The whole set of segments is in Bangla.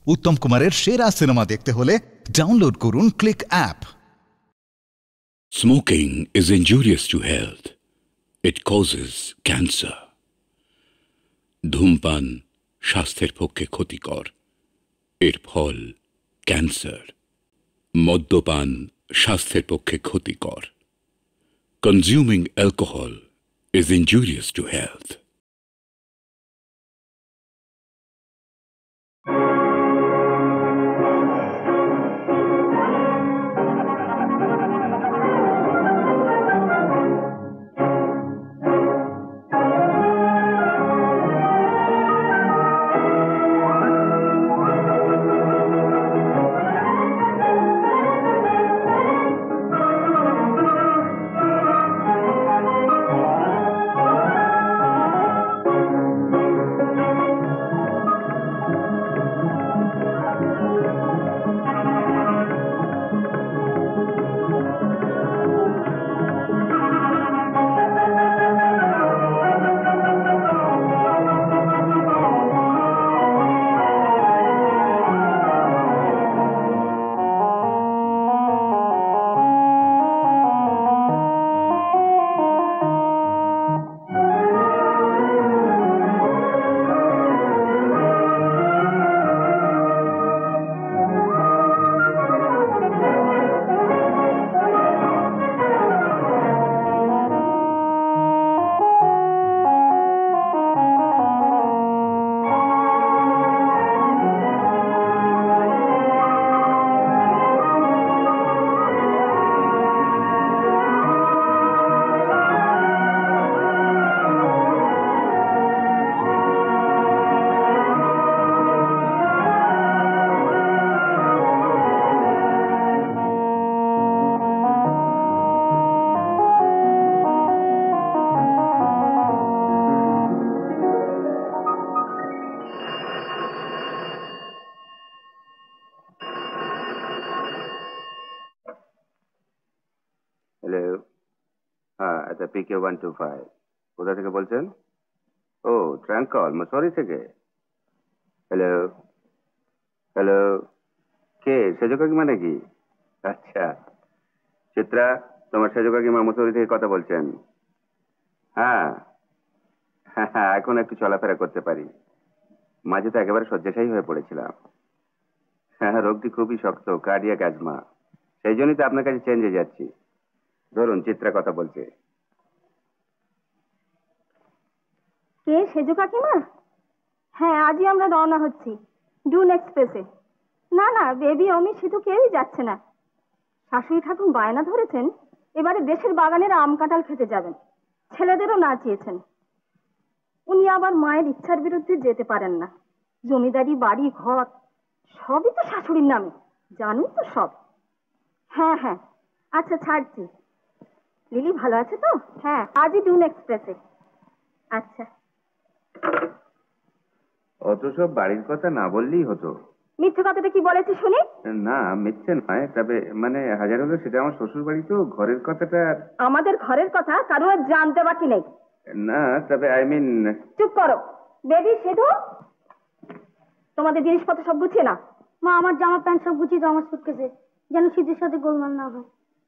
উত্তম কুমারের সেরা সিনেমা দেখতে হলে ডাউনলোড করুন click app. Smoking is injurious to health. It causes cancer. ধূমপান স্বাস্থ্যের পক্ষে ক্ষতিকর, এর ফল ক্যান্সার। মদ্যপান স্বাস্থ্যের পক্ষে ক্ষতিকর। Consuming alcohol is injurious to health. Hello, হ্যাঁ, এটা পিকে 125। কোথা থেকে বলছেন? ও, ট্রাঙ্ক কল, মসুরি থেকে। হ্যালো, হ্যালো, কে? সেজো কাকিমা নাকি? আচ্ছা, চিত্রা, তোমার সেজো কাকিমা মসুরি থেকে কথা বলছেন। হ্যাঁ হ্যাঁ হ্যাঁ, এখন একটু চলাফেরা করতে পারি। মাঝে তো একেবারে শয্যাশায়ী হয়ে পড়েছিলাম। হ্যাঁ, রোগটি খুবই শক্ত, কার্ডিয়াক অ্যাজমা। সেই জন্যই তো আপনার কাছে চেঞ্জে যাচ্ছি। ধরুন, চিত্রা কথা বলছে। কে? সেজো কাকিমা? হ্যাঁ, আজই আমরা রওনা হচ্ছি ডুন এক্সপ্রেসে। না না, বেবি অমি শুধু কেউই যাচ্ছে না। শাশুড়ি ঠাকুর বায়না ধরেছেন এবারে দেশের বাগানের আম কাঁঠাল খেতে যাবেন, ছেলেদেরও না চেয়েছেন। উনি আবার মায়ের ইচ্ছার বিরুদ্ধে যেতে পারেন না। জমিদারি, বাড়ি ঘর সবই তো শাশুড়ির নামে, জানুন তো সব। হ্যাঁ হ্যাঁ, আচ্ছা ছাড়ছি। লিলি ভালো আছে তো? হ্যাঁ, আজই ডুন এক্সপ্রেসে। আচ্ছা। অত সব বাড়ির কথা না বললেই হতো। মিথ্যে কথাটা কি বলেছি শুনি? না, মিথ্যে নয়, তবে মানে হাজার হলো সেটা আমার শ্বশুর বাড়ি, তো ঘরের কথাটা। আমাদের ঘরের কথা কারো আর জানতে বাকি নেই। না, তবে আই মিন। চুপ করো বেবি। সেটু, তোমাদের জিনিসপত্র সব গুছিয়ে না। মা, আমার জামা প্যান্ট সব গুছিয়ে দাও আমার সুটকেসে, যেন শীতের সাথে গোলমাল না হয়।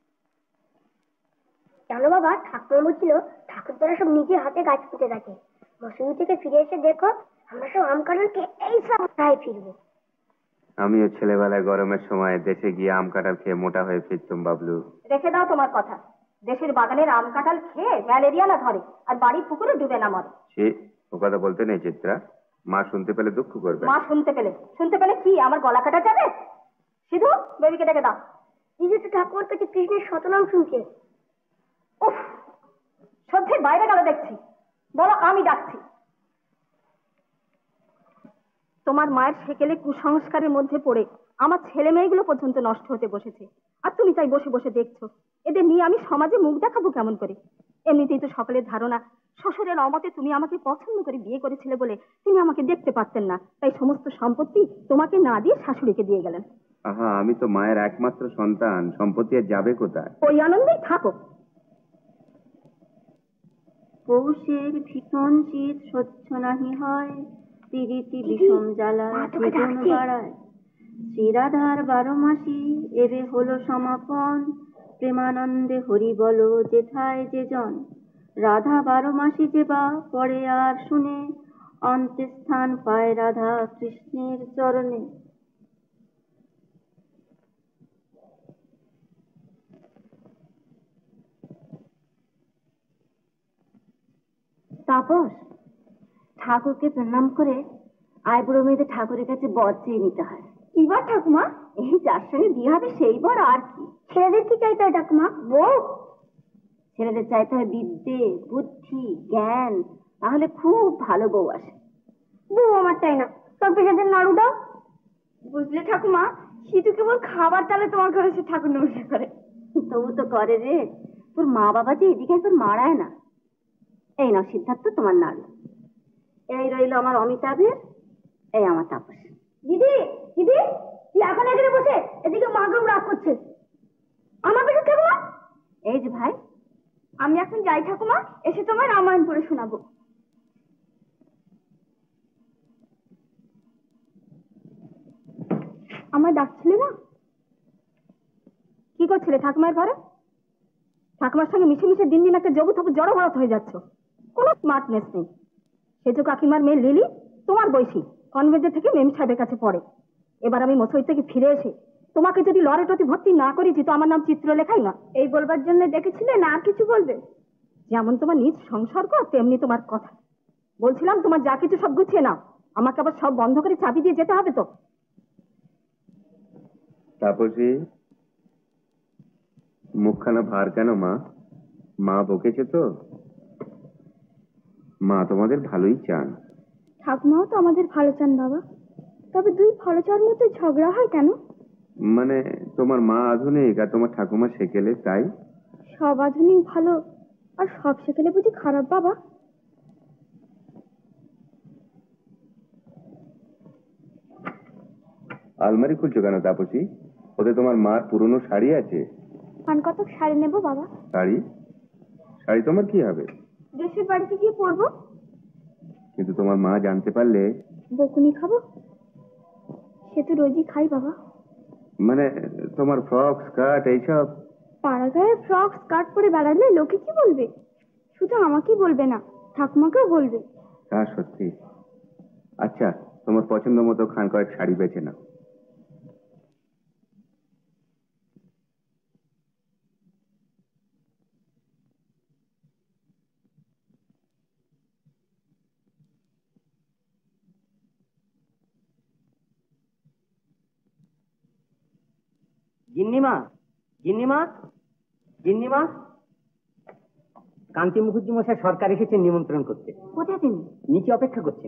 জানো বাবা, ঠাকুর বলছিল ঠাকুর তারা সব নিজে হাতে গাছ পুঁতে থাকে। মৌসুমি থেকে ফিরে এসে দেখো আমরা সব আম কাঁঠালকে এই সব খাই ফিরবো। আমিও ছেলেবেলায় গরমের সময় দেশে গিয়ে আম কাঁঠাল খেয়ে মোটা হয়ে ফিরতুম বাবলু। রেখে দাও তোমার কথা। দেশের বাগানের আম কাঁঠাল খেয়ে ম্যালেরিয়া না ধরে আর বাড়ির পুকুরে ডুবে না মরে। সে ও কথা বলতে নেই চিত্রা, মা শুনতে পেলে দুঃখ করবে। মা শুনতে পেলে কি আমার গলা কাটা যাবে? শুধু বেবিকে ডেকে দাও। নিজে তো ঠাকুর কাছে কৃষ্ণের শতনাম শুনছে। উফ, সহ্যের বাইরে গেল দেখছি। বলো আমি ডাকছি। তোমার মায়ের সেকেলে কুসংস্কারের মধ্যে পড়ে আমার ছেলে মেয়েগুলো পর্যন্ত নষ্ট হতে বসেছে, আর তুমি তাই বসে বসে দেখছো। এদের নিয়ে আমি সমাজে মুখ দেখাবো কেমন করে? এমনিতেই তো সকলের ধারণা শ্বশুরের অমতে তুমি আমাকে পছন্দ করে বিয়ে করেছিলে বলে তিনি আমাকে দেখতে পারতেন না, তাই সমস্ত সম্পত্তি তোমাকে না দিয়ে শাশুড়িকে দিয়ে গেলেন। আহা, আমি তো মায়ের একমাত্র সন্তান, সম্পত্তি আর যাবে কোথায়? ওই আনন্দেই থাকো। পৌষের ভীষণ শীত সহ্য নাহি হয়, পিরিতি বিষম জ্বালা বেদন বাড়ায়। শ্রীরাধার 12 মাসি এবে হলো সমাপন, প্রেমানন্দে হরি বলো যেথায় যে জন। রাধা 12 মাসি যে বা পরে আর শুনে, অন্ত্যস্থান পায় রাধা কৃষ্ণের চরণে। তাপস, ঠাকুরকে প্রণাম করে আইবুড়ো মেয়েদের ঠাকুরের কাছে বর চেয়ে নিতে হয়। এবার ঠাকুমা, এই যার সঙ্গে বিয়ে হবে সেই বর, আর কি। ছেলেদের কি চাইতে হয় ঠাকুমা? বউ? ছেলেদের চাইতে হয় বিদ্যে, বুদ্ধি, জ্ঞান, তাহলে খুব ভালো বউ আসে। বউ আমার চাই না, সব পেশাদের নাড়ু দাও। বুঝলে ঠাকুমা, সিধু কেবল খাবার চালে তোমার ঘরে সে ঠাকুর নমস্কার করে। তবু তো করে রে, তোর মা বাবা যে এদিকে তোর মারায় না। এই নাও সিদ্ধার্থ, তোমার নাড়ু। এই রইল আমার অমিতাভের, এই আমার তাপস। দিদি, দিদি, তুই এখন এখানে বসে এদিকে মাগম রাগ করছে। আমার পেছন ঠাকুমা। এই যে ভাই, আমি এখন যাই ঠাকুমা, এসে তোমায় রামায়ণ পড়ে শোনাবো। আমায় ডাকছিলে না? কি করছিলে ঠাকুমার ঘরে? ঠাকুমার সঙ্গে মিশে মিশে দিন দিন একটা জবু থবু জড়ো ভরত হয়ে যাচ্ছ, কোনো স্মার্টনেস নেই। সেজো কাকিমার মেয়ে লিলি তোমার বয়সী, কনভেন্টে থেকে মেম সাহেবের কাছে পড়ে। এবার আমি মশাই থেকে ফিরে এসে তোমাকে যদি লরেটতি ভর্তি না করেছি তো আমার নাম চিত্রলেখাই না। এই বলবার জন্য ডেকেছিলে না আর কিছু বলবে? যেমন তোমার নিজ সংসর্গ তেমনি তোমার কথা। বলছিলাম তোমার যা কিছু সব গুছিয়ে নাও, আমাকে আবার সব বন্ধ করে চাবি দিয়ে যেতে হবে তো। তাপসী, মুখখানা ভার কেন মা? মা বকেছে তো? মা তোমাদের ভালোই চান। ঠাকুমাও তো আমাদের ভালো চান বাবা, তবে দুই ভালো চার মধ্যে ঝগড়া হয় কেন? মানে তোমার মা আধুনিক আর তোমার ঠাকুমা সেকেলে, তাই? সব আধুনিক ভালো আর সব সেকেলে বুঝি খারাপ বাবা? আলমারি খুলছো কেন তাপসী? ওতে তোমার মার পুরনো শাড়ি আছে। পান কতক শাড়ি নেবো বাবা। শাড়ি? শাড়ি তোমার কি হবে? দেশের বাড়িতে গিয়ে পরবো। কিন্তু তোমার মা জানতে পারলে? বকুনি খাবো, সে তো রোজই খাই বাবা। মানে তোমার ফ্রক স্কার্ট এইসব? পাড়া গায়ে ফ্রক স্কার্ট পরে বেড়ালে লোকে কি বলবে? শুধু আমাকেই বলবে না, ঠাকুমাকেও বলবে। তা সত্যি। আচ্ছা, তোমার পছন্দ মতো খান কয়েক শাড়ি বেছে নাও। গিন্নিমা, গিন্নিমা, গিন্নিমা, কান্তি মুখুজ্জি মশাই সরকার এসেছেন নিমন্ত্রণ করতে। কোথায় তিনি? নিচে অপেক্ষা করছেন।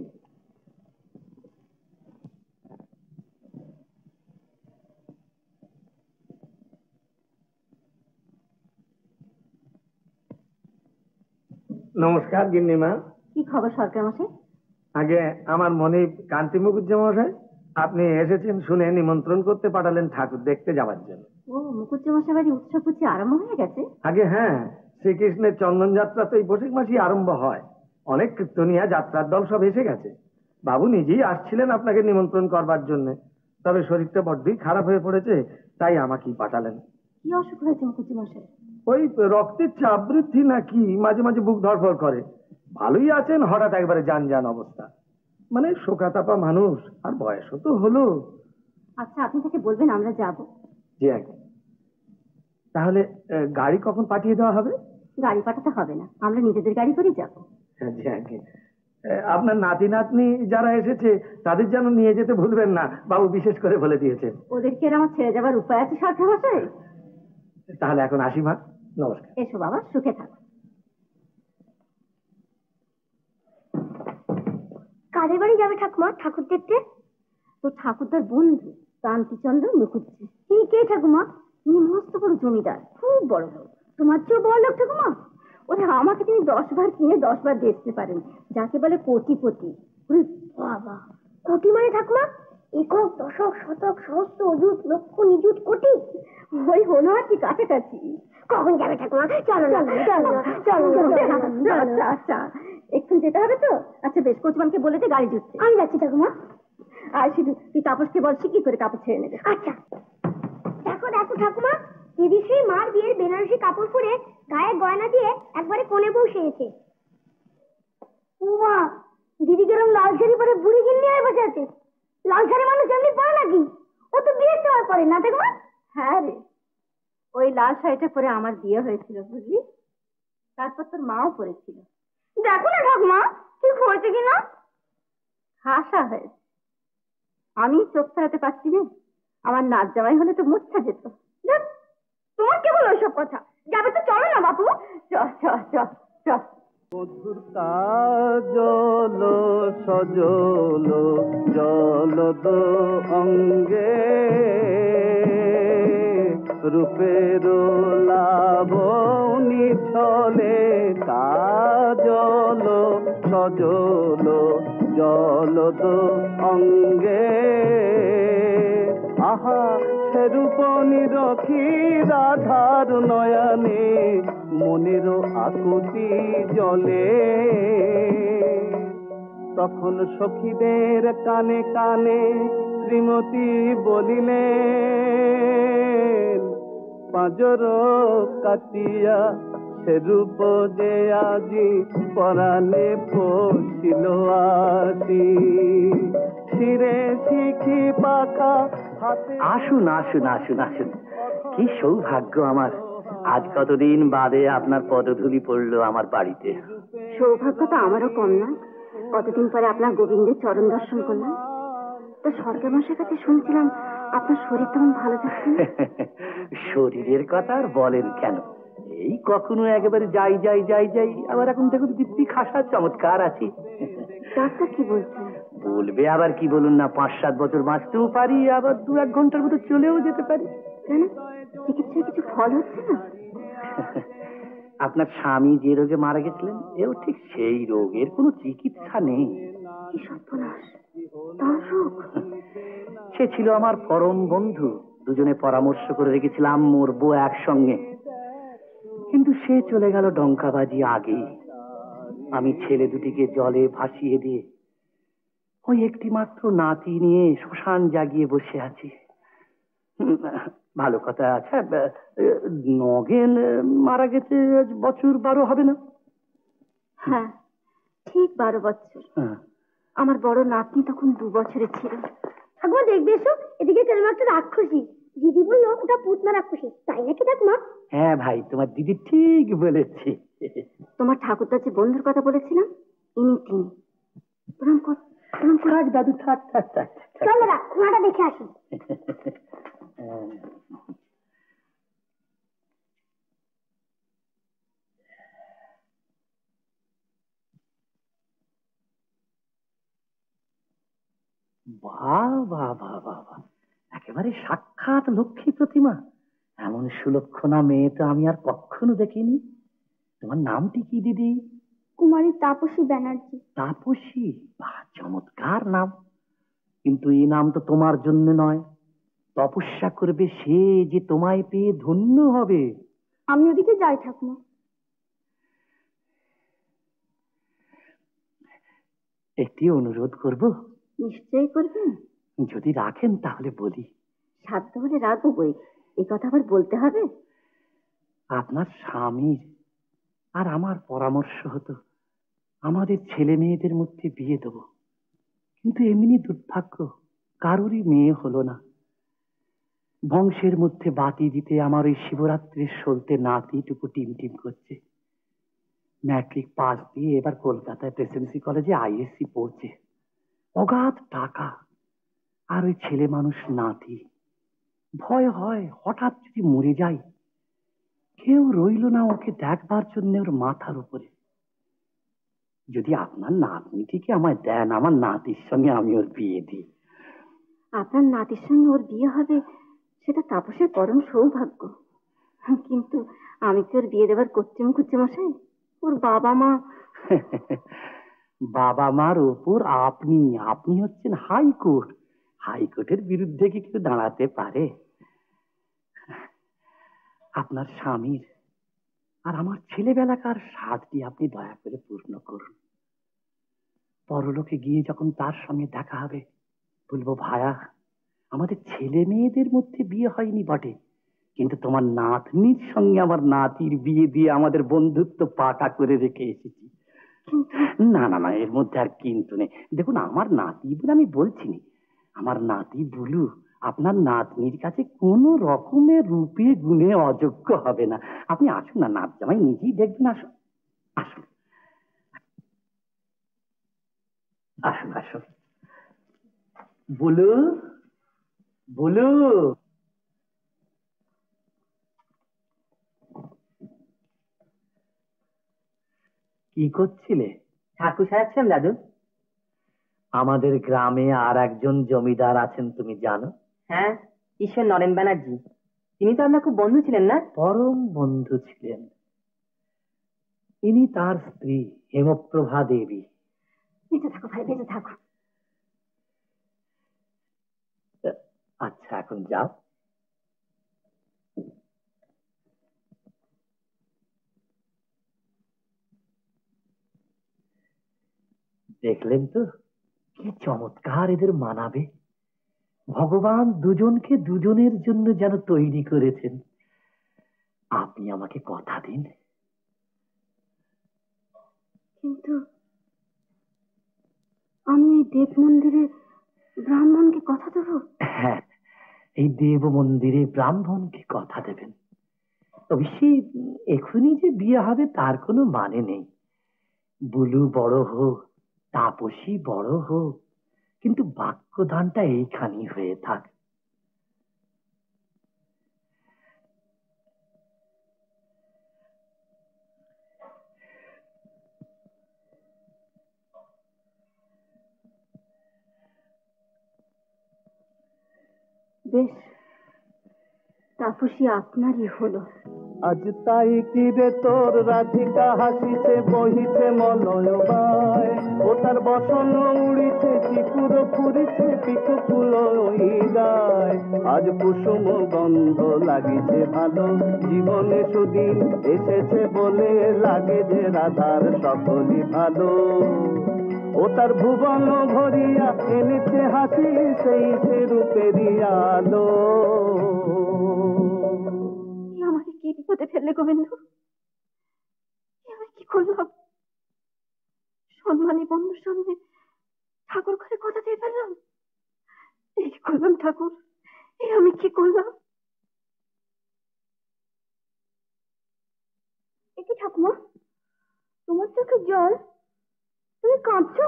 নমস্কার গিন্নিমা। কি খবর সরকার মশাই? আগে আমার মনে কান্তি মুখুজ্জি মশাই আপনি এসেছেন শুনে নিমন্ত্রণ করতে পাঠালেন ঠাকুর দেখতে যাওয়ার জন্য। ও, মুখুজ্জি মশাই বাড়ি উৎসব বুঝি আরম্ভ হয়ে গেছে? আগে হ্যাঁ, শ্রীকৃষ্ণের চন্দন যাত্রা তো এই বৈশাখ মাসেই আরম্ভ হয়। অনেক কীর্তনিয়া যাত্রার দল সব এসে গেছে। বাবু নিজেই আসছিলেন আপনাকে নিমন্ত্রণ করবার জন্য, তবে শরীরটা বড্ডই খারাপ হয়ে পড়েছে, তাই আমাকেই পাঠালেন। কি অসুখ হয়েছে মুখুজ্জি মশাই? ওই রক্তের চাপ বৃদ্ধি নাকি, মাঝে মাঝে বুক ধড়ফড় করে। ভালোই আছেন, হঠাৎ একবারে যান অবস্থা। মানে শোকাতাপা মানুষ, আর বয়সও তো হলো। আচ্ছা, আপনি তাকে বলবেন আমরা যাব। জি আগে। তাহলে গাড়ি কখন পাঠিয়ে দেওয়া হবে? গাড়ি পাঠাতে হবে না, আমরা নিজেদের গাড়ি করে যাব। জি আগে। আপনার নাতি নাতনি যারা এসেছে তাদের যেন নিয়ে যেতে ভুলবেন না, বাবু বিশেষ করে বলে দিয়েছেন। ওদেরকে আর আমার ছেড়ে যাবার উপায় আছে সরকার মশাই? তাহলে এখন আসি মা, নমস্কার। এসো বাবা, সুখে থাকো। কাদের বাড়ি যাবে ঠাকুমা ঠাকুর দেখতে? তো ঠাকুরদার বন্ধু কান্তিচন্দ্র মুখুজ্জি। তিনি কে ঠাকুমা? তিনি মস্ত বড় জমিদার, খুব বড় লোক। তোমার চেয়েও বড় লোক ঠাকুমা? ওরে, আমাকে তিনি 10 বার কিনে 10 বার দেখতে পারেন, যাকে বলে কোটিপতি। বাবা, কোটি মানে ঠাকুমা একক দশক শতক সহস্র অযুত লক্ষ নিযুত কোটি? ওই হলো আর কি কাছাকাছি। কখন যাবে ঠাকুমা? চলো না, চলো না, চলো না। আচ্ছা আচ্ছা, এক্ষুন যেতে হবে তো? আচ্ছা বেশ, কোচমানকে বলে দে গাড়ি জুটছে। আমি যাচ্ছি ঠাকুমা। আর শুধু তুই তাপসকে বলছি কি করে কাপড় ছেড়ে নেবে। আচ্ছা দেখো দেখো ঠাকুমা, দিদি সেই মার বিয়ের বেনারসি কাপড় পরে গায়ে গয়না দিয়ে একবারে কোণে বউ সেরেছে। উমা, দিদি কেরম লাল শাড়ি পরে বুড়ি গিন্নি হয়ে বসে আছে। লাল শাড়ি মানুষ এমনি পরে নাকি? ও তো বিয়ের সময় পরে না ঠাকুমা? হ্যাঁ রে, ওই লাল শাড়িটা পরে আমার বিয়ে হয়েছিল বুঝলি, তারপর তোর মাও পরেছিল। দেখো না ঠাকুমা ঠিক হয়েছে কিনা। হাসা হয়েছে, আমি চোখ ফেরাতে পারছি না। আমার নাচ জামাই হলে তো মূর্ছা যেত। দেখ, তোমার কেবল ওইসব কথা। যাবে তো চলো না বাপু। চল চল চল চল। মধুর কাজল সজল জলদ অঙ্গে রূপের লাবণী ছলে কাজল সজল জলদ অঙ্গে আহা সেরূপ নিরখি রাধার নয়নে মনের আকুতি জলে। তখন সখীদের কানে কানে শ্রীমতী বলিলেন পাঁজর কাটিয়া সেরূপ যে আজি পরাণে পশিল আসি শিরে শিখি পাখা হাতে। আসুন আসুন আসুন আসুন, কি সৌভাগ্য আমার, আজ কতদিন বাদে আপনার পদধূলি পড়লো আমার বাড়িতে। সৌভাগ্য তো আমারও কম না, কতদিন পরে আপনার গোবিন্দের চরণ দর্শন করলাম। তো সরকার মশাইয়ের কাছে শুনছিলাম আপনার শরীর তেমন ভালো যাচ্ছে না। শরীরের কথা আর বলেন কেন, এই কখনো একেবারে যাই যাই যাই যাই, আবার এখন দেখুন দিব্যি খাসা চমৎকার আছি। ডাক্তার কি বলছেন? বলবে আবার কি, বলুন না, 5-7 বছর বাঁচতেও পারি, আবার 2-1 ঘন্টার মতো চলেও যেতে পারি। কেন, চিকিৎসায় কিছু ফল হচ্ছে না? আপনার স্বামী যে রোগে মারা গেছিলেন, এও ঠিক সেই রোগের কোনো চিকিৎসা নেই। কি সর্বনাশ, তার রোগ? সে ছিল আমার পরম বন্ধু, দুজনে পরামর্শ করে রেখেছিলাম মরবো একসঙ্গে, কিন্তু সে চলে গেল ডঙ্কাবাজি আগেই। আমি ছেলে দুটিকে জলে ভাসিয়ে দিয়ে ওই একটি মাত্র নাতি নিয়ে শ্মশান জাগিয়ে বসে আছি। ভালো কথা। আচ্ছা, নগেন মারা গেছে আজ বছর 12 হবে না? হ্যাঁ, ঠিক 12 বছর। আমার বড় নাতনি তখন 2 বছরের ছিল। ঠাকুমা দেখবে এসো, এদিকে কেন একটা রাক্ষসী। দিদি বললো ওটা পুতনা রাক্ষসী, তাই নাকি ঠাকুমা? হ্যাঁ ভাই, তোমার দিদি ঠিক বলেছে। তোমার ঠাকুরদার যে বন্ধুর কথা বলেছিলাম, ইনি তিনি। প্রণাম কর, প্রণাম কর। থাক দাদু, থাক থাক থাক। চলো না, খোঁড়াটা দেখে আসি। বাহ বাহ বাহ বাহ বাহ, একেবারে সাক্ষাৎ লক্ষ্মী প্রতিমা। এমন সুলক্ষণা মেয়ে তো আমি আর কখনো দেখিনি। তোমার নামটি কি দিদি? কুমারী তাপসী ব্যানার্জি। তাপসী? বাহ, চমৎকার নাম। কিন্তু এই নাম তো তোমার জন্য নয়, তপস্যা করবে সে যে তোমায় পেয়ে ধন্য হবে। আমি ওদিকে যাই ঠাকুমা। একটি অনুরোধ করব? নিশ্চয়ই করবেন। যদি রাখেন তাহলে বলি। সাধ্য হলে রাখবো বই, এই কথা আবার বলতে হবে? আপনার স্বামীর আর আমার পরামর্শ হতো আমাদের ছেলে মেয়েদের মধ্যে বিয়ে দেব, কিন্তু এমনি দুর্ভাগ্য, কারোরই মেয়ে হলো না। বংশের মধ্যে বাতি দিতে আমার ওই শিবরাত্রির সলতে নাতিটুকু টিম টিম করছে। ম্যাট্রিক পাস দিয়ে এবার কলকাতায় প্রেসিডেন্সি কলেজে আইএসসি পড়ছে। অগাধ টাকা, আর ওই ছেলে মানুষ নাতি। ভয় হয় হঠাৎ যদি মরে যায়, কেউ রইল না ওকে দেখবার জন্য ওর মাথার উপরে। যদি আপনার নাতনিটিকে আমায় দেন, আমার নাতির সঙ্গে আমি ওর বিয়ে দিই। আপনার নাতির সঙ্গে ওর বিয়ে হবে, সেটা তাপসের পরম সৌভাগ্য। কিন্তু আমি কি ওর বিয়ে দেবার করছি মশাই? ওর বাবা মা। বাবা মার ওপর আপনি আপনি হচ্ছেন হাইকোর্ট। হাইকোর্টের বিরুদ্ধে কি কেউ দাঁড়াতে পারে? আপনার স্বামীর আর আমার ছেলেবেলাকার স্বাদটি আপনি দয়া করে পূর্ণ করুন। পরলোকে গিয়ে যখন তার সঙ্গে দেখা হবে, বলবো ভায়া, আমাদের ছেলে মেয়েদের মধ্যে বিয়ে হয়নি বটে, কিন্তু তোমার নাতনির সঙ্গে আমার নাতির বিয়ে দিয়ে আমাদের বন্ধুত্ব পাকা করে রেখে এসেছি। না না না, এর মধ্যে আর কিন্তু নেই। দেখুন, আমার নাতি বলে আমি বলছি না, আমার নাতি বুলু আপনার নাতনির কাছে কোনো রকমের রূপে গুণে অযোগ্য হবে না। আপনি আসুন না, নাত জামাই নিজেই দেখবেন। আসুন আসুন আসুন আসুন। বুলু, বুলু, কি করছিলে? ঠাকুর সাজাচ্ছেন দাদু। আমাদের গ্রামে আর একজন জমিদার আছেন, তুমি জানো? হ্যাঁ, ঈশ্বর নরেন ব্যানার্জি। তিনি তো আপনার খুব বন্ধু ছিলেন না? পরম বন্ধু ছিলেন। ইনি তার স্ত্রী হেমপ্রভা দেবী। বেঁচে থাকো ভাই, বেঁচে থাকো। আচ্ছা, এখন যাও। দেখলেন তো কি চমৎকার এদের মানাবে। ভগবান দুজনকে দুজনের জন্য যেন তৈরি করেছেন। আপনি আমাকে কথা দিন। কিন্তু আমি এই দেব মন্দিরে ব্রাহ্মণকে কথা দেব? হ্যাঁ, এই দেব মন্দিরে ব্রাহ্মণকে কথা দেবেন। অবশ্যই এখনই যে বিয়ে হবে তার কোনো মানে নেই। বুলু বড় হোক, তাপসী বড় হোক, কিন্তু বাক্যদানটা এইখানি হয়ে থাক। বেশ, তাপসী আপনারই হলো। আজ তাই কি রে তোর রাধিকা হাসিছে, বহিছে মলয়বায়, ওটার বসন উড়িছে, চিকুর ফুরিছে, পিকু ফুল গায়। আজ কুসুম গন্ধ লাগিছে ভালো, জীবনে সুদিন এসেছে বলে লাগে যে রাধার সকলই ভালো। ও তার ভুবন ভরিয়া এনেছে হাসি, সেই সে রূপেরই আলো। আমাকে কি বিপদে ফেললে গোবিন্দ? আমি কি করলাম? সম্মানী বন্ধুর সামনে ঠাকুর ঘরে কথা দিয়ে ফেললাম। এই কি করলাম ঠাকুর? আমি কি করলাম? একে ঠাকুমা, তোমার চোখে জল, তুমি কাঁদছো?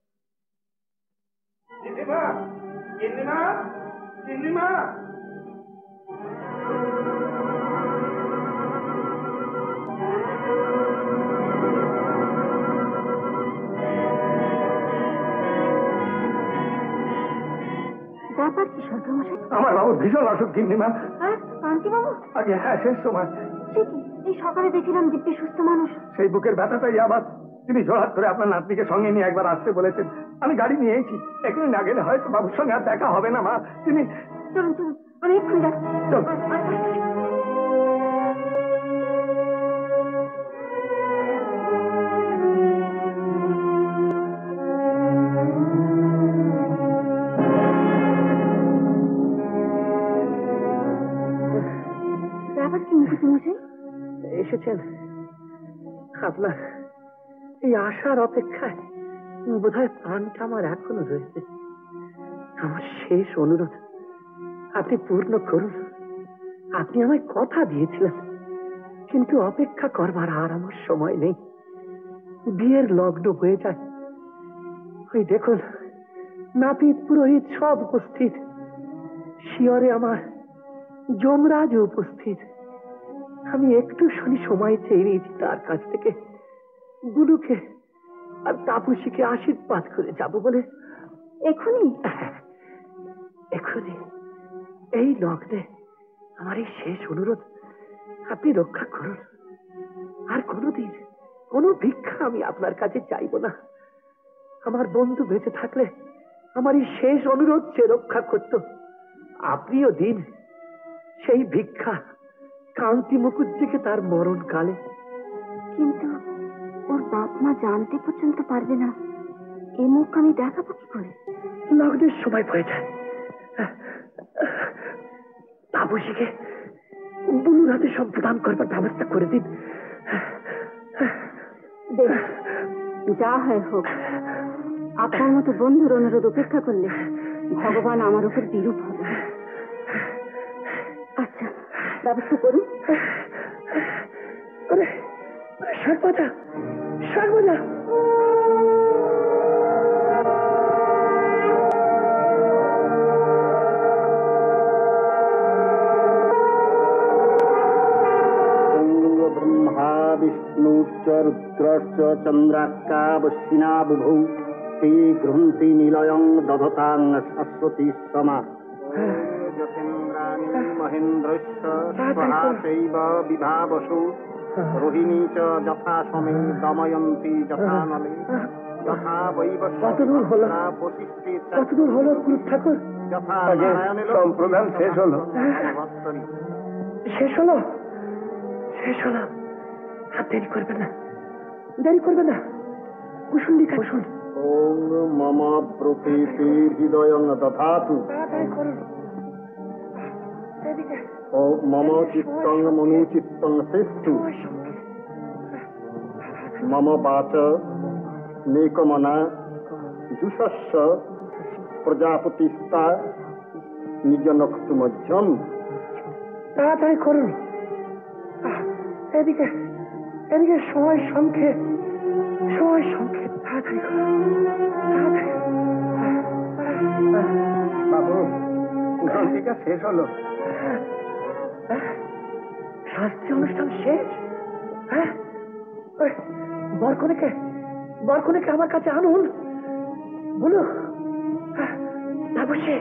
ব্যাপার কি সর্বমশাই? আমার বাবুর ভীষণ অসুখ গিন্নিমা। হ্যাঁ, কান্তি বাবু? আগে হ্যাঁ, শেষ সময়। সে কি, এই সকালে দেখলাম দিব্যি সুস্থ মানুষ। সেই বুকের ব্যথাটাই আবার। তিনি জোড়হাত করে আপনার নাতনিকে সঙ্গে নিয়ে একবার আসতে বলেছেন। আমি গাড়ি নিয়েছি, এখনই না গেলে হয়তো বাবুর সঙ্গে আর দেখা হবে না মা। তিনি চলুন চলুন, আমি এক্ষুনি যাচ্ছি। চল। ব্যাপার কি মুখুজ্জেমশাই? এসেছেন আপনার এই আশার অপেক্ষায় বোধহয় প্রাণটা আমার এখনো রয়েছে। আমার শেষ অনুরোধ আপনি পূর্ণ করুন। আপনি আমায় কথা দিয়েছিলেন, কিন্তু অপেক্ষা করবার আর আমার সময় নেই। বিয়ের লগ্ন হয়ে যায়। ওই দেখুন, নাপিত পুরোহিত সব উপস্থিত। শিয়রে আমার যমরাজ উপস্থিত। আমি একটু শুনি সময় চেয়ে নিয়েছি তার কাছ থেকে, বুলুকে আর তাপসীকে আশীর্বাদ করে যাব বলে। এখনই? এখনই, এই লগ্নে আমার এই শেষ অনুরোধ আপনি রক্ষা করুন। আর কোনোদিন কোনো ভিক্ষা আমি আপনার কাছে চাইব না। আমার বন্ধু বেঁচে থাকলে আমার এই শেষ অনুরোধ সে রক্ষা করত। আপনিও দিন সেই ভিক্ষা কান্তি মুখুজ্জিকে তার মরণ কালে। কিন্তু ওর বাপ মা জানতে পর্যন্ত পারবে না, এ মুখ আমি দেখাবো কি করে? লগ্নের সময় হয়ে যায়। তাপসীকে বুলুর হাতে সব প্রদান করবার ব্যবস্থা করে দিন। যা হয় হোক, আপনার মতো বন্ধুর অনুরোধ উপেক্ষা করলে ভগবান আমার উপর বিরূপ হবে। আচ্ছা, ব্যবস্থা করুন। সর্বদা সর্বদা ब्रह्मा विष्णुश्च रुद्रश्च चन्द्रार्कावशिना बुभौ ते गृह्णन्ति निलयं दधतां शाश्वती समा जतेन्द्राणि महेन्द्रश्च स्वहा चैव विभावसु रोहिणी च यथा समे दमयन्ति यथा नले यथा वैवस्वता वसिष्ठे কতদূর হলো ঠাকুর? यथा नारायणे সম্প্রদান শেষ হলো। শেষ হলো শেষ হলো। আর দেরি করবে না, দেরি করবে না। কুসুন্ডিকা কুসুন। ওম মম প্রকৃতি হৃদয়ং দধাতু। ও মম চিত্তং মনুচিত্তং শ্রেষ্ঠু। মম বাচ নেকমনা জুষস্য প্রজাপতিস্তা নিজ নক্ষুমধ্যম। তাড়াতাড়ি করুন। এদিকে এদিকে সময় সংক্ষেপ, সময় সংক্ষেপ। তাড়াতাড়ি করুন, বাবু কুসুন্ডিকা শেষ হলো। শাস্তি অনুষ্ঠান শেষ? হ্যাঁ, বরকনেকে বরকনেকে আমার কাছে আনুন। বলো তাপসী,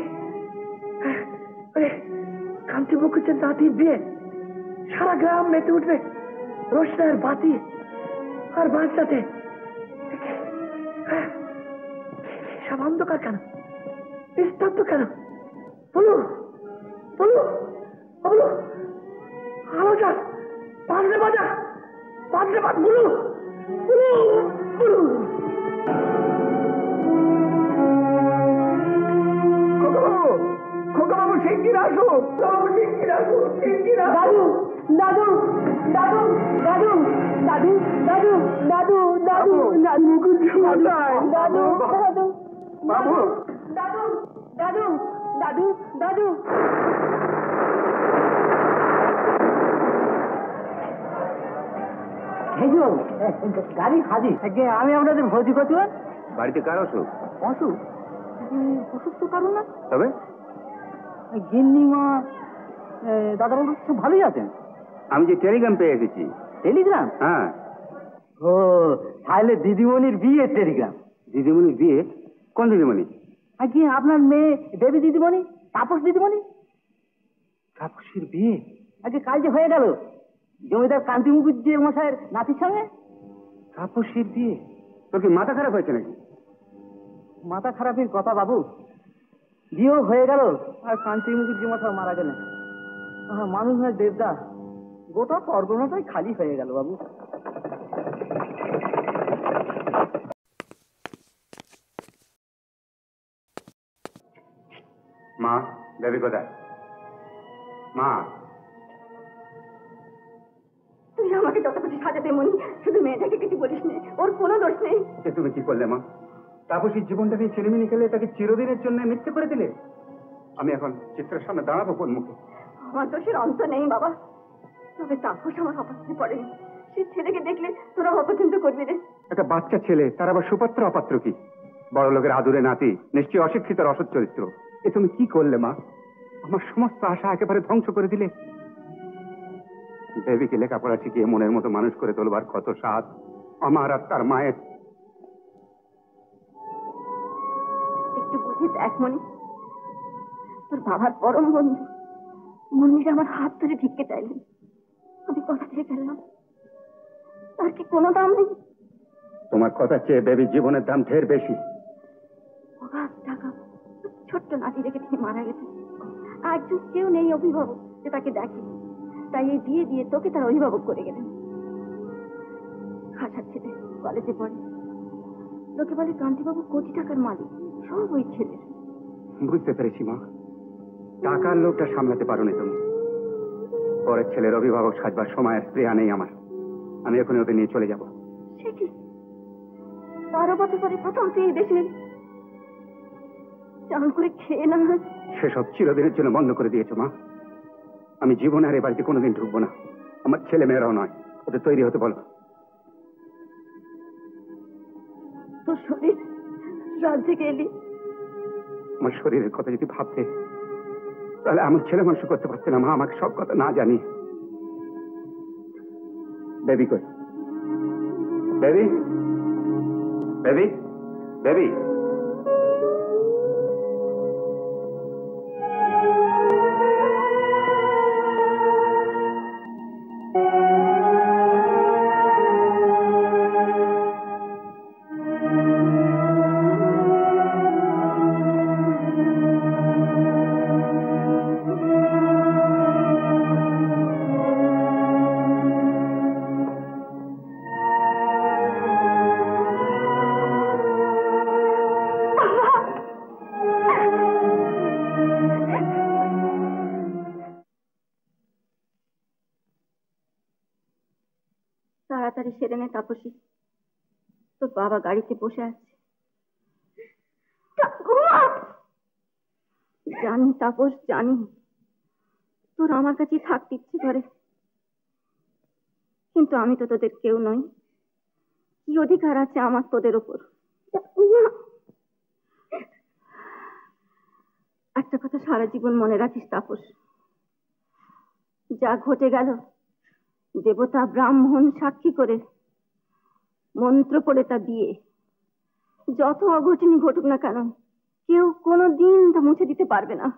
কান্তি মুখুজ্জের নাতির বিয়ে, সারা গ্রাম মেতে উঠবে রোশনার বাতি আর বাজনাতে। সব অন্ধকার কেন, নিস্তব্ধ কেন? বলো বলো বলো, আলো যা, বাজলে বাজা, বাজলে বাজ, বলো বলো বলো। খোকাবাবু শিগগির আসো, বাবু শিগগির আসো, শিগগির আসো। দাদু দাদু দাদু দাদু দাদু দাদু দাদু দাদু দাদু দাদু বাবু দাদু দাদু দাদু দাদু। গাড়ি হাজির। আমি আপনাদের ভোজি করছি। বাড়িতে কার অসুখ? অসুখ? অসুখ তো কারণ না। তবে গিন্নি মা দাদাবাবু সব ভালোই আছেন। আমি যে টেলিগ্রাম পেয়ে এসেছি। টেলিগ্রাম? হ্যাঁ। ও তাহলে দিদিমণির বিয়ে টেলিগ্রাম। দিদিমণির বিয়ে? কোন দিদিমণি? কি আপনার মেয়ে দেবী দিদিমণি, তাপস দিদিমণি। তাপসীর বিয়ে আগে কাল যে হয়ে গেল জমিদার কান্তি মুখুজ্জে মশাইয়ের নাতির সঙ্গে। তাপসীর বিয়ে? তোর কি মাথা খারাপ হয়েছে নাকি? মাথা খারাপের কথা বাবু, বিয়েও হয়ে গেল আর কান্তি মুখুজ্জে মশাই মারা গেলেন। মানুষ নয় দেবদা, গোটা পরগনাটাই খালি হয়ে গেল বাবু। মা, দেবী কোথায়? মা, তুই আমাকে যত কিছু সাজাতে মনি, শুধু মেয়েটাকে কিছু বলিস নে, ওর কোনো দোষ নেই। তুমি কি করলে মা? তাপসীর জীবনটাকে ছেলেমিনি খেলে তাকে চিরদিনের জন্য মিথ্যে করে দিলে। আমি এখন চিত্রের সামনে দাঁড়াবো কোন মুখে? আমার দোষের অন্ত নেই বাবা, তবে তাপস আমার অপছন্দে পড়েনি। সে ছেলেকে দেখলে তোরা অপছন্দ করবি রে। একটা বাচ্চা ছেলে, তার আবার সুপাত্র অপাত্র কি? বড় লোকের আদুরে নাতি, নিশ্চয়ই অশিক্ষিত অসৎ চরিত্র। এ তুমি কি করলে মা? আমার সমস্ত আশা একেবারে ধ্বংস করে দিলে। দেবীকে লেখাপড়া শিখিয়ে মনের মতো মানুষ করে তোলবার কত সাধ আমার আর তার মায়ের। একটু বুঝে দেখ মনি, তোর বাবার পরম বন্ধু মুন্নির আমার হাত ধরে ভিক্ষে চাইলেন, আমি কথা দিয়ে ফেললাম। তার কি কোনো দাম নেই? তোমার কথা চেয়ে বেবি জীবনের দাম ঢের বেশি। টাকা ছোট্ট নাতি রেখে তিনি মারা গেছে, একজন কেউ নেই অভিভাবক যে তাকে দেখে, তাই এই বিয়ে দিয়ে তোকে তার অভিভাবক করে গেলেন। খাসার ছেলে, কলেজে পড়ে, লোকে বলে কান্তিবাবু কোটি টাকার মালিক, সব ওই ছেলের। বুঝতে পেরেছি মা, টাকার লোভটা সামলাতে পারো না তুমি। পরের ছেলের অভিভাবক সাজবার সময় আর স্প্রেয়া নেই আমার। আমি এখন ওদের নিয়ে চলে যাব। সে কি 12 বছর পরে প্রথম তুই এই দেশে চাল করে খেয়ে না? সেসব চিরদিনের জন্য বন্ধ করে দিয়েছো মা। আমি জীবনে আর এ বাড়িতে কোনোদিন ঢুকবো না। আমার ছেলে মেয়েরাও নয়। ওদের তৈরি হতে বলো। তোর শরীর রাজ্যে গেলি, আমার শরীরের কথা যদি ভাবতে তাহলে আমার ছেলে মানুষ করতে পারছে না মা, আমাকে সব কথা না জানি। বেবি কই? Baby, baby, baby. তাড়াতাড়ি সেরে নে তাপসী, তোর বাবা গাড়িতে বসে আছে। জানি তাপস, জানি তোর আমার কাছেই থাকতে ইচ্ছে করে, কিন্তু আমি তো তোদের কেউ নই। কি অধিকার আছে আমার তোদের ওপর? একটা কথা সারা জীবন মনে রাখিস তাপস, যা ঘটে গেল দেবতা ব্রাহ্মণ সাক্ষী করে মন্ত্র পড়ে তা দিয়ে, যত অঘটনই ঘটুক না কেন কেউ কোনোদিন তা মুছে দিতে পারবে না।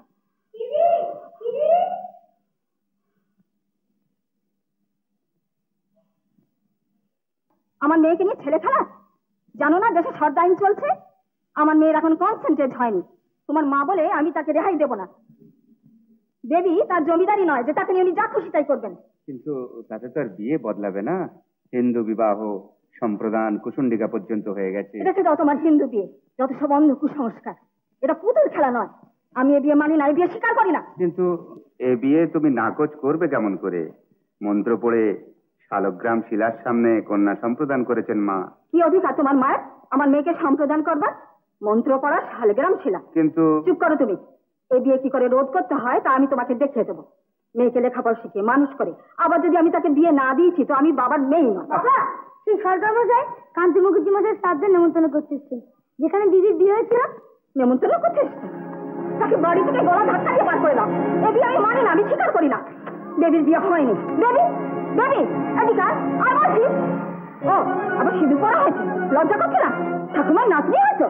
আমার মেয়েকে নিয়ে ছেলে খেলা? জানো না দেশে শর্ত আইন চলছে? আমার মেয়ের এখন কনসেন্ট্রেট হয়নি। তোমার মা বলে আমি তাকে রেহাই দেব না। বেবি তার জমিদারি নয় যে তাকে নিয়ে উনি যা খুশি তাই করবেন। কিন্তু তাতে তো আর বিয়ে বদলাবে না। হিন্দু বিবাহ সম্প্রদান কুসুন্ডিকা পর্যন্ত হয়ে গেছে। রেখে দাও তোমার হিন্দু বিয়ে, যত সব অন্ধ কুসংস্কার। এটা পুতুল খেলা নয়। আমি এ বিয়ে মানি না, এই বিয়ে স্বীকার করি না। কিন্তু এ বিয়ে তুমি নাকচ করবে কেমন করে? মন্ত্র পড়ে শালগ্রাম শিলার সামনে কন্যা সম্প্রদান করেছেন মা। কি অধিকার তোমার মায়ের আমার মেয়েকে সম্প্রদান করবার? মন্ত্র পড়া শালগ্রাম শিলা। কিন্তু চুপ করো তুমি। এই বিয়ে কি করে রোধ করতে হয় তা আমি তোমাকে দেখিয়ে দেবো। মেয়েকে লেখাপড়া শিখিয়ে মানুষ করে আবার যদি আমি তাকে বিয়ে না দিয়েছি তো আমি বাবার মেয়ে নয়। সেই সরকার মশাই কান্তি মুখুজ্জি মশাই শ্রাদ্ধের নেমন্তন্ন করতে এসছেন, যেখানে দিদির বিয়ে হয়েছিল। নেমন্তন্ন করতে এসছে? তাকে বাড়ি থেকে গলা ধাক্কা দিয়ে বার করে দাও। এ বিয়ে আমি মানি না, আমি স্বীকার করি না। বেবির বিয়ে হয়নি। বেবি, বেবি এদিকার আর বলছি। ও আবার সিঁদুর পরা হয়েছে, লজ্জা করছে না? ঠাকুমার নাতনি হয়েছো?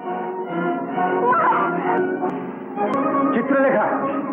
চিত্রলেখা,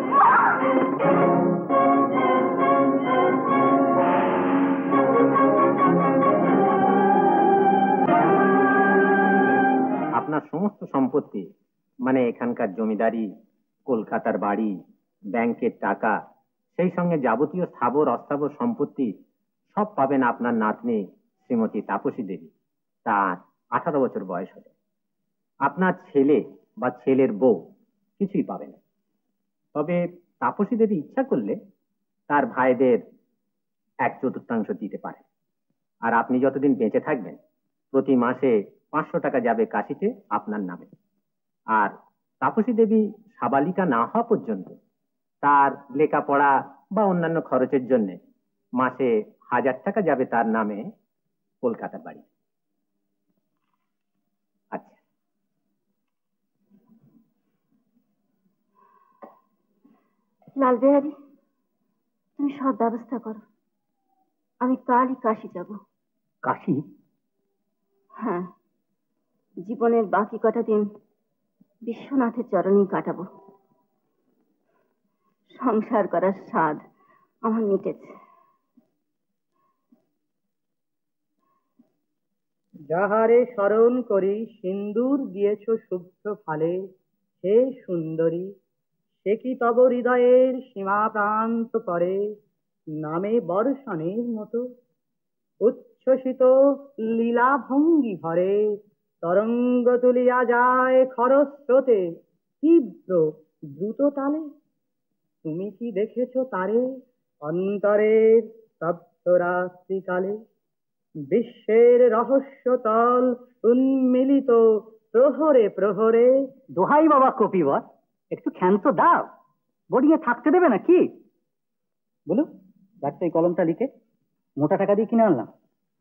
আপনার সমস্ত সম্পত্তি মানে এখানকার জমিদারি, কলকাতার বাড়ি, ব্যাংকের টাকা, সেই সঙ্গে যাবতীয় স্থাবর অস্থাবর সম্পত্তি সব পাবেন আপনার নাতনি শ্রীমতী তাপসী দেবী তার 18 বছর বয়স হলে। আপনার ছেলে বা ছেলের বউ কিছুই পাবে না। তবে তাপসী দেবী ইচ্ছা করলে তার ভাইদের 1/4 দিতে পারে। আর আপনি যতদিন বেঁচে থাকবেন প্রতি মাসে 500 টাকা যাবে কাশিতে আপনার নামে। আর তাপসী দেবী সাবালিকা না হওয়া পর্যন্ত তার লেখাপড়া বা অন্যান্য খরচের জন্য মাসে 1000 টাকা যাবে তার নামে কলকাতার বাড়ি। আচ্ছা, লালবিহারী, তুমি সব ব্যবস্থা করো, আমি কালই কাশি যাব। কাশি? হ্যাঁ, জীবনের বাকি কটা দিন বিশ্বনাথের চরণেই কাটাবো। সংসার করার স্বাদ আমার মিটেছে। যাহারে স্মরণ করি সিন্দুর দিয়েছ শুভ্র ফালে, হে সুন্দরী সে কি তব হৃদয়ের সীমা প্রান্ত করে নামে বর্ষণের মতো উচ্ছ্বসিত লীলা ভঙ্গি ভরে তরঙ্গ তুলিয়া যায় খরস্রোতে তীব্র দ্রুত তালে। তুমি কি দেখেছ তারে অন্তরের স্তব্ধ রাত্রিকালে? বিশ্বের রহস্য তল উন্মিলিত প্রহরে প্রহরে। দোহাই বাবা কপিবর, একটু ক্ষান্ত দাও, বোর্ডিংয়ে থাকতে দেবে না কি? বলো, ডাক্তার এই কলমটা লিখে মোটা টাকা দিয়ে কিনে আনলাম।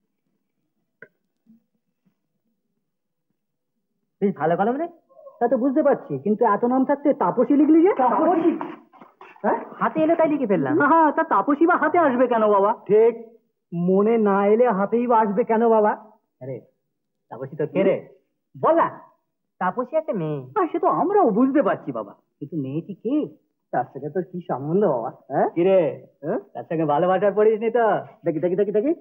বেশ ভালো কলম রে। তা তো বুঝতে পারছি, কিন্তু এত নাম থাকতে তাপসী লিখলি যে? তাপসী হাতে এলে তাই লিখে ফেললাম। হ্যাঁ, তা তাপসী বা হাতে আসবে কেন বাবা? ঠিক, মনে না এলে হাতেই বা আসবে কেন বাবা? আরে তাপসী তো কে রে? বলা তাপসী একটা মেয়ে। সে তো আমরাও বুঝতে পারছি বাবা, কিন্তু মেয়েটি কে? তার সাথে তোর কি সম্বন্ধ বাবা? হ্যাঁ কি রে, তার সঙ্গে ভালোবাসা পড়িস নি তো? দেখি দেখি দেখি দেখি।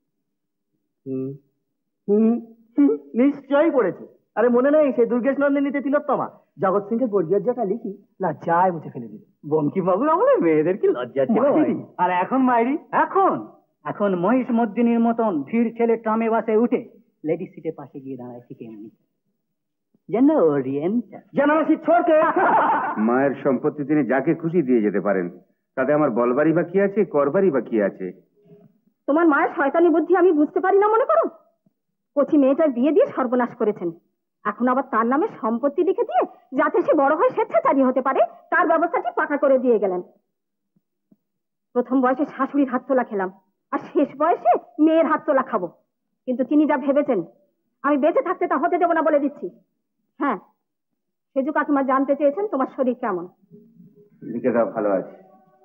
নিশ্চয়ই পড়েছে। আরে মনে নেই সেই দুর্গেশ নন্দিনীতে তিলোত্তমা জগৎ সিংহের পরিচর্যাটা লিখি লজ্জায় মুছে ফেলে দিল। বঙ্কিমবাবুর আমাদের মেয়েদের কি লজ্জা ছিল? আর এখন মাইরি, এখন এখন মহিষ মর্দিনীর মতন ভিড় ছেলে ট্রামে বাসে উঠে লেডিস সিটের পাশে গিয়ে দাঁড়ায় ঠিক এমনি যেন ওরিয়েন্ট। জানামাসি ছোড়কে মায়ের সম্পত্তি তিনি যাকে খুশি দিয়ে যেতে পারেন, তাতে আমার বলবারই বা কি আছে, করবারই বা কি আছে? তোমার মায়ের শয়তানি বুদ্ধি আমি বুঝতে পারি না মনে করো? কচি মেয়েটার বিয়ে দিয়ে সর্বনাশ করেছেন, এখন আবার তার নামে সম্পত্তি লিখে দিয়ে যাতে সে বড় হয়ে স্বেচ্ছাচারী হতে পারে তার ব্যবস্থাটি পাকা করে দিয়ে গেলেন। প্রথম বয়সে শাশুড়ির হাত তোলা খেলাম, আর শেষ বয়সে মেয়ের হাত তোলা খাবো। কিন্তু তিনি যা ভেবেছেন আমি বেঁচে থাকতে তা হতে দেবো না বলে দিচ্ছি। হ্যাঁ, সেজু কাকিমা জানতে চেয়েছেন তোমার শরীর কেমন। লিখে দাও, ভালো আছে।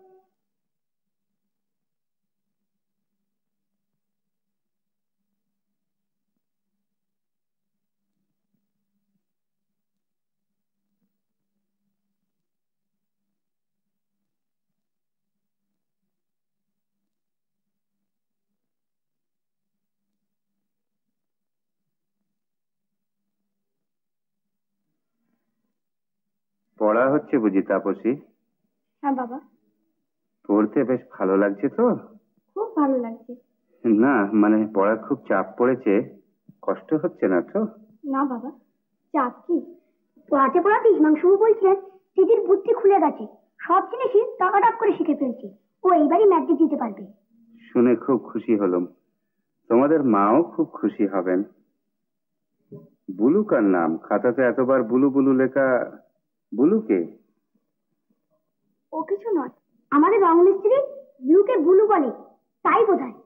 পড়া হচ্ছে বুঝি তাপসী? হ্যাঁ বাবা। পড়তে বেশ ভালো লাগছে তো? খুব ভালো লাগছে। না মানে পড়ার খুব চাপ পড়েছে, কষ্ট হচ্ছে না তো? না বাবা, চাপ কি? পড়াতে পড়াতে হিমাংশু বলছেন দিদির বুদ্ধি খুলে গেছে, সব জিনিসই টাকাটাক করে শিখে ফেলছে, ও এইবারই ম্যাট্রিক দিতে পারবে। শুনে খুব খুশি হলাম, তোমাদের মাও খুব খুশি হবেন। বুলু কার নাম? খাতাতে এতবার বুলু বুলু লেখা, বুলুকে? ও কিছু নয়, আমাদের রং মিস্ত্রি ব্লুকে বুলু বলে, তাই বোধ হয়।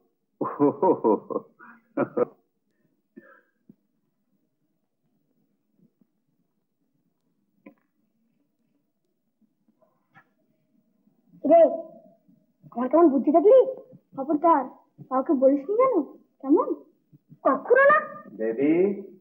রে, আমার কেমন বুদ্ধি থাকলি? খবরদার কাউকে বলিসনি জানো? কেমন? কখনো না। বেবি,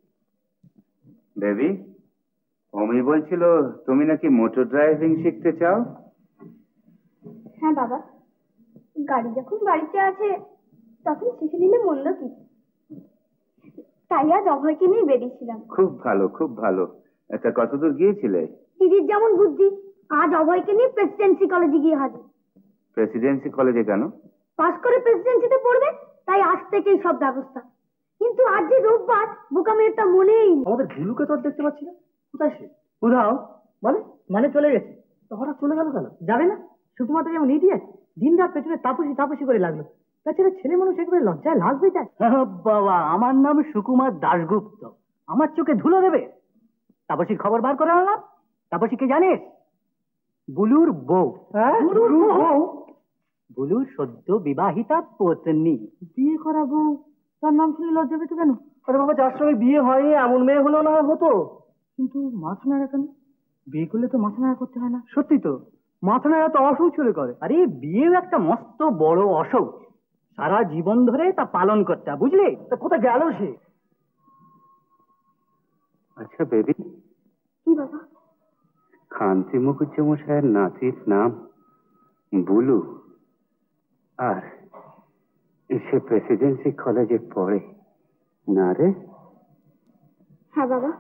বেবি, অমি বলছিল তুমি নাকি মোটর ড্রাইভিং শিখতে চাও? হ্যাঁ বাবা, গাড়ি যখন বাড়িতে আছে তখন শিখে নিলে মন্দ কি? তাই আজ অভয়কে নিয়ে বেরিয়েছিলাম। খুব ভালো, খুব ভালো। এটা কতদূর গিয়েছিলে? দিদির যেমন বুদ্ধি, আজ অভয়কে নিয়ে প্রেসিডেন্সি কলেজে গিয়ে হাজির। প্রেসিডেন্সি কলেজে কেন? পাস করে প্রেসিডেন্সিতে পড়বে, তাই আজ থেকেই সব ব্যবস্থা। কিন্তু আজ যে রোববার, বোকা মেয়েটা মনেই নেই। আমাদের ভুলুকে তো আর দেখতে পাচ্ছি না, কোথায় সে? কোথাও মানে মানে চলে গেছে। তো হঠাৎ চলে গেল কেন? জানে না সুকুমার যেমন ইডিয়েট, দিন রাত পেছনে তাপসী তাপসী করে লাগলো। তাছাড়া ছেলে মানুষ একেবারে লজ্জায় লাল হয়ে যায়। বাবা, আমার নাম সুকুমার দাশগুপ্ত, আমার চোখে ধুলো দেবে? তাপসীর খবর বার করে আনলাম। তাপসীকে জানিস? বুলুর বউ। বুলুর বউ? বুলুর সদ্য বিবাহিতা পত্নী। বিয়ে করা বউ, তার নাম শুনে লজ্জা পেত কেন? আরে বাবা, যার সঙ্গে বিয়ে হয়নি এমন মেয়ে হলো না হতো, কিন্তু মাথা নাড়া কেন? বিয়ে করলে তো মাথা নাড়া করতে হয় না। সত্যি তো, মাথা নাড়া তো অসৌচ হলে করে। আরে বিয়েও একটা মস্ত বড় অসৌচ, সারা জীবন ধরে তা পালন করতে হয়, বুঝলি? তা কোথায় গেল সে? আচ্ছা বেবি, কি বাবা? খান্তি মুখুজ্জমশাইয়ের নাতির নাম বুলু, আর সে প্রেসিডেন্সি কলেজে পড়ে না রে? হ্যাঁ বাবা।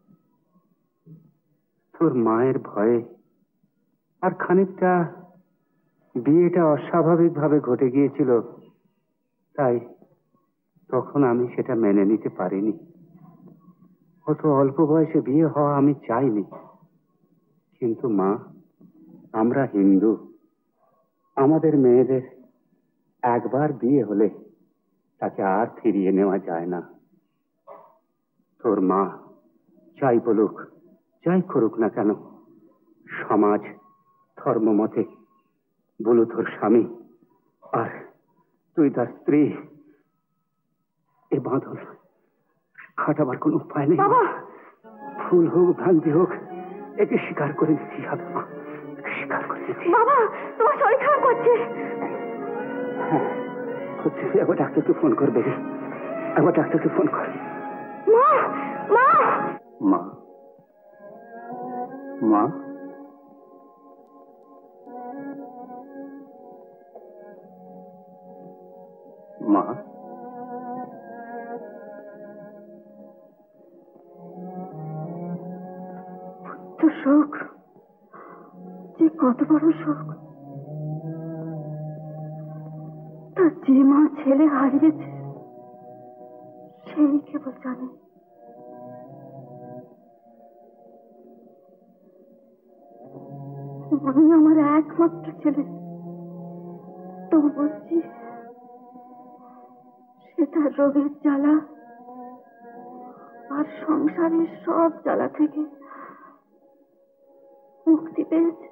তোর মায়ের ভয়ে আর খানিকটা বিয়েটা অস্বাভাবিক ভাবে ঘটে গিয়েছিল, তাই তখন আমি সেটা মেনে নিতে পারিনি। অত অল্প বয়সে বিয়ে হওয়া আমি চাইনি। কিন্তু মা, আমরা হিন্দু, আমাদের মেয়েদের একবার বিয়ে হলে তাকে আর ফিরিয়ে নেওয়া যায় না। তোর মা যাই বলুক, যাই করুক না কেন, সমাজ ধর্ম মতে বলু তোর স্বামী আর তুই তার স্ত্রী, এ বাঁধন খাটাবার কোনো উপায় নেই। ভুল হোক ভ্রান্তি হোক, একে স্বীকার করে দিতেই হবে মা, স্বীকার করে দিতে। বাবা, তোমার শরীর খারাপ করছে। হ্যাঁ হচ্ছে, একবার ডাক্তারকে ফোন কর বেবি, একবার ডাক্তারকে ফোন কর। মা মা মা মা মা তো শোক, যে কত বড় শোক, তার যে মা ছেলে হারিয়েছে সেই কেবল জানে। আমি আমার একমাত্র ছেলে, তবু বলছি সে তার রোগের জ্বালা আর সংসারের সব জ্বালা থেকে মুক্তি পেয়েছে।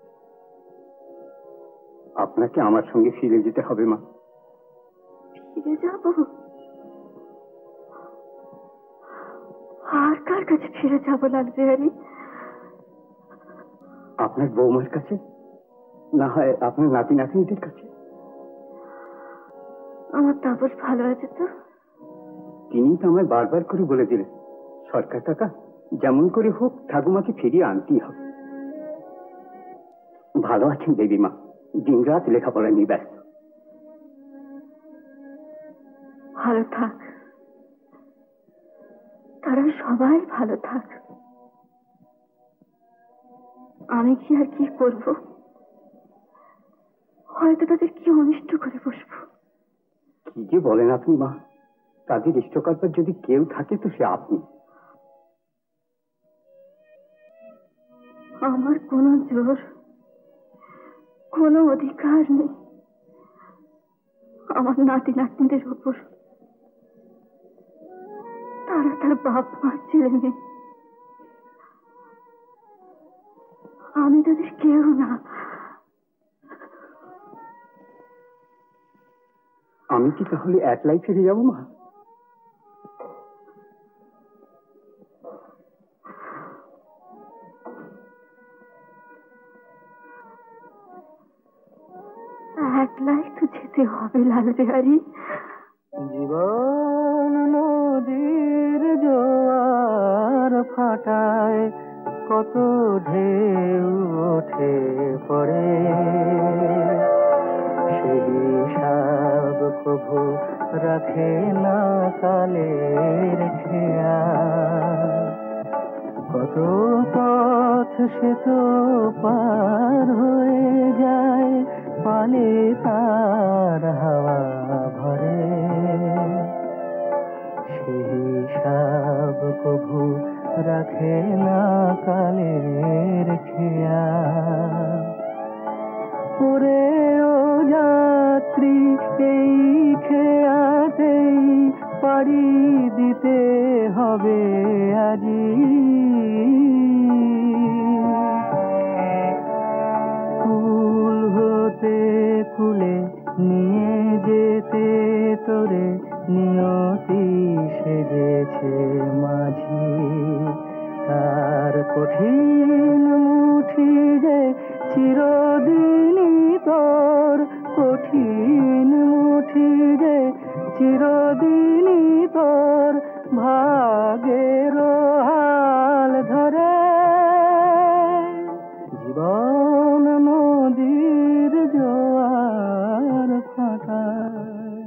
আপনাকে আমার সঙ্গে ফিরে যেতে হবে মা। ফিরে যাব? আর কার কাছে ফিরে যাবো লাল বিহারি? আপনার বৌমার কাছে, না হয় আপনার নাতি নাতনিদের কাছে। আমার তাপস ভালো আছে তো? তিনি তো আমায় বারবার করে বলে দিলেন, সরকার টাকা যেমন করে হোক ঠাকুমাকে ফিরিয়ে আনতেই হবে। ভালো আছেন দেবী মা, দিন রাত লেখাপড়া নিয়ে ব্যস্ত। ভালো থাক, তারা সবাই ভালো থাক। আমি কি আর কি করব? হয়তো তাদের কি অনিষ্ট করে বসবো। কি যে বলেন আপনি মা, তাদের ইষ্ট করবার যদি কেউ থাকে তো সে আপনি। আমার কোনো জোর, কোনো অধিকার নেই আমার নাতি নাতনিদের উপর। তারা তার বাপ মা ছেলে মেয়ে, আমি তাদের কেউ না। আমি কি তাহলে একলাই ফিরে যাবো মা? একলাই তো যেতে হবে লাল বিহারি। জীবন নদীর জোয়ার ফাটায়, কত ঢেউ ওঠে পড়ে, সেই হিসাব কভু রাখে না কালের খেয়া। কত পথ সে তো পার হয়ে যায়, পালে তার হাওয়া ভরে, সেই হিসাব কভু রাখে না কালের খেয়া। ওরে ও যাত্রী, এই খেয়াতেই পাড়ি দিতে হবে আজি। কুল হতে কুলে নিয়ে যেতে তোরে নিয়তি সেজেছে মাঝি। তার কঠিন মুঠি যে চিরদিনই তোর, কঠিন মুঠি যে চিরদিনই তোর, ভাগের হাল ধরে। জীবন নদীর জোয়ার ফাটায়।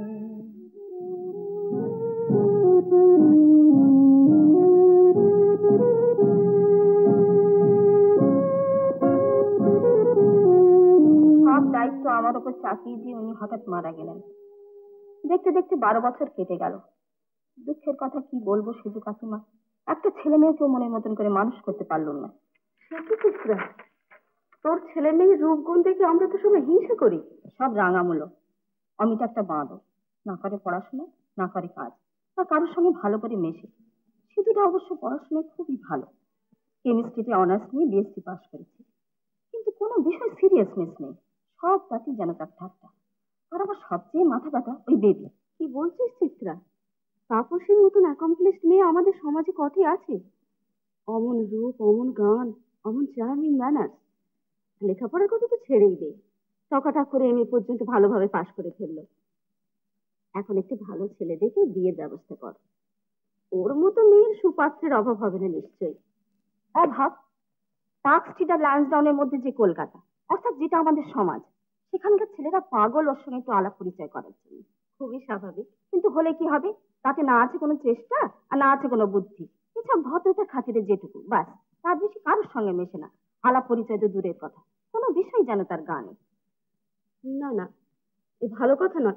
সব দায়িত্ব আমার উপর চাপিয়ে দিয়ে উনি হঠাৎ মারা গেলেন। দেখতে দেখতে 12 বছর কেটে গেল। দুঃখের কথা কি বলবো সেজু কাকিমা, একটা ছেলে মেয়েকেও মনের মতন করে মানুষ করতে পারলাম না। তোর ছেলে মেয়ের রূপগুণ দেখে আমরা তো সবাই হিংসা করি। সব রাঙামূলো। অমিত একটা বাঁদর, না করে পড়াশোনা, না করে কাজ, না কারোর সঙ্গে ভালো করে মেশে। সিধুটা অবশ্য পড়াশোনায় খুবই ভালো, কেমিস্ট্রিতে অনার্স নিয়ে বিএসসি পাস করেছে, কিন্তু কোনো বিষয় সিরিয়াসনেস নেই, সব তাকে যেন তার ঠাট্টা। আর আবার সবচেয়ে মাথা ব্যথা ওই বেবি। কি বলছিস চিত্রা? তাপসীর মতন অ্যাকমপ্লিশড মেয়ে আমাদের সমাজে কতই আছে। অমন রূপ, অমন গান, অমন চার্মিং ম্যানার্স। লেখাপড়ার কথা তো ছেড়েই দে, টকাটাক করে এমএ পর্যন্ত ভালোভাবে পাশ করে ফেললো। এখন একটি ভালো ছেলে দেখে বিয়ের ব্যবস্থা কর। ওর মতো মেয়ের সুপাত্রের অভাব হবে না নিশ্চয়ই। অভাব? পার্ক স্ট্রিট আর ল্যান্সডাউনের মধ্যে যে কলকাতা, অর্থাৎ যেটা আমাদের সমাজ, সেখানকার ছেলেরা পাগল ওর সঙ্গে একটু আলাপ পরিচয় করার জন্য। খুবই স্বাভাবিক, কিন্তু হলে কি হবে? তাতে না আছে কোনো চেষ্টা আর না আছে কোনো বুদ্ধি। এসব ভদ্রতার খাতিরে যেটুকু, ব্যাস, তার বেশি কারোর সঙ্গে মেশে না। আলাপ পরিচয় তো দূরের কথা, কোনো বিষয় যেন তার গানে। না না, এ ভালো কথা নয়।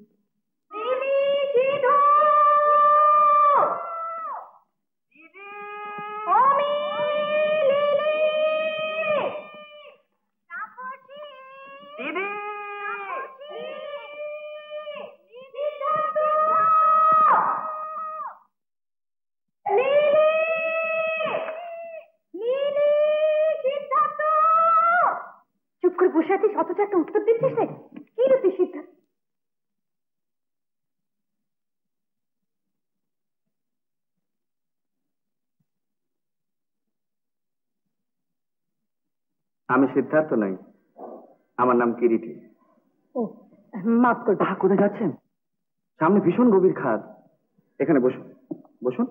চুপ করে বসে আছিস, অথচ একটা উত্তর দিচ্ছিস না। কি রে তুই সিদ্ধার্থ? আমি সিদ্ধার্থ নই, আমার নাম কিরিটি। ও, মাফ করবে। কোথায় যাচ্ছেন? সামনে ভীষণ গভীর খাদ, এখানে বসুন। বসুন।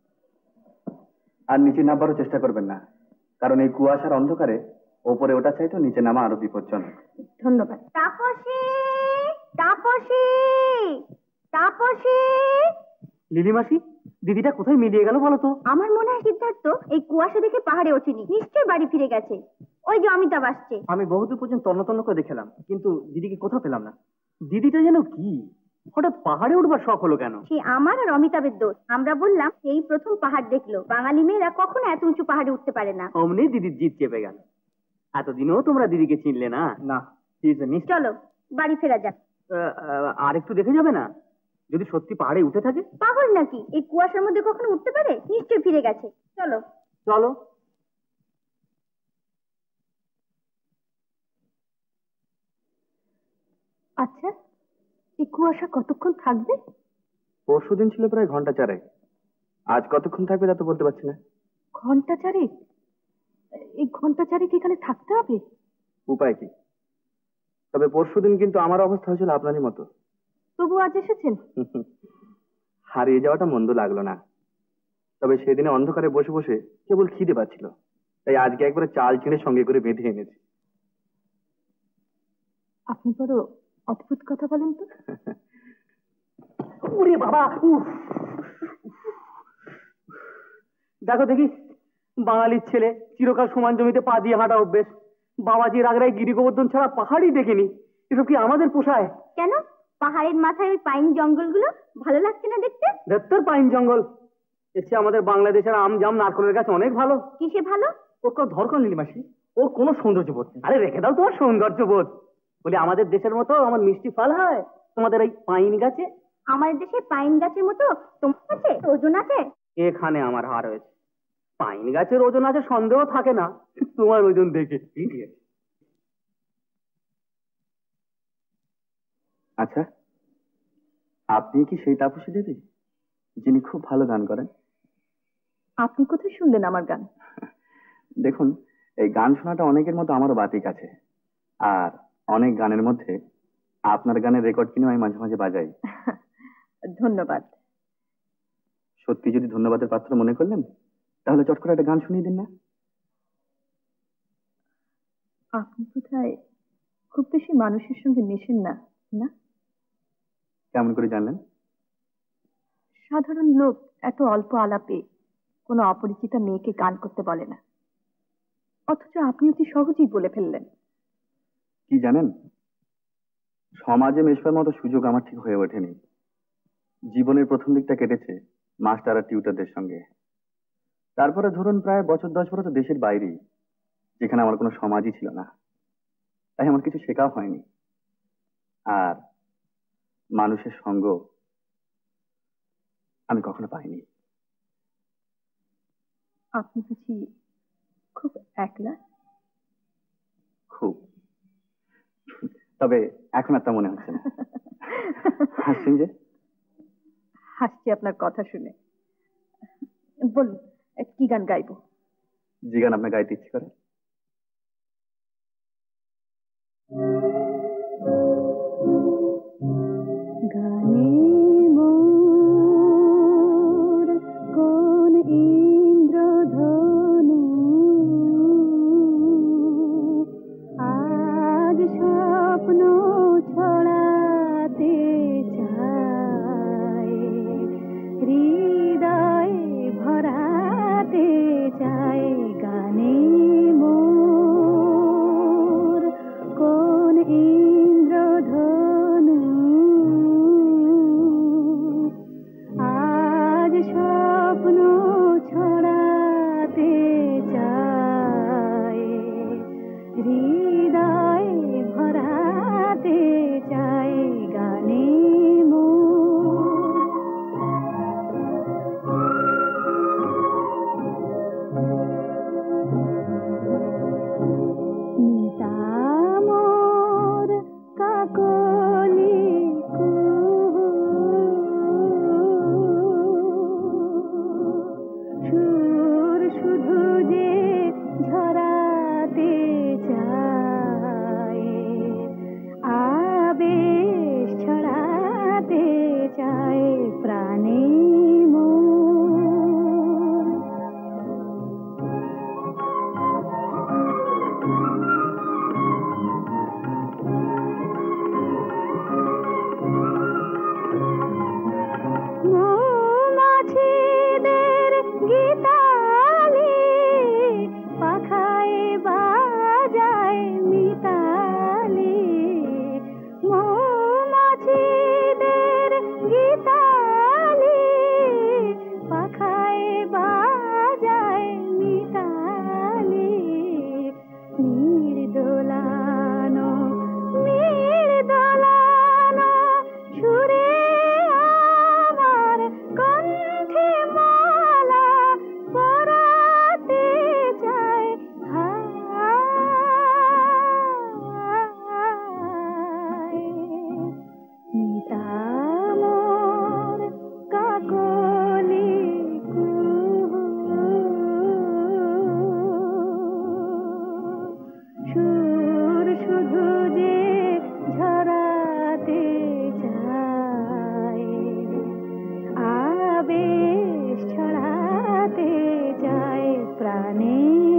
আর নিচে নামবারও চেষ্টা করবেন না, কারণ এই কুয়াশার অন্ধকারে ওপরে ওটা চাইতো নিচে নামা আরো বিপজ্জনক। ধন্যবাদ। তাপসী, তাপসী, তাপসী। লিলিমাসি, দিদিটা কোথায় মিলিয়ে গেল বলো তো? আমার মনে হয় সিদ্ধার্থ এই কুয়াশা দেখে পাহাড়ে ওঠেনি, নিশ্চয়ই বাড়ি ফিরে গেছে। ওই যে অমিতাভ আসছে। আমি বহুদূর পর্যন্ত তন্ন তন্ন করে দেখলাম, কিন্তু দিদিকে কোথাও পেলাম না। দিদিটা যেন কি হঠাৎ পাহাড়ে উঠবার শখ হলো কেন? সে আমার আর অমিতাভের দোষ। আমরা বললাম এই প্রথম পাহাড় দেখলো, বাঙালি মেয়েরা কখনো এত উঁচু পাহাড়ে উঠতে পারে না। অমনি দিদির জিদ চেপে গেল। এতদিনও তোমরা দিদিকে চিনলে না? না। চলো বাড়ি ফেরা যাক। আর একটু দেখে যাবে না, যদি সত্যি পাহাড়ে উঠে থাকে? পাগল নাকি? এই কুয়াশার মধ্যে কখনো উঠতে পারে? নিশ্চয়ই ফিরে গেছে। চলো চলো। আচ্ছা, এই কুয়াশা কতক্ষণ থাকবে? পরশুদিন ছিল প্রায় ঘন্টা চারেক, আজ কতক্ষণ থাকবে তা তো বলতে পারছি না। ঘন্টা চারেক? এই ঘন্টা চারেক এখানে থাকতে হবে? উপায় কি? তবে পরশুদিন কিন্তু আমার অবস্থা হয়েছিল আপনারই মতো। তবু আজ এসেছেন? হারিয়ে যাওয়াটা মন্দ লাগলো না, তবে সেদিনে অন্ধকারে বসে বসে কেবল খিদে পাচ্ছিল, তাই আজকে একবারে চাল চিড়ে সঙ্গে করে বেঁধে এনেছি। আপনি বড় অদ্ভুত কথা বলেন তো। ওরে বাবা, দেখো দেখি, বাঙালির ছেলে, চিরকাল সমান জমিতে পা দিয়ে হাঁটা অভ্যেস, বাবাজির আগ্রায় গিরি গোবর্ধন ছাড়া পাহাড়ই দেখিনি। এসব কি আমাদের পোষায়? কেন? পাহাড়ের মাথায় ওই পাইন জঙ্গলগুলো ভালো লাগছে না দেখতে? দেখতের পাইন জঙ্গল এর চেয়ে আমাদের বাংলাদেশের আম জাম নারকলের গাছ অনেক ভালো। কিসে ভালো? ওর কোনো ধরকন নীলিমাসি, ওর কোনো সৌন্দর্য বোধ নেই। আরে রেখে দাও তোমার সৌন্দর্য বোধ, বলে আমাদের দেশের মতো আমার মিষ্টি ফল হয় তোমাদের এই পাইন গাছে? আমাদের দেশে পাইন গাছের মতো তোমার কাছে ওজন আছে? এখানে আমার হার হয়েছে। পাইন গাছের ওজন আছে সন্দেহ থাকে না তোমার ওজন দেখে। আচ্ছা, আপনি কি সেই তাপসী দেবী যিনি খুব ভালো গান করেন? আপনি কোথায় শুনলেন আমার গান? দেখুন, এই গান শোনাটা অনেকের মতো আমারও বাতিক আছে, আর অনেক গানের মধ্যে আপনার গানের রেকর্ড কিনে আমি মাঝে মাঝে বাজাই। ধন্যবাদ। সত্যি যদি ধন্যবাদের পাত্র মনে করলেন, তাহলে চট করে একটা গান শুনিয়ে দিন না। আপনি কোথায় খুব বেশি মানুষের সঙ্গে মেশেন না, না? কেমন করে জানলেন? সাধারণ লোক এত অল্প আলাপে কোনো অপরিচিতা মেয়েকে গান করতে বলে না, অথচ আপনি অতি সহজেই বলে ফেললেন। কি জানেন, সমাজে মেশবার মতো সুযোগ আমার ঠিক হয়ে ওঠেনি। জীবনের প্রথম দিকটা কেটেছে মাস্টার আর টিউটারদের সঙ্গে, তারপরে ধরুন প্রায় বছর 10 তো দেশের বাইরেই। যেখানে আমার কোনো সমাজই ছিল না, তাই আমার কিছু শেখাও হয়নি। আর মানুষের সঙ্গ আমি কখনো পাইনি। আপনি বুঝি খুব একলা? খুব, তবে এখন আর তা মনে হচ্ছে না। হাসছেন যে? হাসছি আপনার কথা শুনে। বলুন, কি গান গাইবো? যে গান আপনার গাইতে ইচ্ছে করে। গানে মোর কোন ইন্দ্রধনু আজ স্বপ্ন ছড়াতে চায়, হৃদয়ে ভরাতে চায়। গানে মোর কোন ইন্দ্রধনু আজ স্বপ্ন ছড়াতে চায়, হৃদয়ে ভরাতে চায়। গানে মোর কাকলি সুর শুধু যে ঝরাতে চায়, আবেশ ছড়াতে চায় প্রাণে মৌমাছিদের গীতালি পাখায় বাজায় মিতালি, মৌমাছিদের গীতালি পাখায় বাজায় মিতালি। নীর দোলানো সুরে আমার কণ্ঠে মালা পরাতে চায়। মিতামোর কাকলি সুর শুধু যে ঝরাতে চায়, আবেশ ছড়াতে চায় প্রাণে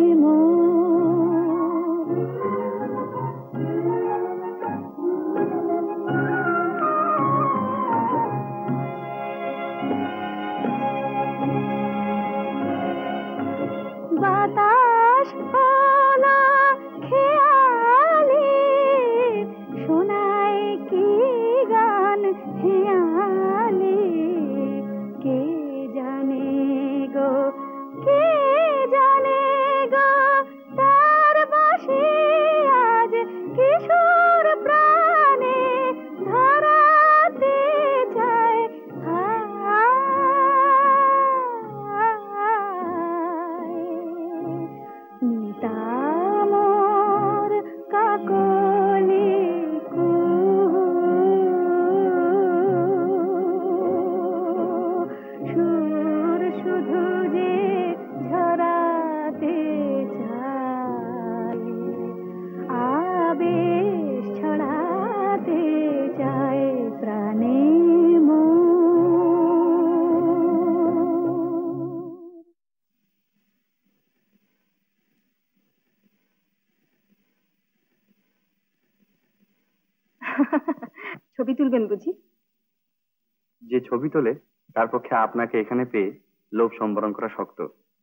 বাতাস হলো খেয়ালি শোনায় কি গান হেয়ালি। কে জানে গো, কে জানে গো তার বাঁশি আজ কিশোর প্রাণে ধরাতে চায়। মিতামোর কাকলি সুর শুধু যে ঝরাতে চায়, আবেশ ছড়াতে চায় প্রাণে ছবি তুলবেন বুঝি? যে ছবি তোলে তার পক্ষে আপনাকে এখানে পেয়ে লোভ সম্বরণ করা শক্ত।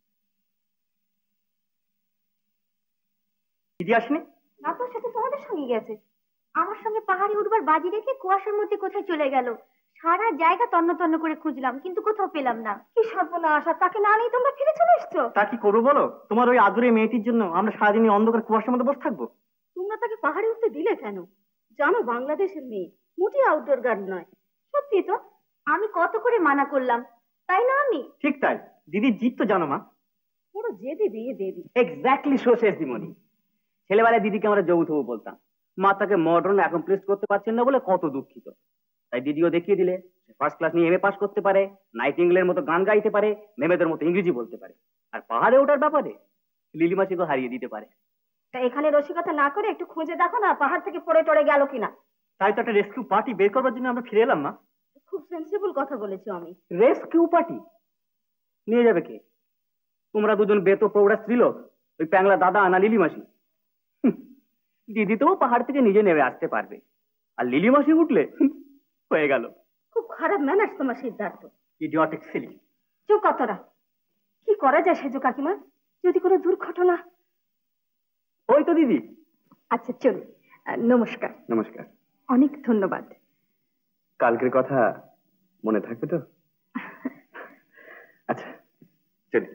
দিদি আসেনি? না, তোর সাথে তোমাদের সঙ্গে গেছে। আমার সঙ্গে পাহাড়ে উঠবার বাজি রেখে কুয়াশার মধ্যে কোথায় চলে গেল। সারা জায়গা তন্ন তন্ন করে খুঁজলাম, কিন্তু কোথাও পেলাম না। কি সর্বনাশ! আর তাকে না নিয়ে তোমরা ফিরে চলে এসছো? তা কি করবো বলো? তোমার ওই আদুরে মেয়েটির জন্য আমরা সারাদিন অন্ধকার কুয়াশার মধ্যে বসে থাকবো? তোমরা তাকে পাহাড়ে উঠতে দিলে কেন? জানো বাংলাদেশের মেয়ে, মোটেই আউটডোর গার্ড নয়। সত্যি তো, আমি কত করে মানা করলাম, তাই না? আমি ঠিক তাই, দিদির জিত তো জানো মা। পুরো জেদি বিয়ে দেবী। এক্স্যাক্টলি সো শেষ দিমনি। ছেলেবেলায় দিদিকে আমরা যৌথবু বলতাম। মা তাকে মডার্ন অ্যাকমপ্লিশ করতে পারছেন না বলে কত দুঃখিত। তাই দিদিও দেখিয়ে দিলে ফার্স্ট ক্লাস নিয়ে এমএ পাস করতে পারে, নাইটিঙ্গেলের মতো গান গাইতে পারে, মেমেদের মতো ইংরেজি বলতে পারে, আর পাহাড়ে ওঠার ব্যাপারে লিলিমাসিকেও হারিয়ে দিতে পারে। তা এখানে রসিকতা না করে একটু খুঁজে দেখো না পাহাড় থেকে পড়ে টড়ে গেল কিনা। তাই তো একটা রেস্কিউ পার্টি বের করবার জন্য আমরা ফিরে এলাম। মা খুব সেন্সিবল কথা বলেছো। আমি রেস্কিউ পার্টি নিয়ে যাবে কে? তোমরা দুজন বেতো প্রৌঢ়া স্ত্রীলোক, ওই প্যাংলা দাদা না লিলিমাসি? দিদি তো পাহাড় থেকে নিজে নেমে আসতে পারবে, আর লিলিমাসি উঠলে হয়ে গেল। খুব খারাপ ম্যানার্স তোমার সিদ্ধার্থ। Idiotic Seely. চুপ কতরা, কি করা যায় সেজো কাকিমা? যদি কোনো দুর্ঘটনা। ওই তো দিদি। আচ্ছা চলো, নমস্কার। নমস্কার। অনেক ধন্যবাদ। কালকের কথা মনে থাকবে তো? আচ্ছা চলি।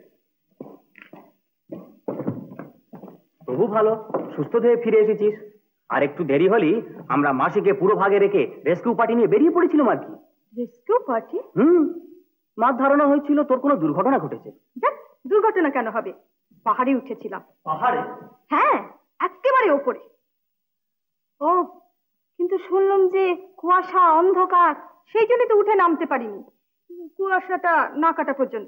তবু ভালো সুস্থ হয়ে ফিরে এসেছিস। আর একটু দেরি হলেই আমরা মাসিকে পুরো ভাগে রেখে রেস্কিউ পার্টি নিয়ে বেরিয়ে পড়েছিলাম আর কি। Rescue party? মার ধারণা হয়েছিল তোর কোনো দুর্ঘটনা ঘটেছে। দেখ, দুর্ঘটনা কেন হবে? পাহাড়ে উঠেছিলাম। পাহাড়ে? হ্যাঁ, একেবারে ওপরে। ও, কিন্তু শুনলাম যে কুয়াশা, অন্ধকার, সেই জন্য তো উঠে নামতে পারিনি। কুয়াশাটা না কাটা পর্যন্ত।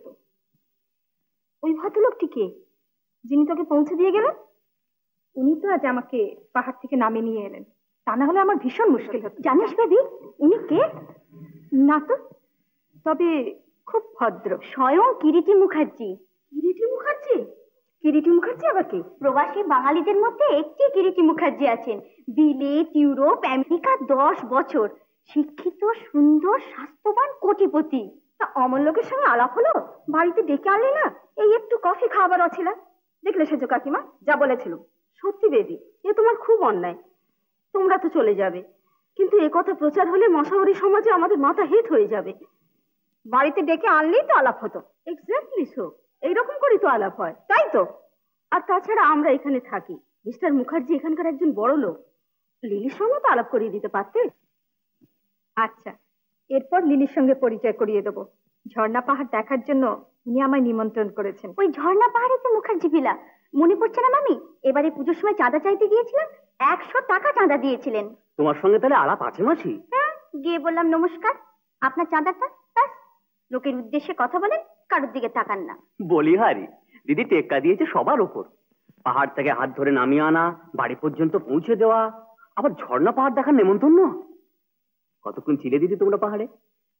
ওই ভদ্রলোকটি কে, যিনি তোকে পৌঁছে দিয়ে গেলেন? উনি তো আজ আমাকে পাহাড় থেকে নামিয়ে নিয়ে এলেন। তা না হলে আমার ভীষণ মুশকিল হতো। জানিস বেবি, উনি কে? না তো, তবে খুব ভদ্র। স্বয়ং কিরিটি মুখার্জি। কিরিটি মুখার্জি? কিরিটি মুখার্জি আবার কি? প্রবাসী বাঙালিদের মধ্যে একটি কিরিটি মুখার্জি আছেন। বিলেত, ইউরোপ, আমেরিকা 10 বছর, শিক্ষিত, সুন্দর, স্বাস্থ্যবান, কোটিপতি। তা অমন লোকের সঙ্গে আলাপ হলো, বাড়িতে ডেকে আনলি না? এই একটু কফি খাওয়াবার অছিলা। দেখলে সেজো কাকিমা যা বলেছিল? সত্যি বেবি, এ তোমার খুব অন্যায়। তোমরা তো চলে যাবে, কিন্তু এ কথা প্রচার হলে মশাবরী সমাজে আমাদের মাথা হেট হয়ে যাবে। বাড়িতে ডেকে আনলেই তো আলাপ হতো। এক্স্যাক্টলি সো, এইরকম করেই তো আলাপ হয়, তাই তো? আর তাছাড়া আমরা এখানে থাকি, মিস্টার মুখার্জি এখানকার একজন বড় লোক। লিলির সঙ্গে তো আলাপ করিয়ে দিতে পারতে। আচ্ছা, এরপর লিলির সঙ্গে পরিচয় করিয়ে দেবো। ঝর্ণা পাহাড় দেখার জন্য উনি আমায় নিমন্ত্রণ করেছেন। ওই ঝর্ণা পাহাড়ে তো মুখার্জি ভিলা, মনে পড়ছে না মামি? এবারে পুজোর সময় চাঁদা চাইতে গিয়েছিলাম, 100 টাকা চাঁদা দিয়েছিলেন। তোমার সঙ্গে তাহলে আলাপ আছে মাসি? হ্যাঁ, গিয়ে বললাম নমস্কার, আপনার চাঁদাটা। ব্যাস, লোকের উদ্দেশ্যে কথা বলেন, কারোর দিকে তাকান না। বলি হারি, দিদি টেক্কা দিয়েছে সবার উপর। পাহাড় থেকে হাত ধরে নামিয়ে আনা, বাড়ি পর্যন্ত পৌঁছে দেওয়া, আবার ঝর্ণা পাহাড় দেখার নেমন্তন্ন। কতক্ষণ ছিলে দিদি তোমরা পাহাড়ে?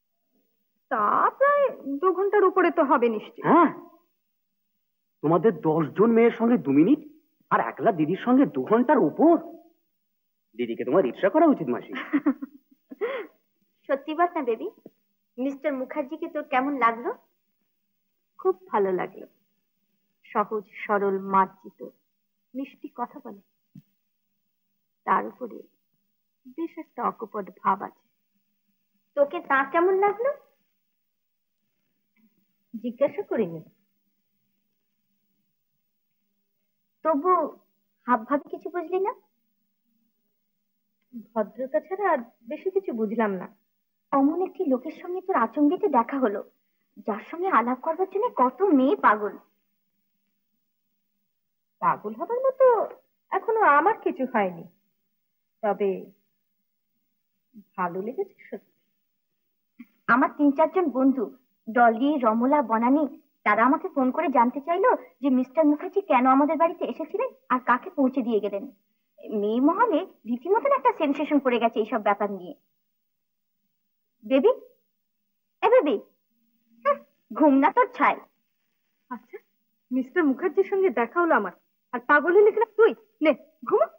তা প্রায় 2 ঘন্টার উপরে তো হবে নিশ্চয়ই। হ্যাঁ, তোমাদের 10 জন মেয়ের সঙ্গে 2 মিনিট, আর একলা দিদির সঙ্গে 2 ঘন্টার উপর। দিদিকে তোমার ঈর্ষা করা উচিত মাসি। সত্যি বল না বেবি, মিস্টার মুখার্জিকে তোর কেমন লাগলো? খুব ভালো লাগলো। সহজ সরল, মার্জিত, মিষ্টি কথা বলে। তার উপরে বেশ একটা অকপট ভাব আছে। তোকে তা কেমন লাগলো? জিজ্ঞাসা করিনি। তবু হাবভাবে কিছু বুঝলি না? ভদ্রতা ছাড়া আর বেশি কিছু বুঝলাম না। অমন একটি লোকের সঙ্গে তোর আচমবিতে দেখা হলো, যার সঙ্গে আলাপ করবার জন্য কত মেয়ে পাগল। পাগল হবার মতো এখনো আমার কিছু হয়নি, তবে ভালো লেগেছে সত্যি। আমার 3-4 জন বন্ধু, ডলি, রমলা, বনানী, তারা আমাকে ফোন করে জানতে চাইলো যে মিস্টার মুখার্জি কেন আমাদের বাড়িতে এসেছিলেন আর কাকে পৌঁছে দিয়ে গেলেন। মেয়ে মহলে রীতিমতন একটা সেন্সেশন পড়ে গেছে এইসব ব্যাপার নিয়ে। বেবি, এ বেবি, ঘুম না তোর ছাই। আচ্ছা, মিস্টার মুখার্জির সঙ্গে দেখা হলো আমার, আর পাগল হলে কিনা তুই? নে ঘুমা।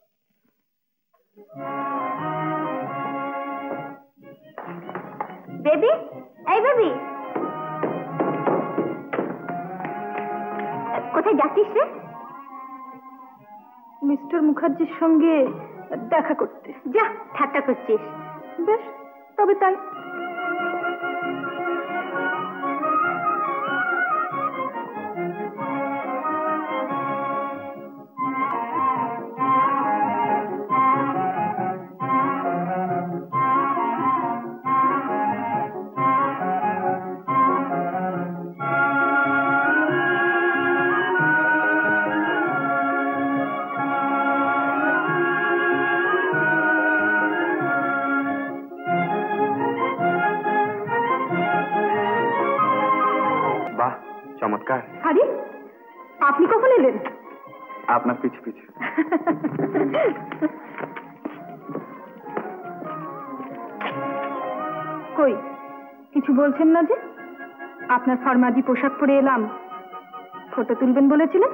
বেবি, এই বেবি, কোথায় যাচ্ছিস রে? মিস্টার মুখার্জির সঙ্গে দেখা করতে। যা, ঠাট্টা করছিস? বেশ, তবে তাই। চমৎকার। আরে আপনি কখন এলেন? আপনার পিছু পিছু। কই কিছু বলছেন না যে? আপনার ফরমাজি পোশাক পরে এলাম, ফটো তুলবেন বলেছিলেন।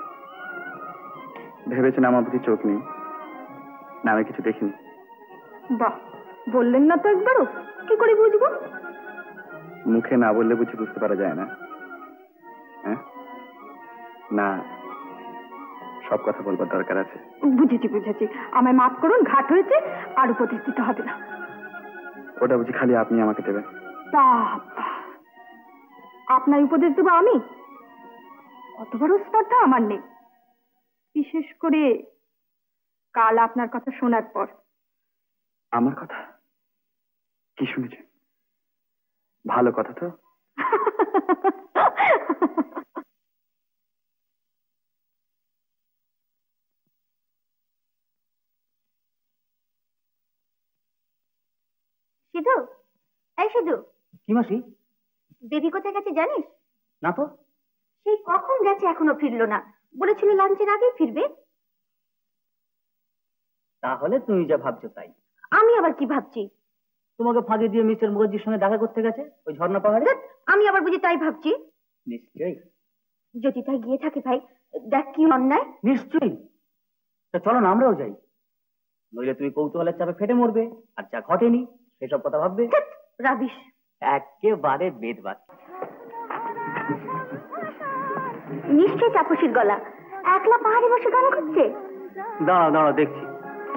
ভেবেছেন আমার প্রতি চোখ নেই? না, আমি কিছু দেখিনি। বাহ, বললেন না তো একবারও, কি করে বুঝবো? মুখে না বললে বুঝি বুঝতে পারা যায় না? হ্যাঁ, না সব কথা বলবার দরকার আছে। বুঝেছি বুঝেছি, আমায় মাফ করুন, ঘাট হয়েছে, আর উপদেশ দিতে হবে না। ওটা বুঝি খালি আপনি আমাকে দেবেন? বাবা, আপনার উপদেশ দেবো আমি? অত বড় স্পর্ধা আমার নেই, বিশেষ করে কাল আপনার কথা শোনার পর। আমার কথা কি শুনেছেন? ভালো কথা তো? সিধু, এই সিধু, কি মাসি? বেবি কোথায় গেছে জানিস? না তো। সেই কখন গেছে, এখনো ফিরলো না। বলেছিল লাঞ্চের আগেই ফিরবে। তাহলে তুমি যা ভাবছো তাই। আমি আবার কি ভাবছি? তোমাকে ফাঁকি দিয়ে মিস্টার মুখার্জির সঙ্গে দেখা করতে গেছে ওই ঝর্ণা পাহাড়ে। আমি আবার বুঝি তাই ভাবছি? নিশ্চয়ই। যদি তাই গিয়ে থাকে ভাই, দেখ কি অন্যায়। নিশ্চয়ই। তা চলো না আমরাও যাই, নইলে তুমি কৌতূহলের চাপে ফেটে মরবে, আর যা ঘটেনি সেসব কথা ভাববে। রাবিশ, একেবারে বেদবাদ। নিশ্চয়ই তাপসীর গলা। একলা পাহাড়ে বসে গান করছে। দাঁড়াও দাঁড়াও, দেখছি।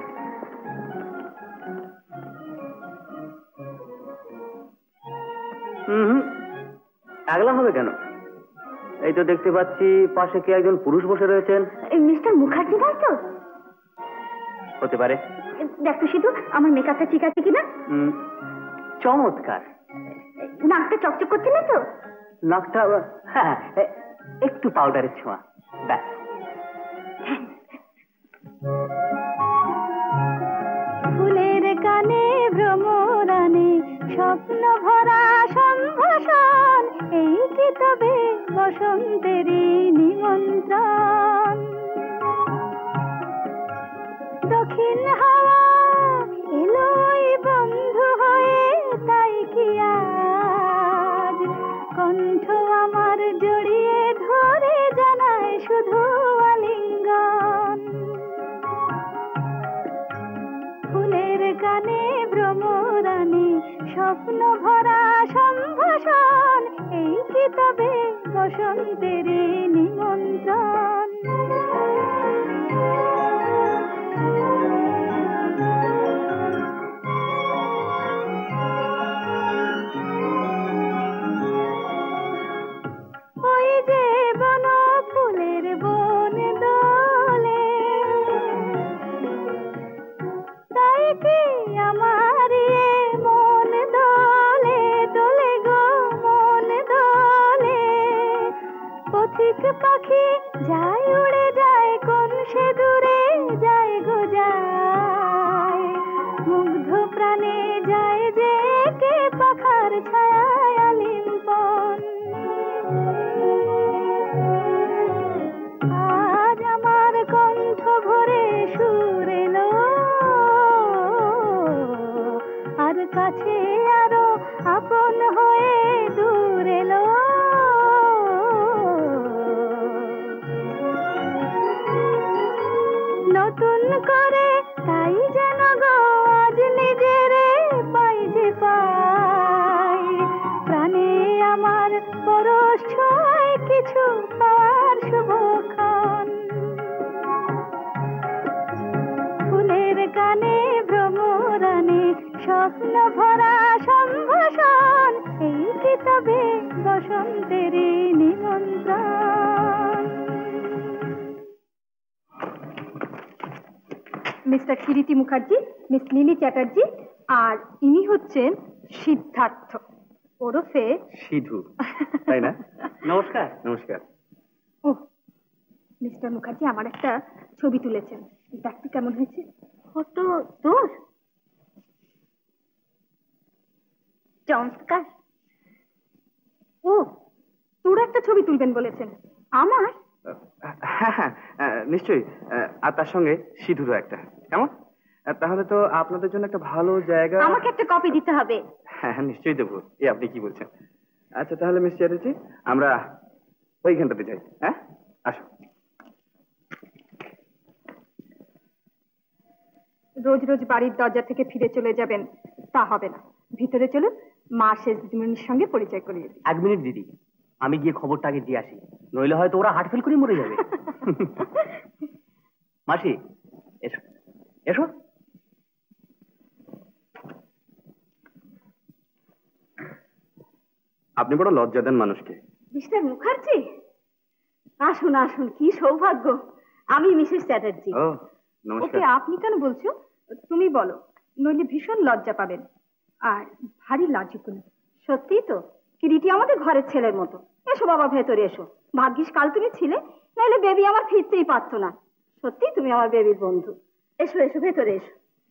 একলা হবে কেন? এই তো দেখতে পাচ্ছি পাশে কে একজন পুরুষ বসে রয়েছেন। মিস্টার মুখার্জি নয় তো? হতে পারে। দেখ তো শুধু আমার মেকআপটা ঠিক আছে কিনা। চমৎকার। নাকটা চকচক করছে না তো? নাকটা, হ্যাঁ, একটু পাউডারের ছোঁয়া, ব্যাস। ফুলের কানে ভ্রমরানে স্বপ্ন ভরা সম্ভাষণ, এই কি তবে বসন্তেরই নিমন্ত্রণ? দক্ষিণ হাওয়া এলোই বন্ধু হয়ে, তাই কি আজ কণ্ঠ আমার জড়িয়ে ধরে জানায় শুধু আলিঙ্গন? ফুলের কানে ভ্রমরানে স্বপ্ন ভরা সম্ভাষণ, এই কি তবে বসন্তেরই নিমন্ত্রণ? ওই যে বন ফুলের বন দোলে, তাই কি আমার মন দোলে, দোলে গো মন দোলে। পথিক পাখি যায় উড়ে যায়, কোন সে দূরে যায় গো যায়। মুগ্ধ প্রাণে যায় যে কে পাখার ছায়ায় আলিঙ্গন। আজ আমার কণ্ঠ ভরে সুর এলো, আর কাছে আরো আপন হয়ে দূর এলো। নতুন করে তাই যেন গো আজ নিজেরে পাই যে পাই, প্রাণে আমার পরশ ছোঁয় কিছু পাওয়ার শুভক্ষণ। ফুলের কানে ভ্রমরানে স্বপ্ন ভরা সম্ভাষণ, এই কি তবে বসন্তেরই নিমন্ত্রণ? Mister Kiriti Mukherjee, miss Lily Chatterjee, আর ইনি হচ্ছেন সিদ্ধার্থ ওরফে সিধু, তাই না? নমস্কার। নমস্কার। ও মিস্টার মুখার্জি, আমার একটা ছবি তুলেছেন, দেখতে কেমন হয়েছে? ফটো তোর? চমৎকার। ও তোর একটা ছবি তুলবেন বলেছেন। আমার? হ্যাঁ হ্যাঁ, নিশ্চয়ই। আর তার সঙ্গে সিঁদুরও একটা, কেমন? তাহলে তো আপনাদের জন্য একটা ভালো জায়গা। আমাকে একটা কপি দিতে হবে। হ্যাঁ হ্যাঁ, নিশ্চয়ই দেবো। আপনি কি বলছেন? আচ্ছা তাহলে মিস চ্যাটার্জি, আমরা ওইখানটাতে যাই। হ্যাঁ, আসো। রোজ রোজ বাড়ির দরজা থেকে ফিরে চলে যাবেন তা হবে না। ভিতরে চলুন, মা শেষ দিদিমণির সঙ্গে পরিচয় করিয়ে দিই। 1 মিনিট দিদি, আমি গিয়ে খবরটা আগে দিয়ে আসি, নইলে হয়তো ওরা হার্ট ফেল করে মরে যাবে। মাসি এসো এসো। আপনি বড় লজ্জা দেন মানুষকে। মিস্টার মুখার্জি, আসুন আসুন, কি সৌভাগ্য। আমি মিসেস চ্যাটার্জি। ও ওকে নমস্কার। আপনি কেন বলছো? তুমি বলো, নইলে ভীষণ লজ্জা পাবেন। আর ভারী লাজুকুন। সত্যি তো, কিরিটি আমাদের ঘরের ছেলের মতো। এসো বাবা, ভেতরে এসো। ভাগ্যিস কাল তুমি ছিলে, নাহলে বেবি আমার ফিরতেই পারতো না। সত্যি তুমি আমার বেবির বন্ধু। এসো এসো, ভেতরে এসো।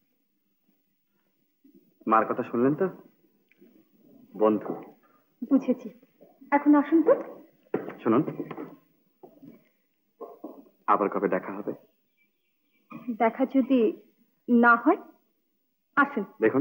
মার কথা শুনলেন তো? বন্ধু। বুঝেছি। এখন আসুন তো। শুনুন, আবার কবে দেখা হবে? দেখা যদি না হয়, আসুন। দেখুন,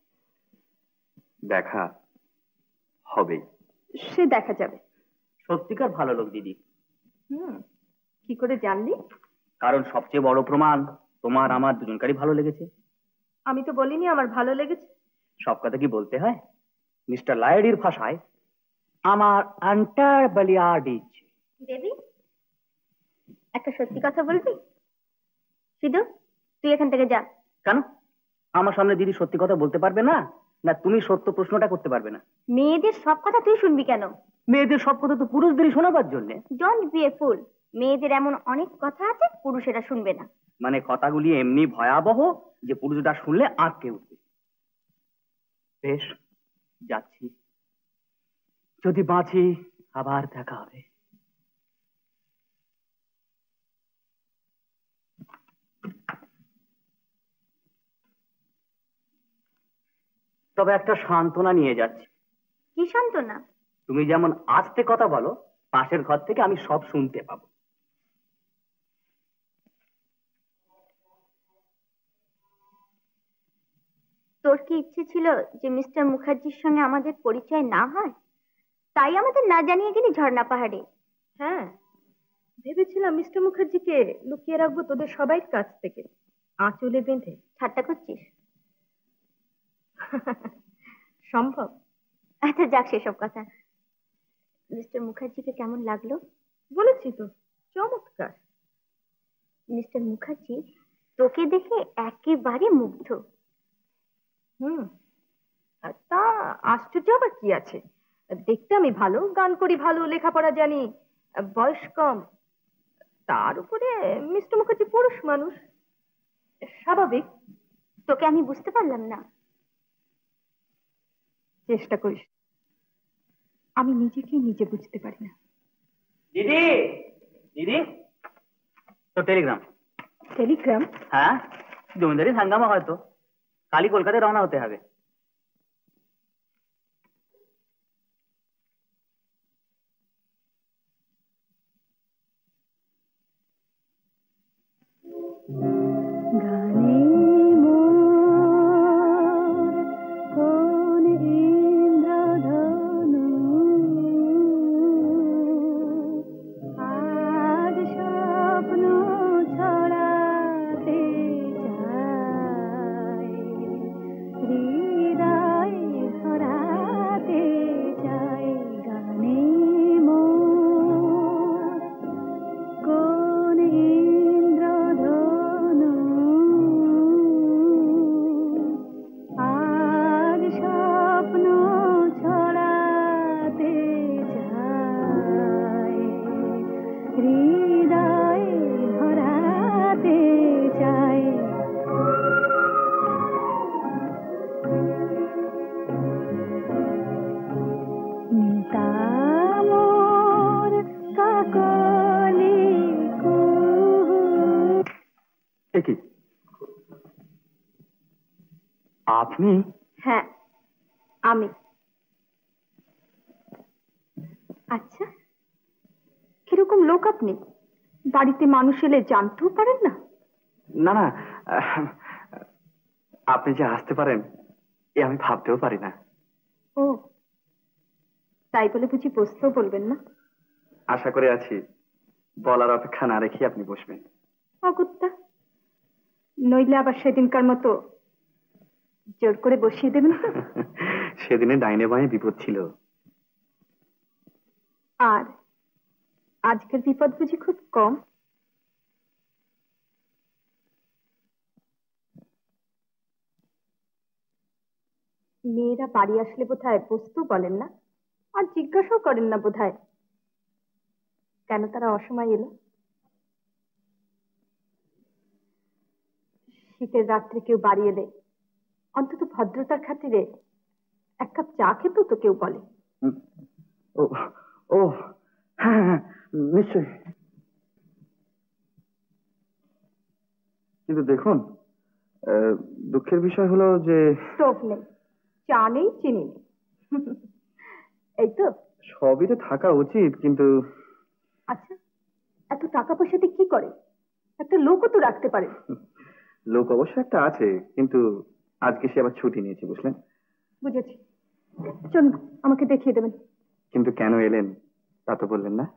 দেখা হবেই। সে দেখা যাবে। সত্যিকার ভালো লোক দিদি। কি করে জানলি? কারণ সবচেয়ে বড় প্রমাণ, তোমার আমার দুজনকারই ভালো লেগেছে। আমি তো বলিনি আমার ভালো লেগেছে। সব কথা কি বলতে হয়? মিস্টার লাইডির ভাষায় আমার আন্টার বলিয়া দিচ্ছে। বেবি, একটা সত্যি কথা বলবি? সিধু, তুই এখান থেকে যা। কেন? আমার সামনে দিদি সত্যি কথা বলতে পারবে না, না তুমি সত্য প্রশ্নটা করতে পারবে না? মেয়েদের সব কথা তুই শুনবি কেন? মেয়েদের সব কথা তো পুরুষদেরই শোনাবার জন্য। Don't be a fool. মেয়েদের এমন অনেক কথা আছে পুরুষেরা শুনবে না। মানে কথাগুলি এমনি ভয়াবহ যে পুরুষটা শুনলে আঁতকে উঠবে। বেশ, যাচ্ছি। যদি বাঁচি আবার দেখা হবে। তবে একটা সান্ত্বনা নিয়ে যাচ্ছি। কি সান্ত্বনা? তুমি যেমন আস্তে কথা বলো, পাশের ঘর থেকে আমি সব শুনতে পাবো। তোর কি ইচ্ছে ছিল যে মিস্টার মুখার্জির সঙ্গে আমাদের পরিচয় না হয়? তাই আমাদের না জানিয়ে গেলি ঝর্ণা পাহাড়ে। হ্যাঁ, ভেবেছিলাম মিস্টার মুখার্জিকে লুকিয়ে রাখবো তোদের সবাই কাছ থেকে, আঁচলে বেঁধে। ঠাট্টা করছিস? সম্ভব? আচ্ছা যাক সেসব কথা। মিস্টার মুখার্জিকে কেমন লাগলো? বলেছি তো, চমৎকার। মিস্টার মুখার্জি তোকে দেখে একেবারে মুগ্ধ। তা আশ্চর্য আবার কি আছে? দেখতে আমি ভালো, গান করি ভালো, লেখাপড়া জানি, বয়স কম। তার উপরে মিস্টার মুখার্জি পুরুষ মানুষ, স্বাভাবিক। তোকে আমি বুঝতে পারলাম না। চেষ্টা করিস। আমি নিজেকেই নিজে বুঝতে পারি না। দিদি, দিদি, তো টেলিগ্রাম। টেলিগ্রাম? হ্যাঁ, জমিদারি হাঙ্গামা হয়তো, কালই কলকাতায় রওনা হতে হবে। আপনি? হ্যাঁ আমি। আচ্ছা কিরকম লোক আপনি? বাড়িতে মানুষ এলে জানতেও পারেন না? না না, আপনি যে আসতে পারেন এ আমি ভাবতেও পারি না। ও তাই বলে বুঝি বসতেও বলবেন না? আশা করে আছি বলার অপেক্ষা না রেখে আপনি বসবেন। অগত্যা, নইলে আবার সেদিনকার মতো জোর করে বসিয়ে দেবেন তো? সেদিনে ডাইনে বাঁয়ে বিপদ ছিল, আর আজকের বিপদ বুঝি খুব কম? মেয়েরা বাড়ি আসলে বোধহয় বসতেও বলেন না, আর জিজ্ঞাসাও করেন না বোধহয় কেন তারা অসময় এলো। শীতের রাত্রে কেউ বাড়ি এলে অন্তত ভদ্রতার খাতিরে এক কাপ চা খেতেও তো কেউ বলে। ও ও হ্যাঁ হ্যাঁ নিশ্চয়ই, কিন্তু দেখুন দুঃখের বিষয় হলো যে স্টোভ নেই, চা নেই, চিনি নেই, এই তো। সবই তো থাকা উচিত, কিন্তু আচ্ছা, এত টাকা পয়সা দিয়ে কি করে? একটা লোকও তো রাখতে পারে। লোক অবশ্য একটা আছে, কিন্তু আজকে সে আবার ছুটি নিয়েছে, বুঝলেন? বুঝেছি, চলুন আমাকে দেখিয়ে দেবেন। কিন্তু কেন এলেন তা তো বললেন না।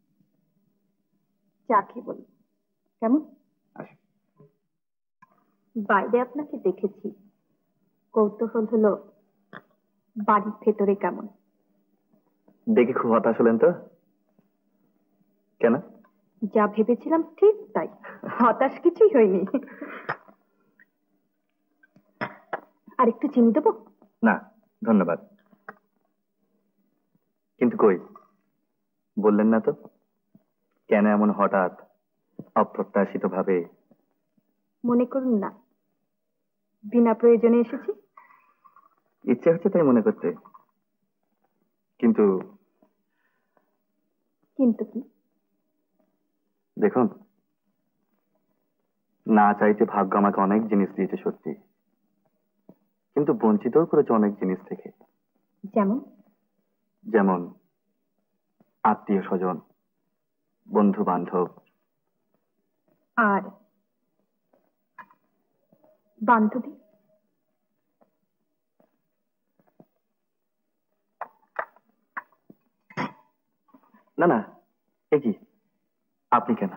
চা খেয়ে বলুন কেমন? বাইরে আপনাকে দেখেছি, কৌতূহল হলো বাড়ির ভেতরে কেমন। দেখে খুব হতাশ হলেন তো? কেন? যা ভেবেছিলাম ঠিক তাই, হতাশ কিছুই হয়নি। আর একটু চিনি দেবো? না ধন্যবাদ। কিন্তু কই বললেন না তো কেন এমন হঠাৎ অপ্রত্যাশিত ভাবে? মনে করুন না বিনা প্রয়োজনে এসেছি। ইচ্ছে হচ্ছে তাই মনে করতে, কিন্তু কিন্তু কি? দেখুন, না চাইতে ভাগ্য আমাকে অনেক জিনিস দিয়েছে সত্যি, কিন্তু বঞ্চিতও করেছে অনেক জিনিস থেকে। যেমন? যেমন আত্মীয় স্বজন, বন্ধু বান্ধব। আর বান্ধবী? না না, এ কি আপনি কেন?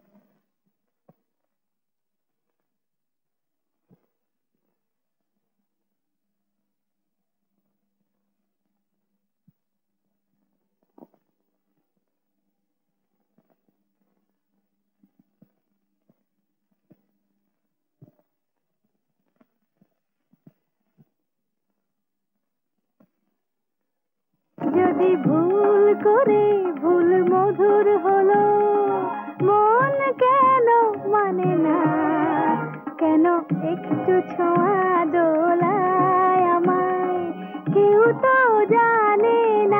যদি ভুল করে ভুল মধুর হলো, মন কেন মানে না? কেন একটু ছোঁয়া দোলায় আমায়, কেউ তো জানে না।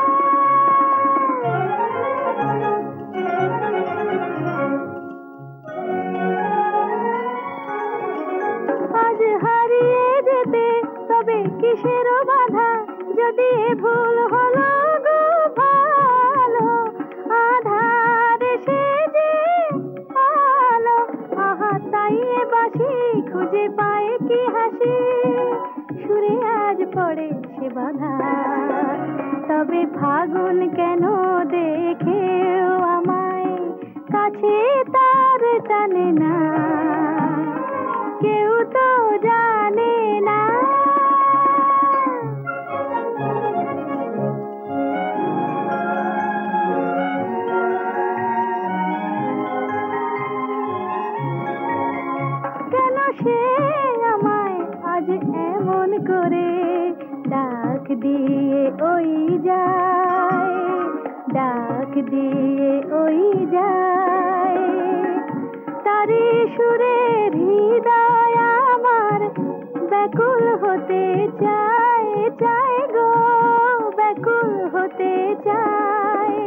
আজ হারিয়ে যেতে তবে কিসের বাধা? যদি ভুল হলো গো ভালো, আধার সে যে আলো। আহা তাই বাসি খুঁজে পায় কি হাসি, সুরে আজ পড়ে সে বাধা। তবে ফাগুন কেন দেখেও আমায় কাছে তার টানে না? কেউ তো জানে না। কেন সে আমায় আজ এমন করে ডাক দিয়ে ওই যায়, ডাক দিয়ে ওই যায়। তারি সুরে হৃদয় আমার ব্যাকুল হতে চায়, চায় গো ব্যাকুল হতে চায়।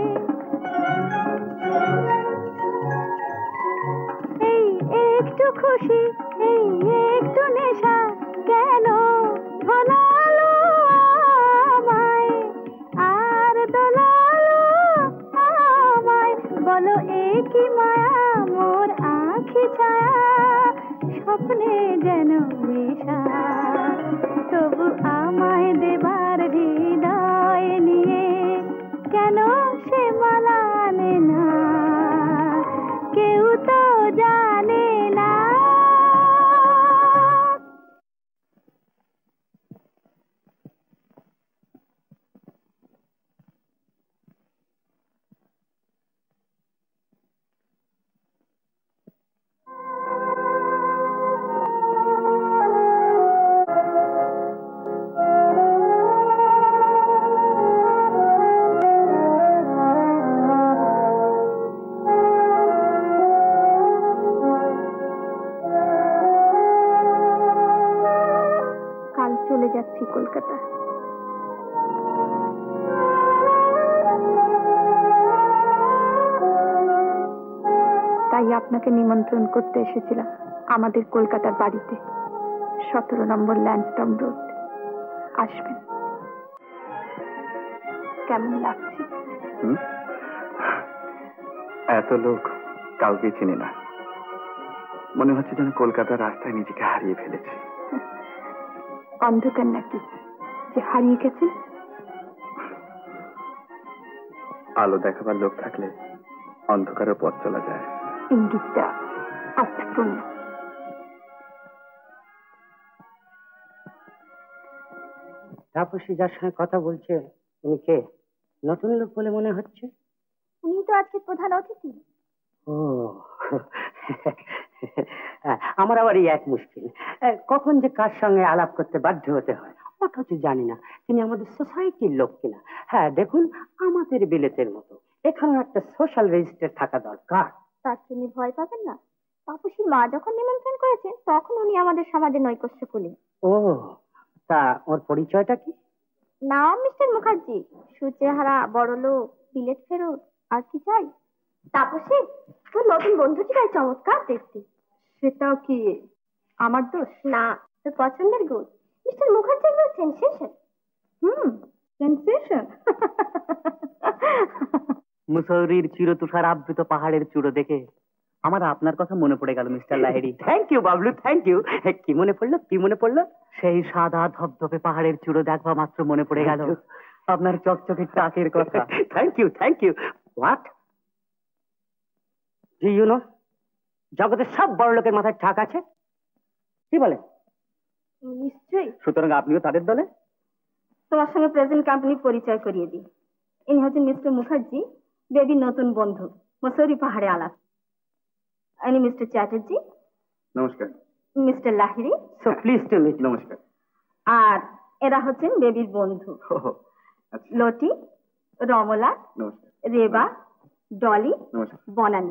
এই একটু খুশি, এই একটু নেশা কেন ভোলালো আমায়, আর দোলালো আমায়। বলো এ কি মায়া মোর আঁখি ছায়া স্বপ্নে যেন নেশা তবু আমায় দেবার হৃদয় নিয়ে কেন সে মানানে না কেউ তো জানে না। চলে যাচ্ছি কলকাতা। তাই আপনাকে নিমন্ত্রণ করতে এসেছিলাম আমাদের কলকাতার বাড়িতে, 17 নম্বর ল্যান্ডস্টন রোড। আসবেন। কেমন লাগছে? এত লোক কাউকে চিনি না, মনে হচ্ছে যেন কলকাতার রাস্তায় নিজেকে হারিয়ে ফেলেছি। অন্ধকার নাকি যে হারিয়ে গেছেন? আলো দেখাবার লোক থাকলে অন্ধকারের পথ চলা যায়। ইঙ্গিতটা অর্থপূর্ণ। তাপসী যার সঙ্গে কথা বলছে উনি কে? নতুন লোক বলে মনে হচ্ছে। উনি তো আজকে প্রধান অতিথি। ও আমার আবার এই এক মুশকিল, কখন যে কার সঙ্গে আলাপ করতে বাধ্য হতে হয় অথচ জানি না তিনি আমাদের সোসাইটির লোক কিনা। হ্যাঁ দেখুন, আমাদের বিলেতের মতো এখানে একটা সোশ্যাল রেজিস্টার থাকা দরকার। তার জন্য ভয় পাবেন না, তাপসীর মা যখন নিমন্ত্রণ করেছে তখন উনি আমাদের সমাজে নৈকট্য কুলি। ও তা ওর পরিচয়টা কি? নাম মিস্টার মুখার্জি, সুচেহারা, বড় লোক, বিলেত ফেরত, আর কি চাই? তাপসী, তোর নতুন বন্ধুটি তাই চমৎকার দেখতে। সেটাও কি আমার দোষ? না, তোর পছন্দের গুণ। মিস্টার মুখার্জি একবার সেন্সেশন। সেন্সেশন। মুসৌরির চিরতুষার আবৃত পাহাড়ের চূড়ো দেখে আমার আপনার কথা মনে পড়ে গেল mister Lahiri. Thank you Bablu, thank you. কি মনে পড়লো, কি মনে পড়লো? সেই সাদা ধবধবে পাহাড়ের চূড়ো দেখবা মাত্র মনে পড়ে গেল আপনার চকচকে টাকের কথা। Thank you, thank you. What do you know, জগতের সব বড় লোকের মাথায় টাক আছে, কি বলে? নিশ্চয়ই। সুতরাং আপনিও তাদের দলে? তোমার সঙ্গে প্রেজেন্ট কোম্পানির পরিচয় করিয়ে দিই। ইনি হচ্ছেন মিস্টার মুখার্জি, বেবির নতুন বন্ধু, মসৌরি পাহাড়ে আলাপ। ইনি মিস্টার চ্যাটার্জি। নমস্কার। Mister Lahiri. So please to meet. নমস্কার। আর এরা হচ্ছেন বেবির বন্ধু, Lottie, Ramala, Reba, Dolly, Banani.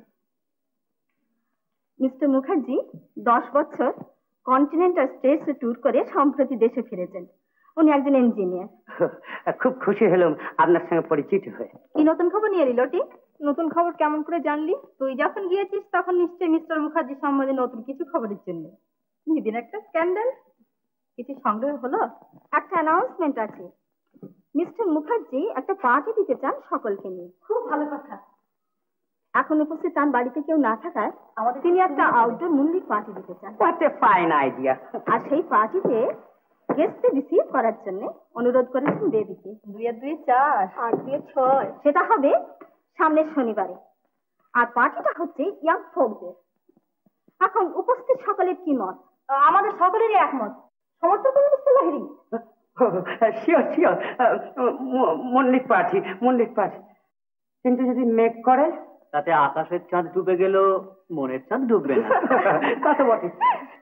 Mister Mukherjee 10 বছর কন্টিনেন্টাল স্টেটস ট্যুর করে সম্প্রতি দেশে ফিরেছেন। উনি একজন ইঞ্জিনিয়ার। খুব খুশি হলাম আপনার সঙ্গে পরিচিত হয়ে। কি নতুন খবর নিয়ে এলি লটি? নতুন খবর কেমন করে জানলি? তুই যখন গিয়েছিস তখন নিশ্চয়ই মিস্টার মুখার্জি সম্বন্ধে নতুন কিছু খবরের জন্য। নিদিন একটা স্ক্যান্ডাল কিছু সংগ্রহ হলো? একটা অ্যানাউন্সমেন্ট আছে। মিস্টার মুখার্জি একটা পার্টি দিতে চান সকলকে নিয়ে। খুব ভালো কথা। এখন উপস্থিত তার বাড়িতে কেউ না থাকায় তিনি একটা আউটডোর মন্দির পার্টি দিতে চান। What a fine idea. আর সেই পার্টিতে গেস্টদের রিসিভ করার জন্য অনুরোধ করেছেন বেবিকে। 2 আর 2 4, 8 2 6। সেটা হবে সামনের শনিবারে। আর পার্টিটা হচ্ছে ইয়াং ফোকদের। এখন উপস্থিত সকলের কি মত? আমাদের সকলেরই একমত। সমর্থন করুন মিস্টার লাহিড়ী। শিওর শিওর, মন্দির পার্টি, মন্দির পার্টি। কিন্তু যদি মেঘ করে তাতে আকাশের চাঁদ ডুবে গেল, মনের চাঁদ ডুববে না। তা তো বটে।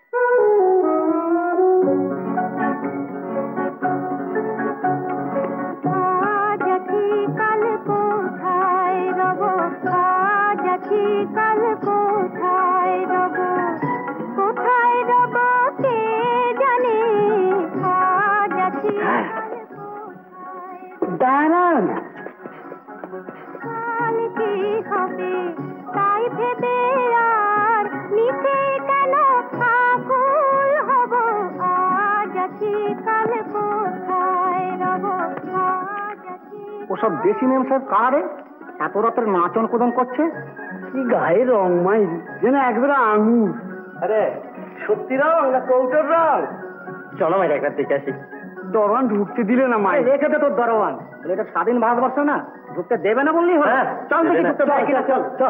কাল কোথায় রব, আজ আছি কাল কোথায় রব, কোথায় রব কে জানে, আজ আছি দাঁড়ান। কাল কি হবে তাই ভেবে আর মিশে কেন আকুল হব, আজ আছি কাল কোথায় রব, আজ আছি। ওসব দেশি নেম সাহেব কারে? এত রাতের নাচন কোদন করছে? কি গায়ে রং মাই, যেন একবারে আঙুর। আরে সত্যি রং না কৌটোর রং? চলো ভাই একবার দেখে আসি। দরওয়ান ঢুকতে দিলে না মাই। রেখে দে তোর দরওয়ান, এটা স্বাধীন ভারতবর্ষ না, ঢুকতে দেবে না বললেই হয়। চল দেখি ঢুকতে দেয় কিনা। চল চল।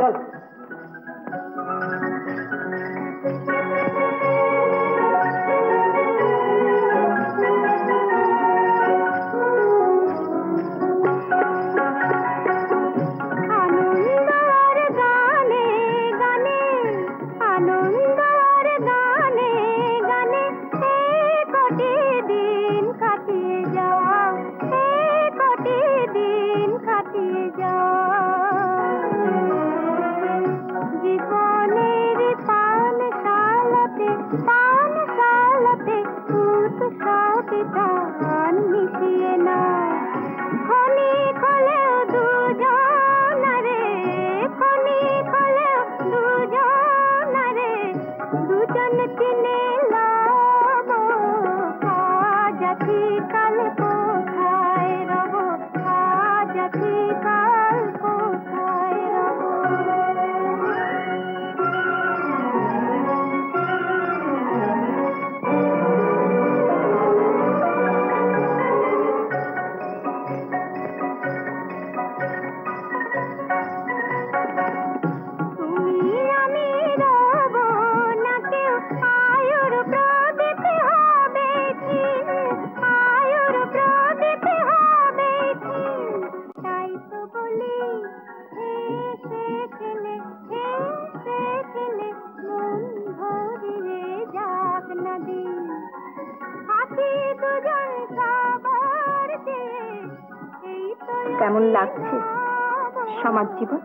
কেমন লাগছে সমাজ জীবন?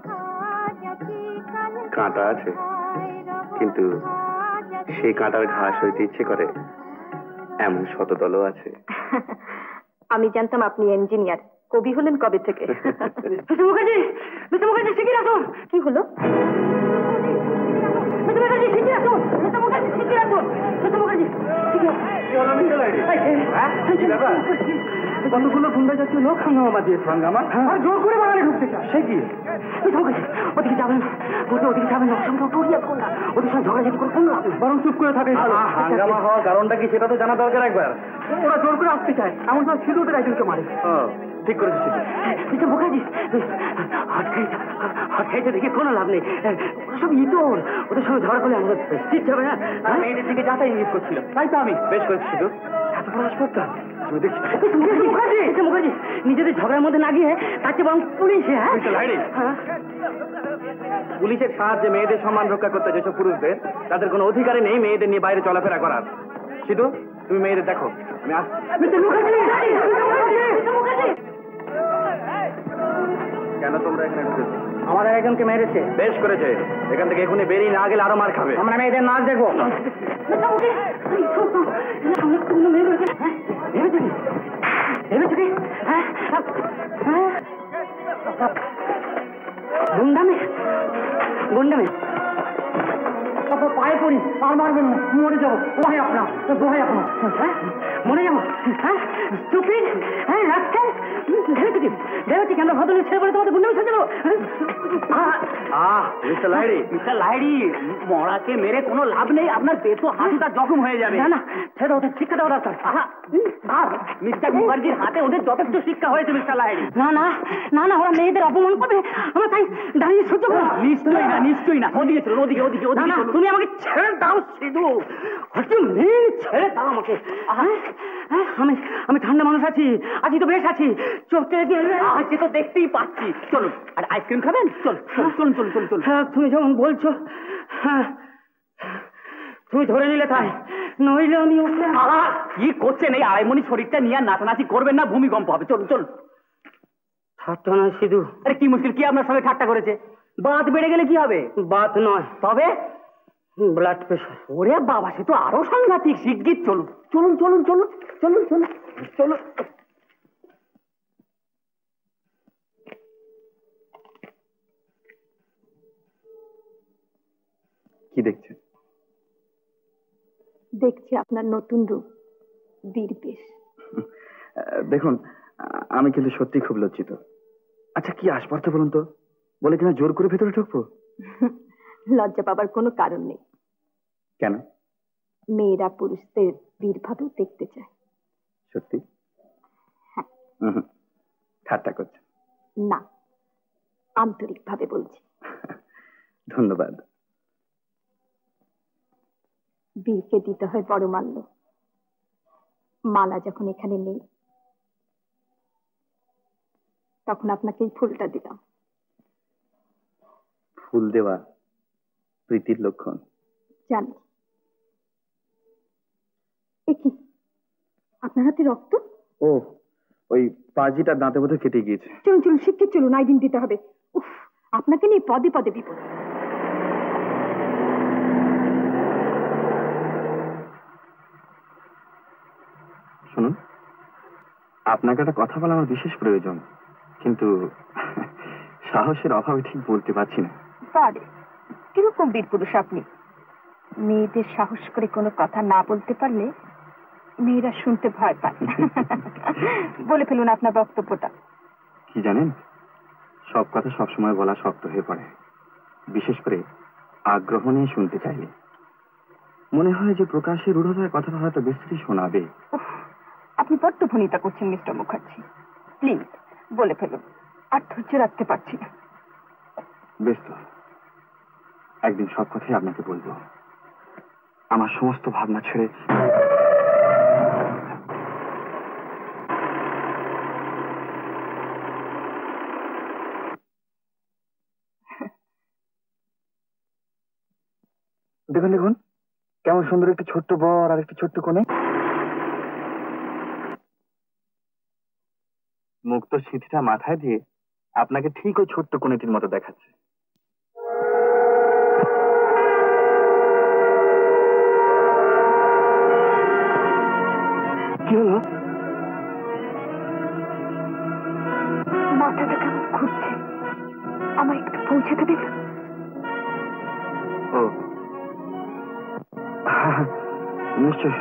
কাঁটা আছে, কিন্তু সেই কাঁটার ঘাস হইতে ইচ্ছে করে এমন শতদলও আছে। আমি জানতাম আপনি ইঞ্জিনিয়ার। কবি হলেন কবে থেকে? মিস্টার মুখার্জি, মিস্টার মুখার্জি শিগগির আসুন। কি হলো? মিস্টার মুখার্জি শিগগির আসুন। মিস্টার মুখার্জি শিগগির আসুন। মিস্টার মুখার্জি কতগুলো গুন্ডা জাতীয় লোক হাঙ্গামা দিয়েছে। হাঙ্গামা আর জোর করে বাগানে ঢুকতে চায়। সে কি? ওদিকে যাবেন না, ওদিকে যাবেন না, সঙ্গে টুরিয়াত করুন না, ওদের সঙ্গে ঝগড়াঝাটি করে কোন লাভ নেই, বরং চুপ করে থাকে। হাঙ্গামা হওয়ার কারণটা কি সেটা তো জানা দরকার একবার। ওরা জোর করে আসতে চায়, এমন সময় শুধু ওদের একজনকে মারে। ঠিক করেছিস। মিস্টার মুখার্জি, হট খাইতে দেখে কোনো লাভ নেই, সব ইতর, ওদের সঙ্গে ঝগড়া করলে আমাদের ঠিক যাবে না। মেয়েদের দিকে যাতা ইঙ্গিত করছিল, তাই তো আমি বেশ করেছি। শুধু এত বড় হাসপাতাল মুখার্জি, নিজেদের ঝগড়ার মধ্যে না গিয়ে তার চেয়ে বরং পুলিশে। পুলিশের সাহায্যে মেয়েদের সম্মান রক্ষা করতে যেসব পুরুষদের, তাদের কোনো অধিকারই নেই মেয়েদের নিয়ে বাইরে চলাফেরা করার। শুধু তুমি মেয়েদের দেখো, আমি আসছি। কেন তোমরা এখানে ঢুকেছো? আমাদের একজনকে মেরেছে। বেশ করেছে, এখান থেকে এখনই বেরিয়ে না গেলে আরো মার খাবে। আমরা মেয়েদের নাচ দেখবো। গুন্ডামে গুন্ডামে পায়ে পড়ি, আর মারবেন না, মরে যাবো। দোহাই আপনার, দোহাই আপনার, হ্যাঁ মরে যাবো। হ্যাঁ স্টুপিড, হ্যাঁ রাস্তায় ভেবেছি কেন ভদ্রলোক ছেড়ে পড়ে তোমাদের গুন্ডামি ছেড়ে যাবো। মিস্টার লাহিড়ী, মিস্টার লাহিড়ী, মরাকে মেরে কোনো লাভ নেই, আপনার পেটও হাঁটুটা জখম হয়ে যাবে। না না, ছেড়ে ওদের শিক্ষা দেওয়া দরকার। মিস্টার মুখার্জির হাতে ওদের যথেষ্ট শিক্ষা হয়েছে মিস্টার লাহিড়ী। না না না না, ওরা মেয়েদের অপমান করবে, আমরা তাই দাঁড়িয়ে সহ্য করবো। নিশ্চয়ই না, নিশ্চয়ই না। ওদিকে চলুন, ওদিকে ওদিকে ওদিকে। তুমি আমাকে ছেড়ে দাও সিধু, ছেড়ে দাও আমাকে। আমি ঠান্ডা মানুষ আছি, আছি তো বেশ আছি। চোখে সে তো দেখতেই পাচ্ছি। চলুন, আর আইসক্রিম খাবেন? চলুন চলুন চলুন চলুন চলুন। হ্যাঁ তুমি যেমন বলছো, হ্যাঁ তুমি ধরে নিলে তাই, নইলে আমি কি করছেন? এই আড়াইমণি শরীরটা নিয়ে নাচানাচি করবেন না, ভূমিকম্প হবে। চলুন চলুন। ঠাট্টা নয় সিধু। আরে কি মুশকিল, কি আপনার সঙ্গে ঠাট্টা করেছে? বাত বেড়ে গেলে কি হবে? বাত নয়, তবে ব্লাড প্রেশার। ওরে বাবা, সে তো আরো সাংঘাতিক। শিগগির চলুন চলুন চলুন চলুন চলুন চলুন চলুন। কি দেখছেন? দেখছি আপনার নতুন রূপ, বীরবেশ। দেখুন, আমি কিন্তু সত্যি খুব লজ্জিত। আচ্ছা কি আসপার্থ বলুন তো, বলে কিনা জোর করে ভেতরে ঢুকবো? লজ্জা পাবার কোনো কারণ নেই। কেন? মেয়েরা পুরুষদের বীরভাবেও দেখতে চায়। সত্যি? হ্যাঁ। ঠাট্টা করছে? না, আন্তরিকভাবে বলছি। ধন্যবাদ। বীরকে দিতে হয় বড় মাল্য। মালা যখন এখানে নেই, তখন আপনাকে এই ফুলটা দিলাম। ফুল দেওয়া প্রীতির লক্ষণ। জানি। কি আপনার হাতে রক্ত? ও, ওই পাজিটার দাঁতে বোধহয় কেটে গিয়েছে। চলুন চলুন, শিগগির চলুন, আইডিন দিতে হবে। উফ, আপনাকে নিয়ে পদে পদে বিপদ। শুনুন, আপনাকে একটা কথা বলা আমার বিশেষ প্রয়োজন, কিন্তু সাহসের অভাবে ঠিক বলতে পারছি না। পারে, কিরকম বীর পুরুষ আপনি! মেয়েদের সাহস করে কোনো কথা না বলতে পারলে মেয়েরা শুনতে ভয় পায়। বলে ফেলুন আপনার বক্তব্যটা। কি জানেন, সব কথা সবসময় বলা শক্ত হয়ে পড়ে, বিশেষ করে আগ্রহ নিয়ে শুনতে চাইলে। মনে হয় যে প্রকাশ্যে রূঢ়তার কথাটা হয়তো বেশি শোনাবে। আপনি বড্ড ভনিতা করছেন মিস্টার মুখার্জি। প্লিজ বলে ফেলুন, আর ধৈর্য রাখতে পারছি না। বেশ তো, একদিন সব কথাই আপনাকে বলবো। আমার সমস্ত ভাবনা ছেড়ে দেখুন দেখুন, কেমন সুন্দর একটি ছোট্ট বর আর একটি ছোট্ট কোণে। মুক্ত সিঁথিটা মাথায় দিয়ে আপনাকে ঠিক ওই ছোট্ট কোণেটির মতো দেখাচ্ছে। কি হলো? মাথাটা কেমন ঘুরছে, আমায় একটু পৌঁছে দেবেন? ও নিশ্চয়।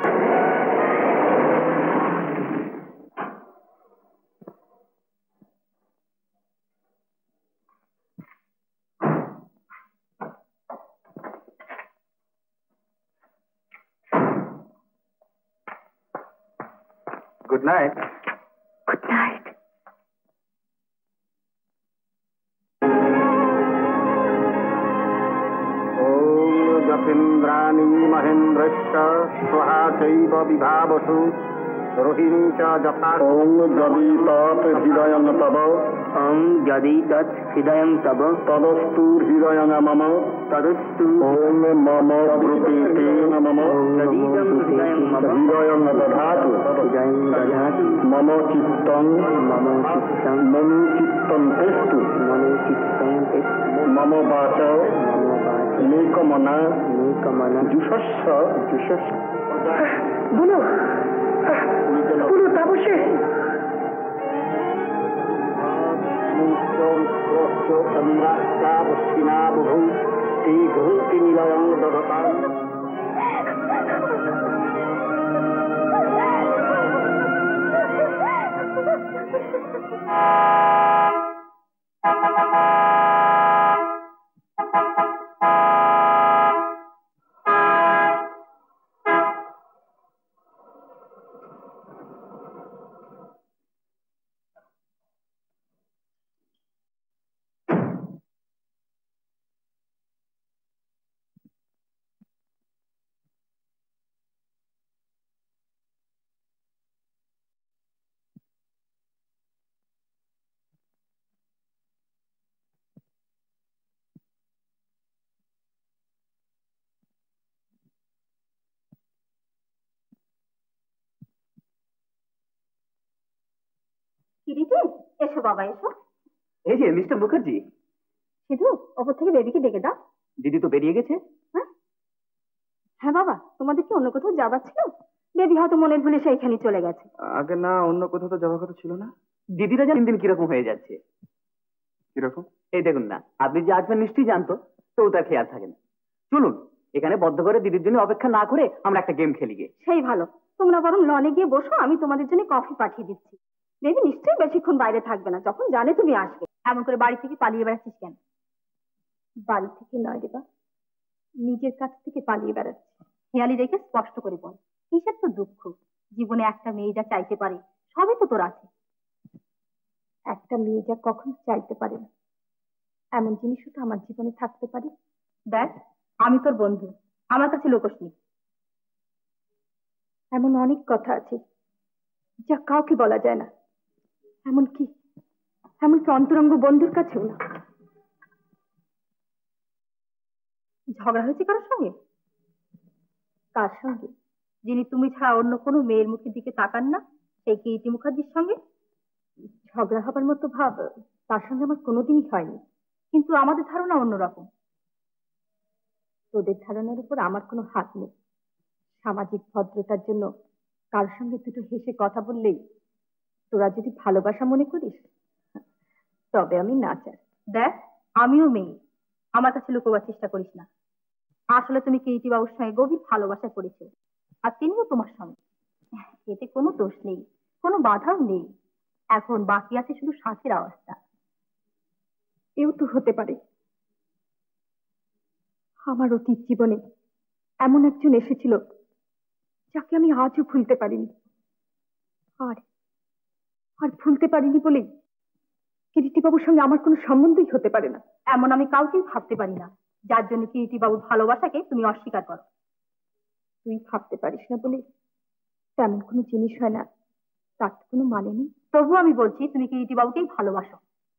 Good night. Good night. ॐ जतीन्द्राणी महेन्द्रश्च स्वहा चैव विभावसु रोहिणी च जथा। ॐ जदि तत् हृदयं तव। ॐ जदि तत् हृदयं तव। तदस्तु हृदयं मम। तदस्तु। ॐ मम प्रकृते मम। जदीदं हृदयं मम। हृदयं दधातु। हृदयं दधातु। मम चित्तं। मम चित्तं। मम चित्तं तेस्तु। मम चित्तं तेस्तु। मम वाच। मम वाच। मेकमना। मेकमना। जुषस्व। जुषस्व। बोलो बोलो तापसे। चंद्रास्तावश्विना बुभु ते घुंति निलयं दधता। কিরিটি, এসো বাবা এসো। এই যে মিস্টার মুখার্জি। সিধু, ওপর থেকে বেবিকে ডেকে দাও। দিদি তো বেরিয়ে গেছে। হ্যাঁ বাবা, তোমাদের কি অন্য কোথাও যাবার ছিল? বেবি হয়তো মনের ভুলে সে এখানে চলে গেছে। আগে না, অন্য কোথাও তো যাওয়ার কথা ছিল না। দিদিরা দিন দিন কিরকম হয়ে যাচ্ছে। কিরকম? এই দেখুন না, আপনি যে আসবেন নিশ্চয়ই জানতো, তো তার খেয়াল থাকে না। চলুন এখানে বদ্ধ করে দিদির জন্য অপেক্ষা না করে আমরা একটা গেম খেলি গে। সেই ভালো, তোমরা বরং লনে গিয়ে বসো, আমি তোমাদের জন্য কফি পাঠিয়ে দিচ্ছি। বেবি নিশ্চয়ই বেশিক্ষণ বাইরে থাকবে না, যখন জানে তুমি আসবে। এমন করে বাড়ি থেকে পালিয়ে বেড়াচ্ছিস কেন? বাড়ি থেকে নয় রে বা, নিজের কাছ থেকে পালিয়ে বেড়াচ্ছি। খেয়ালি রেখে স্পষ্ট করে বল, কিসের তো দুঃখ? জীবনে একটা মেয়ে যা চাইতে পারে সবই তো তোর আছে। একটা মেয়ে যা কখনো চাইতে পারে না এমন জিনিসও তো আমার জীবনে থাকতে পারে। দেখ, আমি তোর বন্ধু, আমার কাছে লোকস নেই। এমন অনেক কথা আছে যা কাউকে বলা যায় না, এমনকি অন্তরঙ্গ বন্ধুর কাছেও না। ঝগড়া হয়েছে কারোর সঙ্গে? কার সঙ্গে? যিনি তুমি ছাড়া অন্য কোনো মেয়ের মুখের দিকে তাকান না, সেই কিরিটি মুখার্জির সঙ্গে। ঝগড়া হবার মতো ভাব তার সঙ্গে আমার কোনোদিনই হয়নি, কিন্তু আমাদের ধারণা অন্যরকম। তোদের ধারণার উপর আমার কোনো হাত নেই। সামাজিক ভদ্রতার জন্য কারোর সঙ্গে দুটো হেসে কথা বললেই তোরা যদি ভালোবাসা মনে করিস, তবে আমি নাচার। দেখ, আমিও মেয়ে, আমার কাছে লুকোবার চেষ্টা করিস না। আসলে তুমি কিরিটি বাবুর সঙ্গে গভীর ভালোবাসায় পড়েছো, আর তিনিও তোমার সঙ্গে। এতে কোনো দোষ নেই, কোনো বাধাও নেই। এখন বাকি আছে শুধু শ্বাসের অবস্থা। এও তো হতে পারে আমার অতীত জীবনে এমন একজন এসেছিল যাকে আমি আজও ভুলতে পারিনি। আর ভুলতে পারিনি বলেই কিরিটি বাবুর সঙ্গে আমার কোনো সম্বন্ধই হতে পারে না, এমন আমি কাউকেই ভাবতে পারি না, যার জন্য কিরিটি বাবুর ভালোবাসাকে তুমি অস্বীকার করো। তুই ভাবতে পারিস না বলে তেমন কোনো জিনিস হয় না, তার তো কোনো মানে নেই। তবু আমি বলছি, তুমি কিরিটি বাবুকেই ভালোবাসো।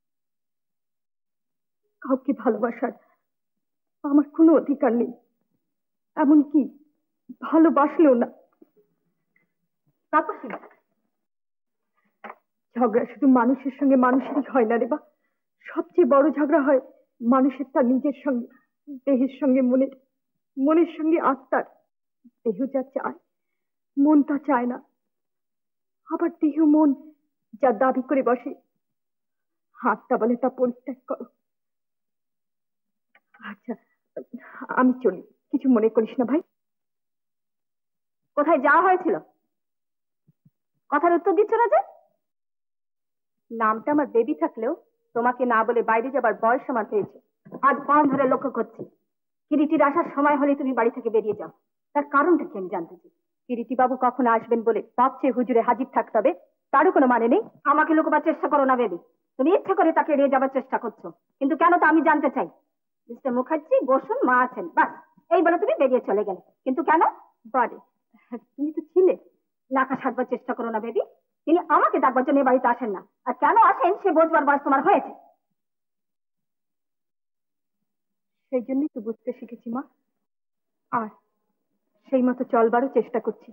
কাউকে ভালোবাসার আমার কোনো অধিকার নেই, এমনকি ভালোবাসলেও না। তারপর ঝগড়া শুধু মানুষের সঙ্গে মানুষেরই হয় না রে বা, সবচেয়ে বড় ঝগড়া হয় মানুষের তার নিজের সঙ্গে, দেহের সঙ্গে মনের, মনের সঙ্গে আত্মার। দেহ যা চায় মন তা চায় না, আবার দেহ মন যা দাবি করে বসে আত্মা বলে তা পরিত্যাগ করো। আচ্ছা, আমি চলি, কিছু মনে করিস না ভাই। কোথায় যাওয়া হয়েছিল? কথার উত্তর দিচ্ছ না যে? নামটা আমার বেবি থাকলেও তোমাকে না বলে বাইরে যাবার বয়স আমার হয়েছে। আজ 5 ধরে লক্ষ্য করছি, কিরিটির আসার সময় হলে তুমি বাড়ি থেকে বেরিয়ে যাও। তার কারণটা কি আমি জানতে চাই। কিরিটি বাবু কখন আসবেন বলে পাচ্ছে হুজুরে হাজির থাকতে হবে, তারও কোনো মানে নেই। আমাকে লুকোবার চেষ্টা করো না বেবি, তুমি ইচ্ছা করে তাকে এড়িয়ে যাবার চেষ্টা করছো, কিন্তু কেন তা আমি জানতে চাই। মিস্টার মুখার্জি বসুন, মা আছেন, বাস এই বলে তুমি বেরিয়ে চলে গেলে। কিন্তু কেন? বাড়ি তুমি তো ছিলে। নাকা সাধবার চেষ্টা করো না বেবি, তিনি আমাকে ডাকবার জন্য বাড়িতে আসেন না, আর কেন আসেন সে বোঝবার বয়স তোমার হয়েছে। সেই জন্যই তো বুঝতে শিখেছি মা, আর সেই মতো চলবারও চেষ্টা করছি।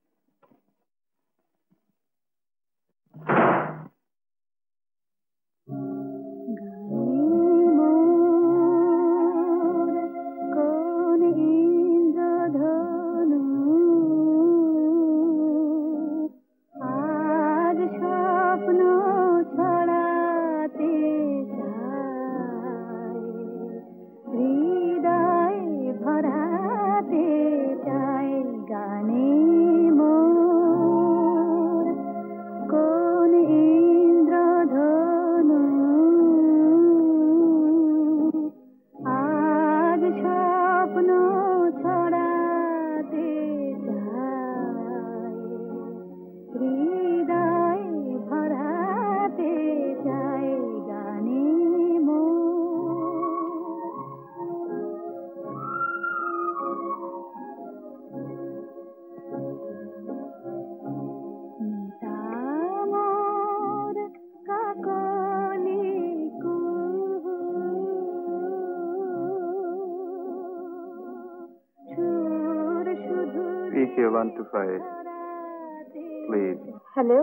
PK125, please. Hello,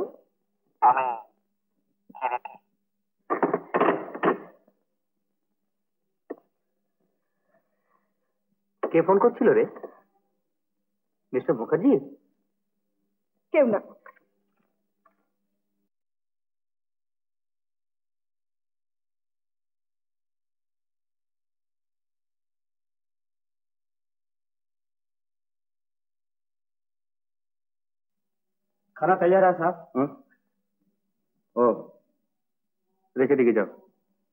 K phone করছিল রে? মিস্টার মুখার্জি? কেউ না। खाना तैयार है साहब। ओ, रेखे दिखे जाओ।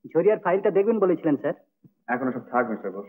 ঝরিয়ার ফাইলটা দেখবেন বলেছিলেন স্যার। এখন সব থাক মিস্টার বোস।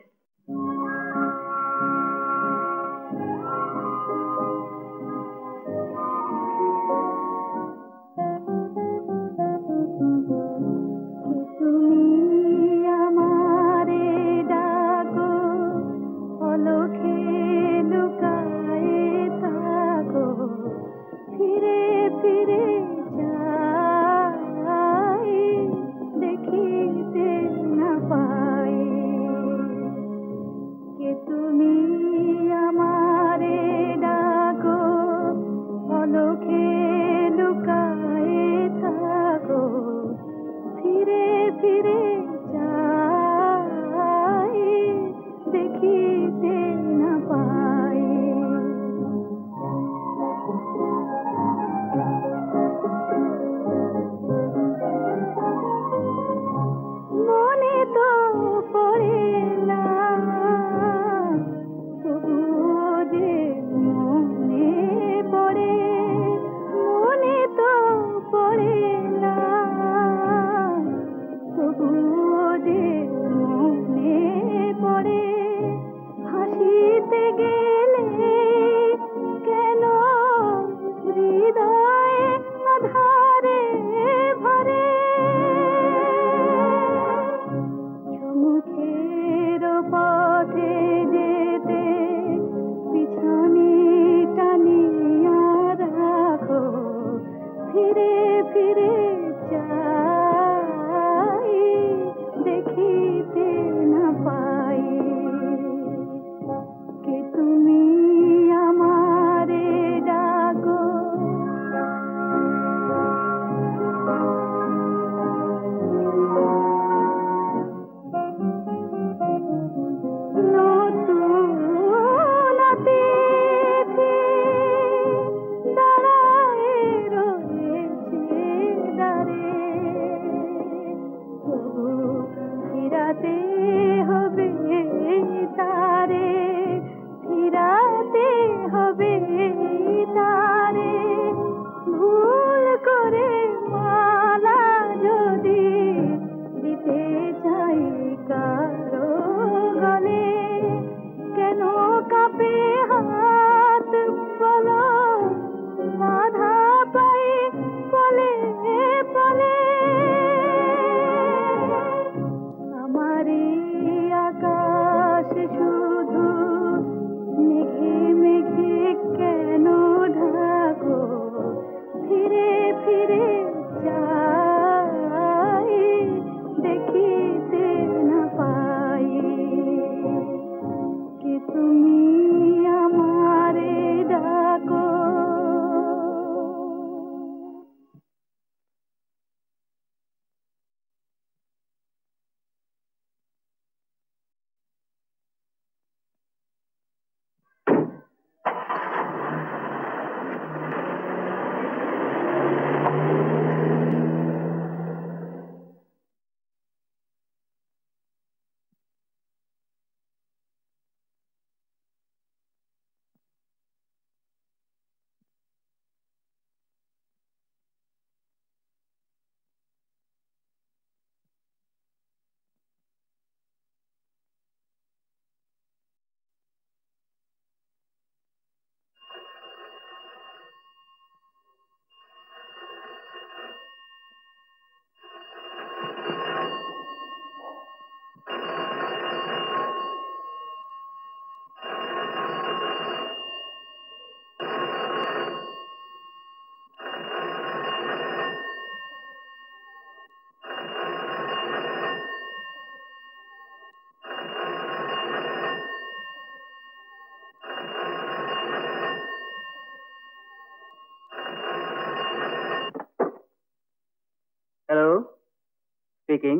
स्पीकिंग।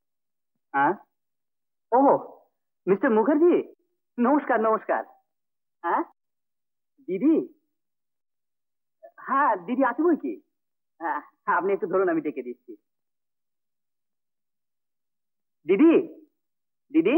हाँ, ओह मिस्टर मुखर्जी, नमस्कार नमस्कार। हाँ দিদি, হ্যাঁ দিদি আছে বই কি? হ্যাঁ আপনি একটু ধরুন, আমি ডেকে দিচ্ছি। দিদি, দিদি,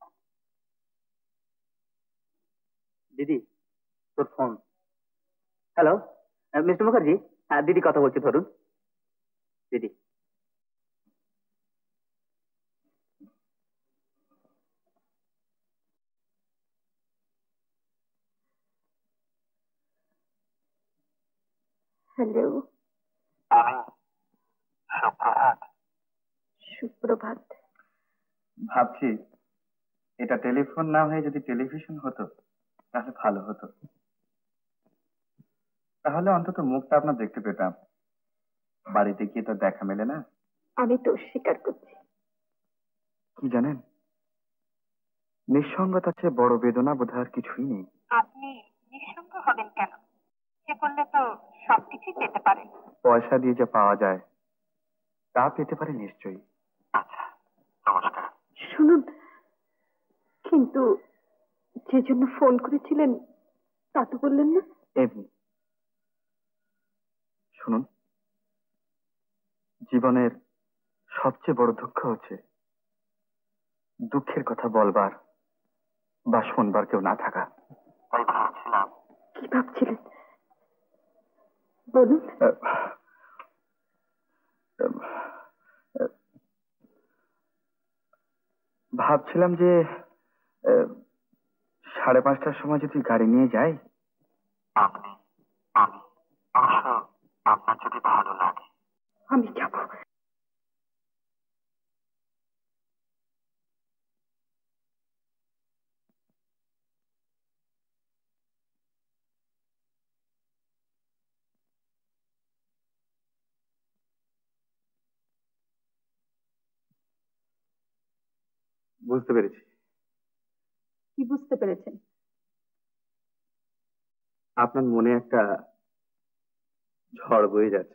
দিদি তোর ফোন। হ্যালো, মিস্টার মুখার্জি, দিদি কথা বলছে, ধরুন। দিদি, হ্যালো, সুপ্রভাত। সুপ্রভাত। ভাবছি এটা টেলিফোন না হয়ে যদি টেলিভিশন হতো তাহলে ভালো হতো। তাহলে অন্তত মুখটা আপনার দেখতে পেতাম। বাড়িতে গিয়ে তো দেখা মেলে না। আমি তো স্বীকার করছি। কি জানেন, নিঃসঙ্গতার চেয়ে বড় বেদনা বোধ আর কিছুই নেই। আপনি নিঃসঙ্গ হবেন কেন? সে করলে তো সবকিছুই পেতে পারেন। পয়সা দিয়ে যা পাওয়া যায় তা পেতে পারে নিশ্চয়ই। আচ্ছা, নমস্কার। শুনুন, কিন্তু যে জন্য ফোন করেছিলেন তা তো বললেন না। এমনি শুনুন, জীবনের সবচেয়ে বড় দুঃখ হচ্ছে দুঃখের কথা বলবার বা শুনবার কেউ না থাকা। তাই ভাবছিলাম। কি ভাবছিলেন বলুন। ভাবছিলাম যে 5:30টার সময় যদি গাড়ি নিয়ে যাই। আপনি, আমি, অবশ্য আপনার যদি ভালো লাগে। আমি যাব। বুঝতে পেরেছি। কি বুঝতে পেরেছেন? আপনার মনে একটা ঝড় বয়ে যাচ্ছে।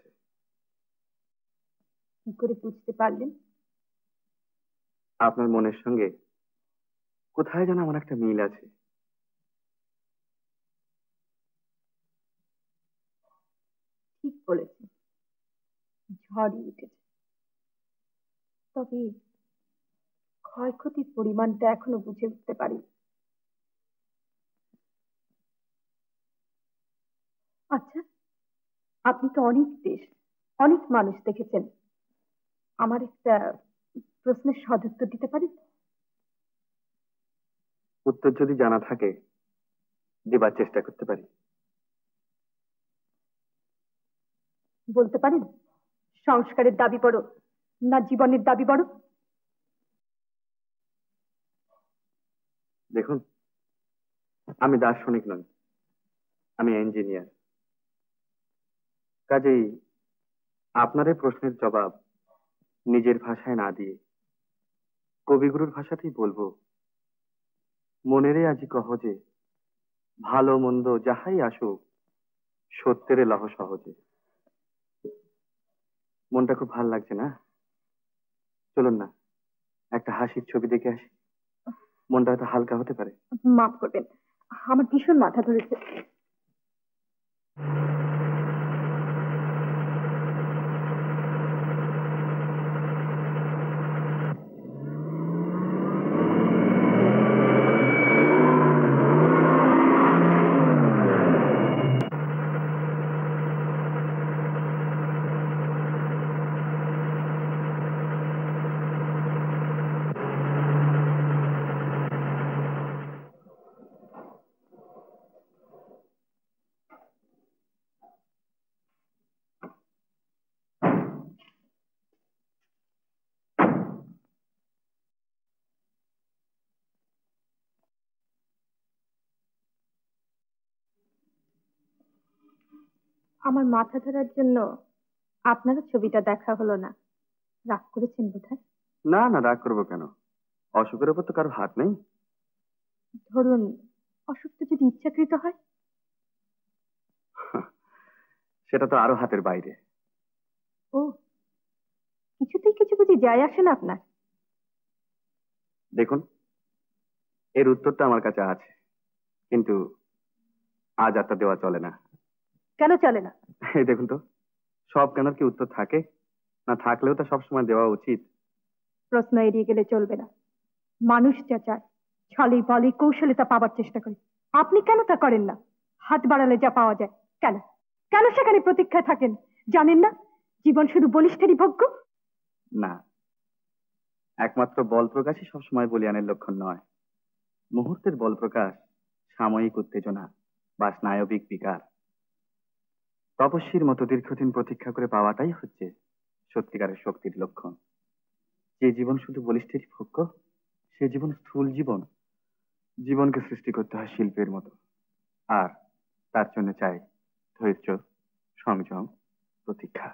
কি করে বুঝতে পারলেন? আপনার মনের সঙ্গে কোথায় যেন আমার একটা মিল আছে। ঠিক বলেছেন, ঝড়ই উঠেছে। তবে ক্ষয়ক্ষতির পরিমাণটা এখনো বুঝে উঠতে পারি। আচ্ছা, আপনি তো অনেক দেশ, অনেক মানুষ দেখেছেন। আমার একটা প্রশ্নের সদুত্তর দিতে পারেন? উত্তর যদি জানা থাকে দেবার চেষ্টা করতে পারি। বলতে পারেন সংস্কারের দাবি বড় না জীবনের দাবি বড়? দেখুন, আমি দার্শনিক নই, আমি ইঞ্জিনিয়ার। কাজেই আপনার এই প্রশ্নের জবাব নিজের ভাষায় না দিয়ে কবিগুরুর ভাষাতেই বলবো। মনেরে আজি কহ যে ভালো মন্দ যাহাই আসুক সত্যেরে লহ সহজে। মনটা খুব ভালো লাগছে না? চলুন না একটা হাসির ছবি দেখে আসি, মনটা হয়তো হালকা হতে পারে। মাফ করবেন, আমার ভীষণ মাথা ধরেছে। আমার মাথা ধরার জন্য আপনারও ছবিটা দেখা হলো না, রাগ করেছেন বোধহয়? না না, রাগ করবো কেন? অসুখের উপর তো কারো হাত নেই। ধরুন অসুখটা যদি ইচ্ছাকৃত হয়? সেটা তো আরো হাতের বাইরে। ও, কিছুতেই কিছু বুঝি যায় আসে না আপনার? দেখুন, এর উত্তরটা আমার কাছে আছে, কিন্তু আজ আর তা দেওয়া চলে না। কেন চলে না? এই দেখুন তো, সব কেন কি উত্তর থাকে? না থাকলেও তা সবসময় দেওয়া উচিত। প্রশ্ন এড়িয়ে গেলে চলবে না। মানুষ যা চায় ছলে বলে কৌশলে তা পাবার চেষ্টা করে। আপনি কেন তা করেন না? হাত বাড়ালে যা পাওয়া যায়, কেন কেন সেখানে প্রতীক্ষায় থাকেন? জানেন না জীবন শুধু বলিষ্ঠেরই ভোগ্য? না, একমাত্র বল প্রকাশই সবসময় বলিয়ানের লক্ষণ নয়। মুহূর্তের বল প্রকাশ সাময়িক উত্তেজনা বা স্নায়বিক বিকার। তপস্বীর মতো দীর্ঘদিন প্রতীক্ষা করে পাওয়াটাই হচ্ছে সত্যিকারের শক্তির লক্ষণ। যে জীবন শুধু বলিষ্ঠেরই ভোগ্য, সে জীবন স্থূল জীবন। জীবনকে সৃষ্টি করতে হয় শিল্পের মতো, আর তার জন্য চাই ধৈর্য, সংযম, প্রতীক্ষা।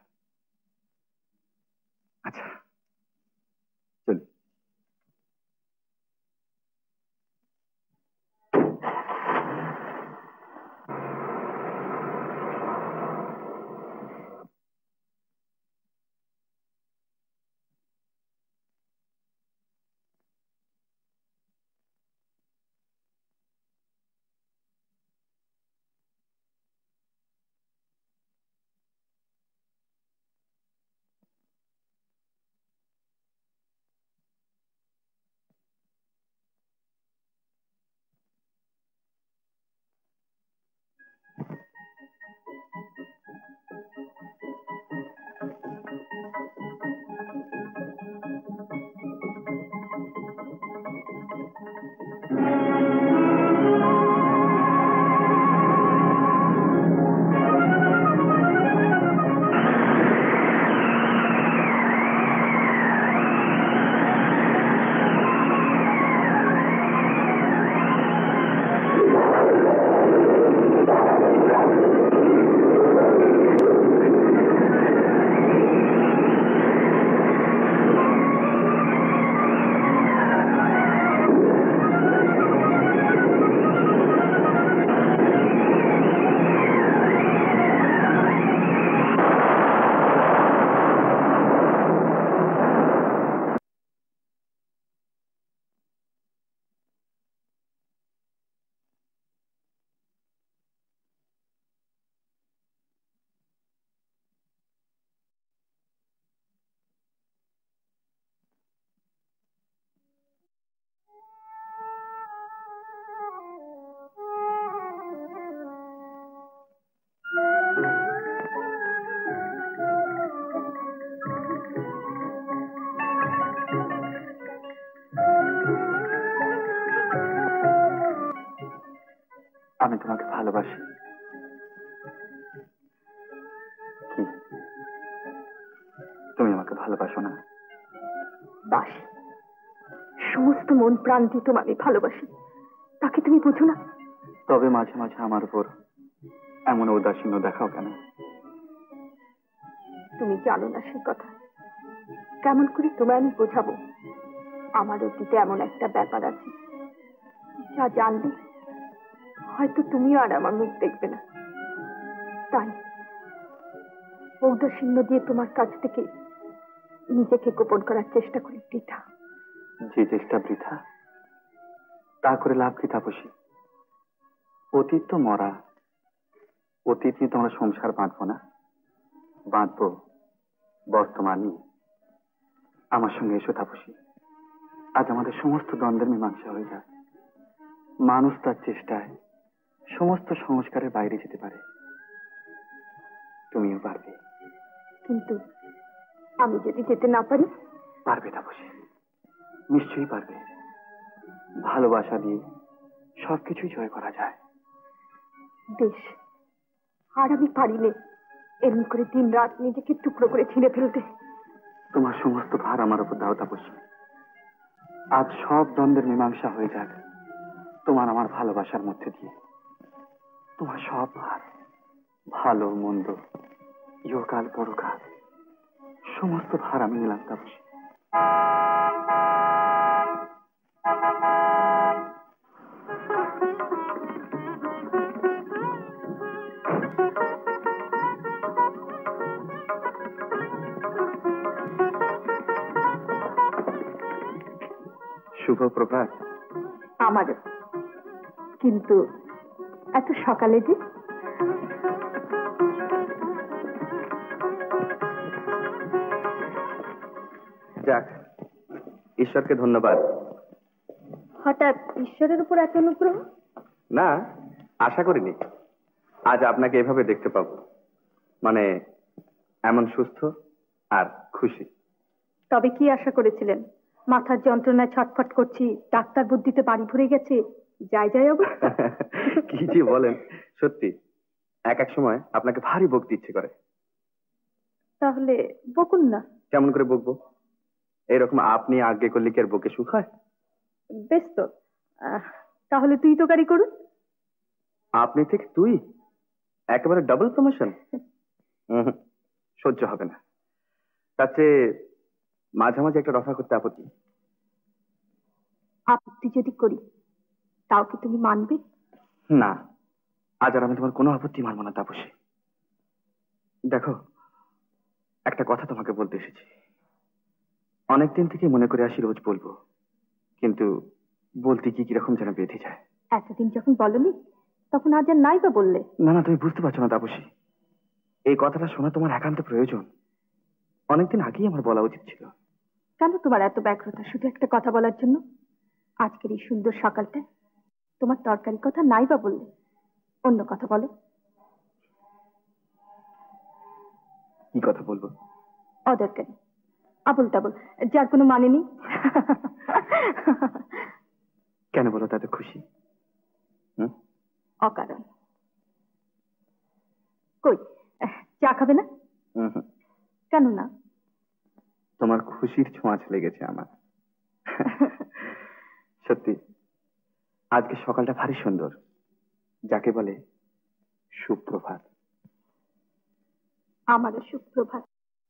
আচ্ছা, চলি। আমি তোমাকে ভালোবাসি। কি তুমি আমাকে ভালোবাসো না? বাসি, সমস্ত মন প্রাণ দিয়ে তোমাকে ভালোবাসি। তাকে তুমি বুঝো না? তবে মাঝে মাঝে আমার উপর এমন উদাসীন্য দেখাও কেন? তুমি জানো না সে কথা। কেমন করে তোমায় আমি বোঝাবো? আমার অতীতে এমন একটা ব্যাপার আছে যা জানলে হয়তো তুমিও আর আমার মুখ দেখবে না। তাই ঔদাসীন্য দিয়ে তোমার কাছ থেকে নিজেকে গোপন করার চেষ্টা করি বৃথা। যে চেষ্টা বৃথা, তা করে লাভ কি তাপসী? অতীত তো মরা। অতীত নিয়ে তোমরা সংসার বাঁধবো না, বাঁধবো বর্তমানই। আমার সঙ্গে এসো তাপসী, আজ আমাদের সমস্ত দ্বন্দ্বের মীমাংসা হয়ে যায়। মানুষ তার চেষ্টায় সমস্ত সংস্কারের বাইরে যেতে পারে, তুমিও পারবে। কিন্তু আমি যদি যেতে না পারি? পারবে তাপসী, নিশ্চয়ই পারবে। ভালোবাসা দিয়ে সবকিছুই জয় করা যায়। বেশ, আর আমি পারিলে এমনি করে দিন রাত নিজেকে টুকরো করে ছিঁড়ে ফেলতে। তোমার সমস্ত ভার আমার উপর দাও তাপসী। আজ সব দ্বন্দ্বের মীমাংসা হয়ে যাক তোমার আমার ভালোবাসার মধ্যে দিয়ে। তোমার সব ভার, ভালো মন্দ, ইহকাল পরকাল, সমস্ত ভার আমি নিলাম তাপসী। শুভ প্রভাত। আমারও। কিন্তু এত সকালে যে? যাক, ঈশ্বরকে ধন্যবাদ। হঠাৎ ঈশ্বরের উপর এত অনুগ্রহ? না, আশা করিনি আজ আপনাকে এভাবে দেখতে পাবো। মানে এমন সুস্থ আর খুশি। তবে কি আশা করেছিলেন? মাথার যন্ত্রণায় ছটফট করছি, ডাক্তার বুদ্ধিতে বাড়ি ভরে গেছে, যাই যাই অবস্থা। কি যে বলেন, সত্যি এক এক সময় আপনাকে ভারী বকতে ইচ্ছে করে। তাহলে বকুন না। কেমন করে বকবো? এরকম আপনি আগে করলে কি আর বকে সুখ হয়? বেশ তো, তাহলে তুই তো গাড়ি করুন। আপনি থেকে তুই, একেবারে ডাবল প্রমোশন। সহ্য হবে না। তাতে মাঝে মাঝে একটা রফা করতে আপত্তি। আপত্তি যদি করি তাও কি তুমি মানবে? না, আজ আর আমি তোমার কোনো আপত্তি মানবো না তাপসী। দেখো, একটা কথা তোমাকে বলতে এসেছি। অনেকদিন থেকে মনে করে আসি রোজ বলবো, কিন্তু বলতে কি কিরকম যেন বেঁধে যায়। এতদিন যখন বলনি তখন আজ আর নাই বা বললে? না না, তুমি বুঝতে পারছো না তাপসী, এই কথাটা শোনা তোমার একান্ত প্রয়োজন। অনেকদিন আগেই আমার বলা উচিত ছিল। কেন তোমার এত ব্যগ্রতা শুধু একটা কথা বলার জন্য? আজকের এই সুন্দর সকালটা তোমার তরকারি কথা নাই বা বললে, অন্য কথা বলো। কি কথা বলবো? অদরকারি, আবল তাবল, যার কোনো মানে নেই। কেন বলো তাতে খুশি? অকারণ। কই, চা খাবে না? কেন না? তোমার খুশির ছোঁয়াচ লেগেছে আমার। সত্যি আজকে সকালটা ভারী সুন্দর, যাকে বলে সুপ্রভাত। আমারও সুপ্রভাত।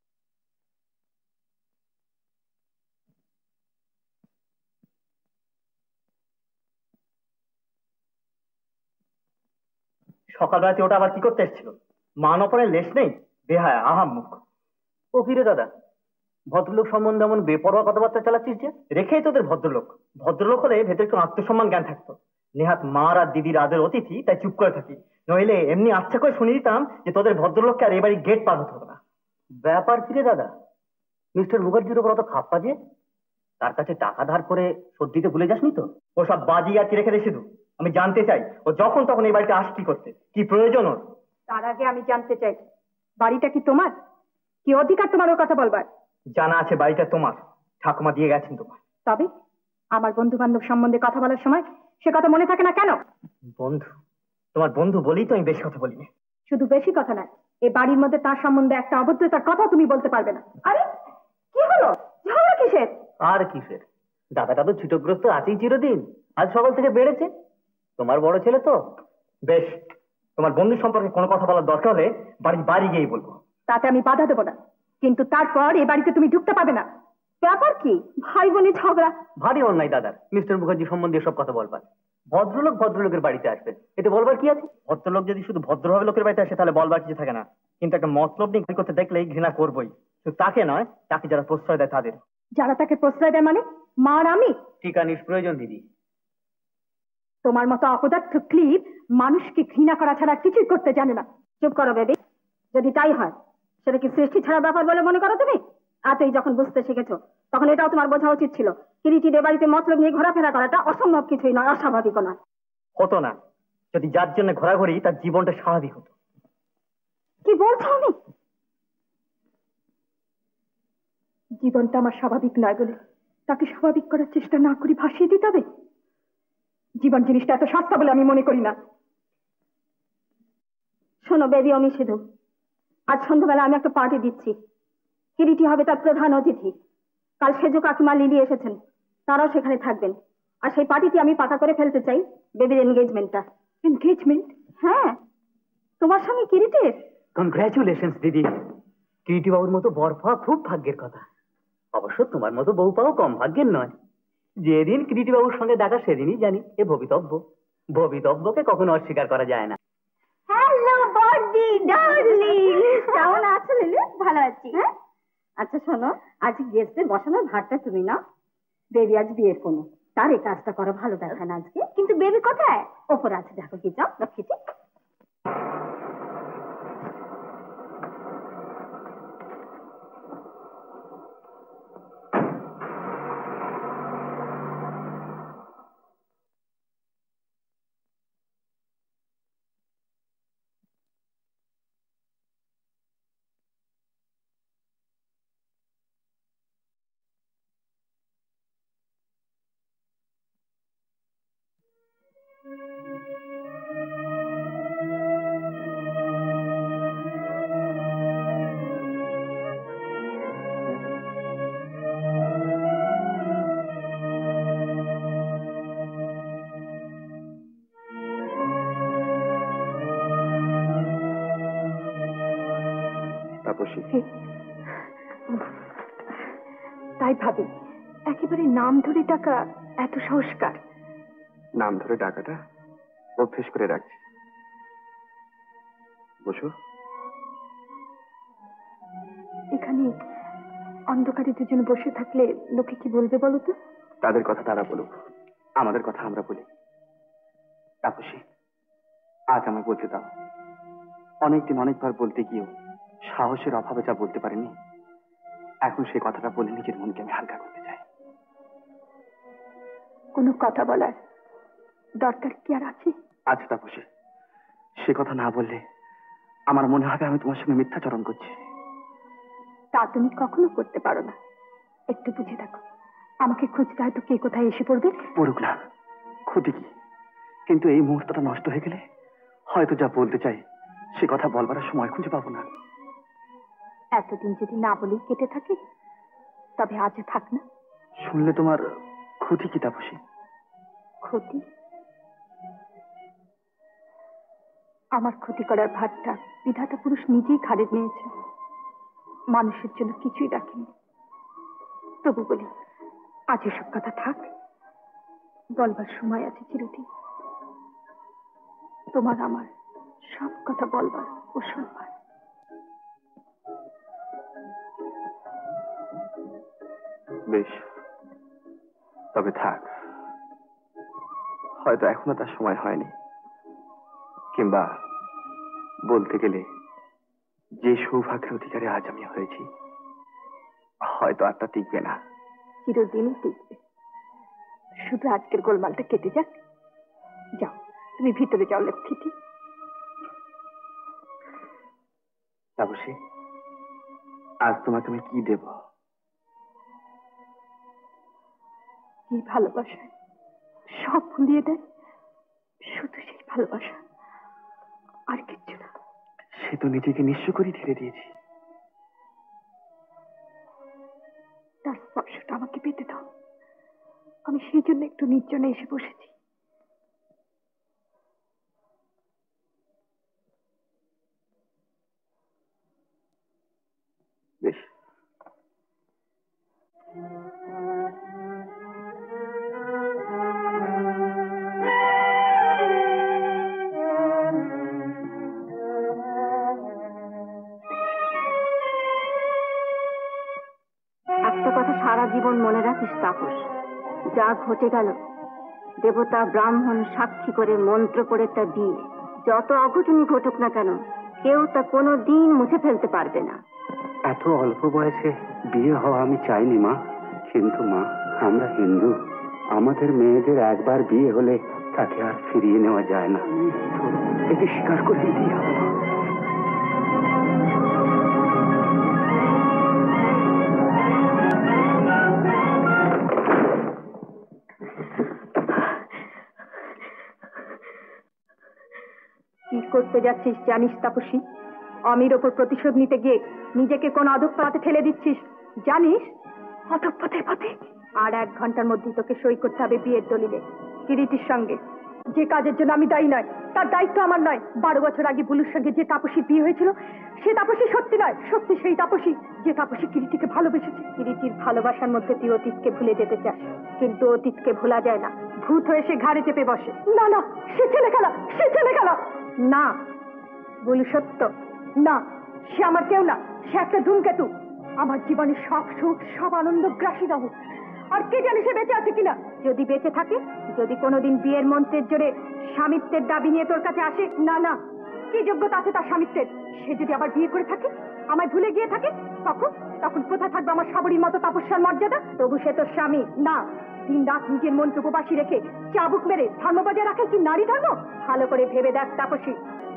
সকালবেলাতে ওটা আবার কি করতে এসেছিল? মান অপরের লেশ নেই, বেহায়া আহাম মুখ। ও ফিরে দাদা, ভদ্রলোক সম্বন্ধে এমন বেপরোয়া কথাবার্তা চালাচ্ছিস যে? রেখেই তোদের ভদ্রলোক। ভদ্রলোক হলে ভেতরে একটু আত্মসম্মান জ্ঞান থাকতো। নেহাত মার আর দিদির আদের অতিথি, তাই চুপ করে থাকি। নইলে এমনি আচ্ছা করে শুনে দিতাম যে তোদের ভদ্রলোককে আর এবারই গেট পার হতে হবে না। ব্যাপার ফিরে দাদা, মিস্টার মুখার্জির উপর অত খাপ্পা যে? তার কাছে টাকা ধার করে শোধ দিতে ভুলে যাসনি তো? ও সব বাজি আর কি রেখে দে শুধু। আমি জানতে চাই ও যখন তখন এই বাড়িতে আস কি করতে, কি প্রয়োজন ওর? তার আগে আমি জানতে চাই, বাড়িটা কি তোমার? কি অধিকার তোমার ও কথা বলবার? জানা আছে বাড়িটা তোমার, ঠাকুমা দিয়ে গেছেন তোমার। তবে আমার বন্ধু বান্ধব সম্বন্ধে কথা বলার সময় সে কথা মনে থাকে না কেন? বন্ধু, তোমার বন্ধু বলেই তো আমি বেশি কথা বলি না। শুধু বেশি কথা না, এই বাড়ির মধ্যে তার সম্বন্ধে একটা অভদ্রতার কথা তুমি বলতে পারবে না। আরে কি হলো, ঝগড়া কিসের? আর কিসের? দাদাটা তো ছুটোগ্রস্ত আছেই চিরদিন, আজ সকাল থেকে বেড়েছে। তোমার বড় ছেলে তো। বেশ, তোমার বন্ধু সম্পর্কে কোনো কথা বলার দরকার হলে বাড়ির বাড়ি গিয়েই বলবো। তাতে আমি বাধা দেবো না, কিন্তু তারপর এই বাড়িতে তুমি ঢুকতে পারবে না। ব্যাপার কি? ভাই বোনের ঝগড়া। ভারী অন্যায় দাদার মিস্টার মুখার্জি সম্বন্ধে এসব কথা বলবার। ভদ্রলোক ভদ্রলোকের বাড়িতে আসবে, এতে বলবার কি আছে? ভদ্রলোক যদি শুধু ভদ্রভাবে লোকের বাড়িতে আসে তাহলে বলবার কিছু থাকে না, কিন্তু একটা মতলব নিয়ে গাড়ি করতে দেখলেই ঘৃণা করবোই। শুধু তাকে নয়, তাকে যারা প্রশ্রয় দেয় তাদের। যারা তাকে প্রশ্রয় দেয় মানে? মার আমি? টিকা নিষ্প্রয়োজন দিদি। তোমার মতো অপদার্থ ক্লিপ মানুষকে ঘৃণা করা ছাড়া কিছুই করতে জানে না। চুপ করো বেবি। যদি তাই হয়, সেটা কি সৃষ্টি ছাড়া ব্যাপার বলে মনে করো তুমি? এতই যখন বুঝতে শিখেছো, তখন এটাও তোমার বোঝা উচিত ছিল। কিরিটির এ বাড়িতে মতলব নিয়ে ঘোরাফেরা করাটা অসম্ভব কিছুই নয়, অস্বাভাবিক নয়। হতো না যদি যার জন্য ঘোরাঘুরি তার জীবনটা স্বাভাবিক হতো। কি বলছো আমি? জীবনটা আমার স্বাভাবিক নয় বলে তাকে স্বাভাবিক করার চেষ্টা না করি ভাসিয়ে দিতে হবে? জীবন জিনিসটা এত সস্তা বলে আমি মনে করি না। শোনো বেবি, আমি সিধু, আজ সন্ধ্যাবেলা আমি একটা পার্টি দিচ্ছি। কিরিটি হবে তার প্রধান অতিথি। কাল সেজো কাকিমা লিলি এসেছেন, তারাও সেখানে থাকবেন। আর সেই পার্টিতে আমি পাকা করে ফেলতে চাই বেবির এনগেজমেন্টটা। এনগেজমেন্ট? হ্যাঁ, তোমার সঙ্গে কিরিটির। কনগ্রাচুলেশনস দিদি। কিরিটি বাবুর মতো বর পাওয়া খুব ভাগ্যের কথা। অবশ্য তোমার মতো বউ পাওয়া কম ভাগ্যের নয়। যেদিন কিরিটি বাবুর সঙ্গে দেখা সেদিনই জানি এ ভবিতব্য। ভবিতব্যকে কখনো অস্বীকার করা যায় না। হ্যালো বডি ডার্লিং, কেমন আছো লিলি? ভালো আছি। হ্যাঁ, আচ্ছা শোনো, আজ গেস্টদের বসানোর ভাতটা তুমি নাও। বেবি আজ বিয়ের কোনো, তার এই কাজটা করো, ভালো দেখায় না আজকে। কিন্তু বেবি কোথায়? ওপরে আছে, দেখো কি যাও লক্ষ্মীটি। তাই ভাবি একেবারে নাম ধরে ডাকা এত সংস্কার। নাম ধরে ডাকাটা অভ্যেস করে রাখছি। বসো। এখানে অন্ধকারে দুজন বসে থাকলে লোকে কি বলবে বলো তো? তাদের কথা তারা বলুক, আমাদের কথা আমরা বলি। তাপসী, আজ আমায় বলতে দাও। অনেকদিন অনেকবার বলতে গিয়েও সাহসের অভাবে যা বলতে পারিনি, এখন সেই কথাটা বলে নিজের মনকে আমি হালকা করতে চাই। কোনো কথা বলার দরকার কি আর আছে? আচ্ছা তাপসী, সে কথা না বললে আমার মনে হবে আমি তোমার সঙ্গে মিথ্যাচরণ করছি। তা তুমি কখনো করতে পারো না। একটু বুঝে দেখো, আমাকে খুঁজতে হয়তো কে কোথায় এসে পড়বে। পড়ুক না, ক্ষতি কি? কিন্তু এই মুহূর্তটা নষ্ট হয়ে গেলে হয়তো যা বলতে চাই সে কথা বলবার সময় খুঁজে পাবো না। এতদিন যদি না বলেই কেটে থাকে, তবে আজ থাক না। শুনলে তোমার ক্ষতি কি তাপসী? ক্ষতি? আমার ক্ষতি করার ভারটা বিধাতা পুরুষ নিজেই ঘাড়ে নিয়েছে। মানুষের জন্য কিছুই রাখেনি। তবু বলি, আজ এসব কথা থাক, বলবার সময় আছে চিরদিন। তোমার আমার সব কথা বলবার ও শুনবার। বেশ, তবে থাক। হয়তো এখনো তার সময় হয়নি, কিংবা বলতে গেলে যে সৌভাগ্যের অধিকারী আজ আমি হয়েছি, হয়তো আর তা টিকবে না। চিরদিনই টিকবে। শুধু আজকের গোলমালটা কেটে যাক। যাও, তুমি ভিতরে যাও লক্ষ্মীটি। তাপসী, আজ তোমাকে আমি কি দেব? এই ভালোবাসায় সব ভুলিয়ে দেয়, শুধু সেই ভালোবাসা, আর কিচ্ছু না। সে তো নিজেকে নিঃস্ব করে ছেড়ে দিয়েছি। তার স্পর্শটা আমাকে পেতে দাও। আমি সেই জন্য একটু নির্জনে এসে বসেছি। বেশ, একটা কথা সারা জীবন মনে রাখিস তাপস, যা ঘটে গেল দেবতা ব্রাহ্মণ সাক্ষী করে মন্ত্র পড়ে তা বিয়ে, যত অঘটনই ঘটুক না কেন, কেউ তা কোনো দিন মুছে ফেলতে পারবে না। এত অল্প বয়সে বিয়ে হওয়া আমি চাইনি মা, কিন্তু মা আমরা হিন্দু, আমাদের মেয়েদের একবার বিয়ে হলে তাকে আর ফিরিয়ে নেওয়া যায় না। একে স্বীকার করে দিই হবে। কি করতে যাচ্ছিস জানিস তাপসী? আমির ওপর প্রতিশোধ নিতে গিয়ে নিজেকে কোন অধঃপথে ঠেলে দিচ্ছিস জানিস? অধঃপথের পথে? আর 1 ঘন্টার মধ্যে তোকে সই করতে হবে বিয়ের দলিলে, কিরিটির সঙ্গে। যে কাজের জন্য আমি দায়ী নয়, তার দায়িত্ব আমার নয়। 12 বছর আগে বুলুর সঙ্গে যে তাপসীর বিয়ে হয়েছিল, সে তাপসী সত্যি নয়, সত্যি সেই তাপসী যে তাপসী কিরিটিকে ভালোবেসেছে। কিরিটির ভালোবাসার মধ্যে তুই অতীতকে ভুলে যেতে চাস, কিন্তু অতীতকে ভোলা যায় না। ভূত হয়ে সে ঘাড়ে চেপে বসে। না না, সে ছেলে খেলা, সে ছেলে খেলা। না বলি সত্য, না, সে আমার কেউ না, সে একটা ধূমকেতু। আমার জীবনে সব সুখ সব আনন্দ গ্রাসী রাহু। আর কে জানে সে বেঁচে আছে কিনা। যদি বেঁচে থাকে, যদি কোনোদিন বিয়ের মন্ত্রের জোরে স্বামিত্বের দাবি নিয়ে তোর কাছে আসে, না না, কি যোগ্যতা আছে তার স্বামিত্বের? সে যদি আবার বিয়ে করে থাকে, আমায় ভুলে গিয়ে থাকে, তখন তখন কোথায় থাকবে আমার সাবরীর মতো তাপস্যার মর্যাদা? তবু সে তোর স্বামী না। দিন রাত নিজের মনকে উপবাসী রেখে চাবুক মেরে ধর্ম বজায় রাখে কি নারী ধর্ম? ভালো করে ভেবে দেখ তাপসী।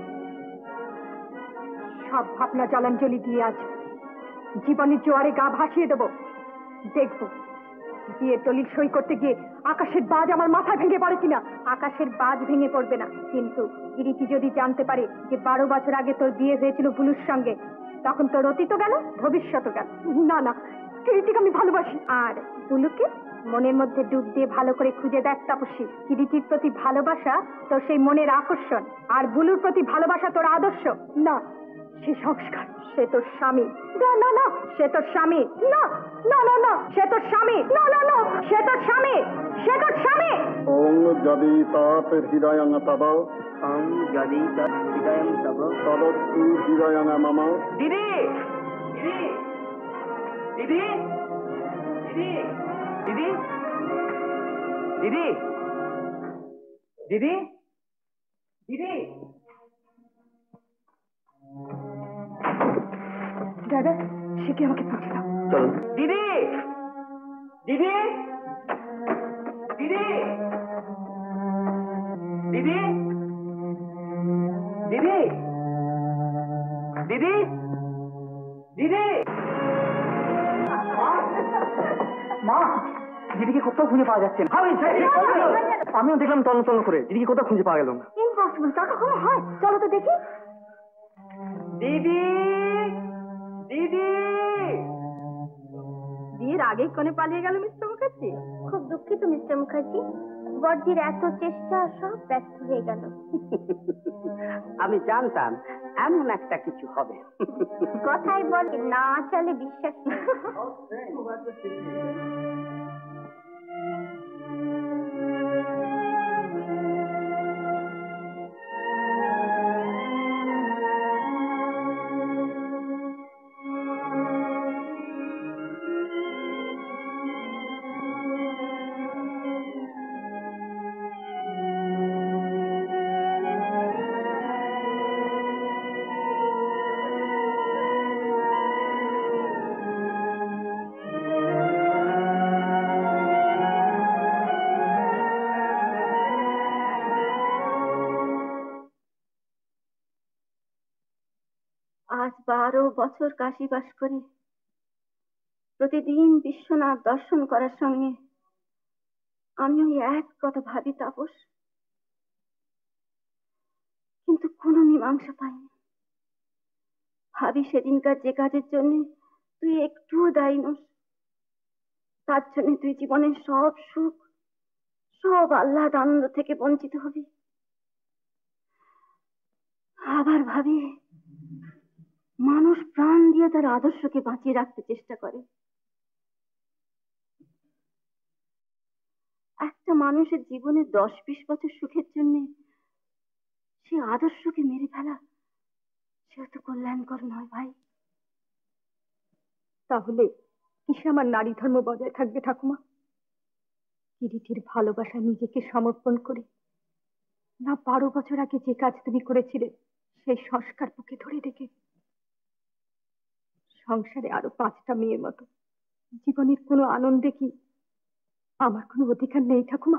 সব ভাবনা জলাঞ্জলি দিয়ে আজ জীবনের জোয়ারে গা ভাসিয়ে দেবো। দেখবো বিয়ের দলিল সই করতে গিয়ে আকাশের বাজ আমার মাথায় ভেঙে পড়ে কিনা। আকাশের বাজ ভেঙে পড়বে না, কিন্তু কিরিটি যদি জানতে পারে যে 12 বছর আগে তোর বিয়ে হয়েছিল বুলুর সঙ্গে, তখন তোর অতীত গেল, ভবিষ্যৎ গেল। না না, কিরিটিকে আমি ভালোবাসি। আর বুলুকে মনের মধ্যে ডুব দিয়ে ভালো করে খুঁজে দেখ তাপসী। কিরিটির প্রতি ভালোবাসা তোর সেই মনের আকর্ষণ, আর বুলুর প্রতি ভালোবাসা তোর আদর্শ। না, সে সংস্কার, সে তোর স্বামী। না না না, সে তোর স্বামী। না না না না, সে তোর স্বামী। না না না, সে তোর স্বামী, সে তোর স্বামী। ওং যদি তৎ হৃদয়ং তব ওং যদি তৎ হৃদয়ং তব তদস্তু হৃদয়ং মম। দিদি দিদি দিদি দিদি দিদি দিদি দিদি দিদি। দাদা, সে কি আমাকে পাঠিয়ে দাও। চলুন। দিদি দিদি দিদি দিদি দিদি দিদি দিদি। মা, দিদিকে কোথাও খুঁজে পাওয়া যাচ্ছে না। আমিও দেখলাম তন্ন করে, দিদিকে কোথাও খুঁজে পাওয়া গেল না। ইম্পসিবল, তা কখনো হয়? চলো তো দেখি। দিদি দিদি। বিয়ের আগেই কোণে পালিয়ে গেল মিস্টার মুখার্জি। খুব দুঃখিত মিস্টার মুখার্জি, বড়দির এত চেষ্টা সব ব্যর্থ হয়ে গেল। আমি জানতাম এমন একটা কিছু হবে। কথাই বলে না চলে বিশ্বাস নেই। আজ 12 বছর কাশীবাস করি, প্রতিদিন বিশ্বনাথ দর্শন করার সঙ্গে আমি ওই এক কথা ভাবি তাপস, কিন্তু কোনো মীমাংসা পাইনি। ভাবি সেদিনকার যে কাজের জন্য তুই একটুও দায়ী নস, তার জন্য তুই জীবনের সব সুখ, সব আহ্লাদ আনন্দ থেকে বঞ্চিত হবি। আবার ভাবি মানুষ প্রাণ দিয়ে তার আদর্শকে বাঁচিয়ে রাখতে চেষ্টা করে। একটা মানুষের জীবনে 10-20 বছর সুখের জন্য সে আদর্শকে মেরে ফেলা, সে তো কল্যাণকর নয় ভাই। তাহলে কিসে আমার নারী ধর্ম বজায় থাকবে ঠাকুমা? কিরিটির ভালোবাসা নিজেকে সমর্পণ করে, না 12 বছর আগে যে কাজ তুমি করেছিলে সেই সংস্কার বুকে ধরে রেখে? সংসারে আরো 5টা মেয়ের মতো জীবনের কোনো আনন্দে কি আমার কোনো অধিকার নেই ঠাকুমা?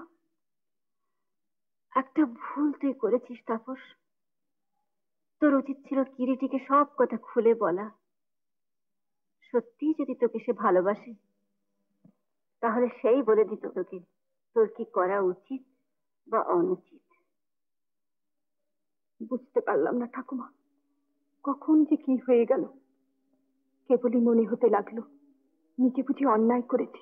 একটা ভুল তুই করেছিস তাপস। তোর উচিত ছিল কিরিটিকে সব কথা খুলে বলা। সত্যি যদি তোকে সে ভালোবাসে তাহলে সেই বলে দিত তোকে তোর কি করা উচিত বা অনুচিত। বুঝতে পারলাম না ঠাকুমা, কখন যে কি হয়ে গেল। কেবলই মনে হতে লাগলো নিজে বুঝি অন্যায় করেছি,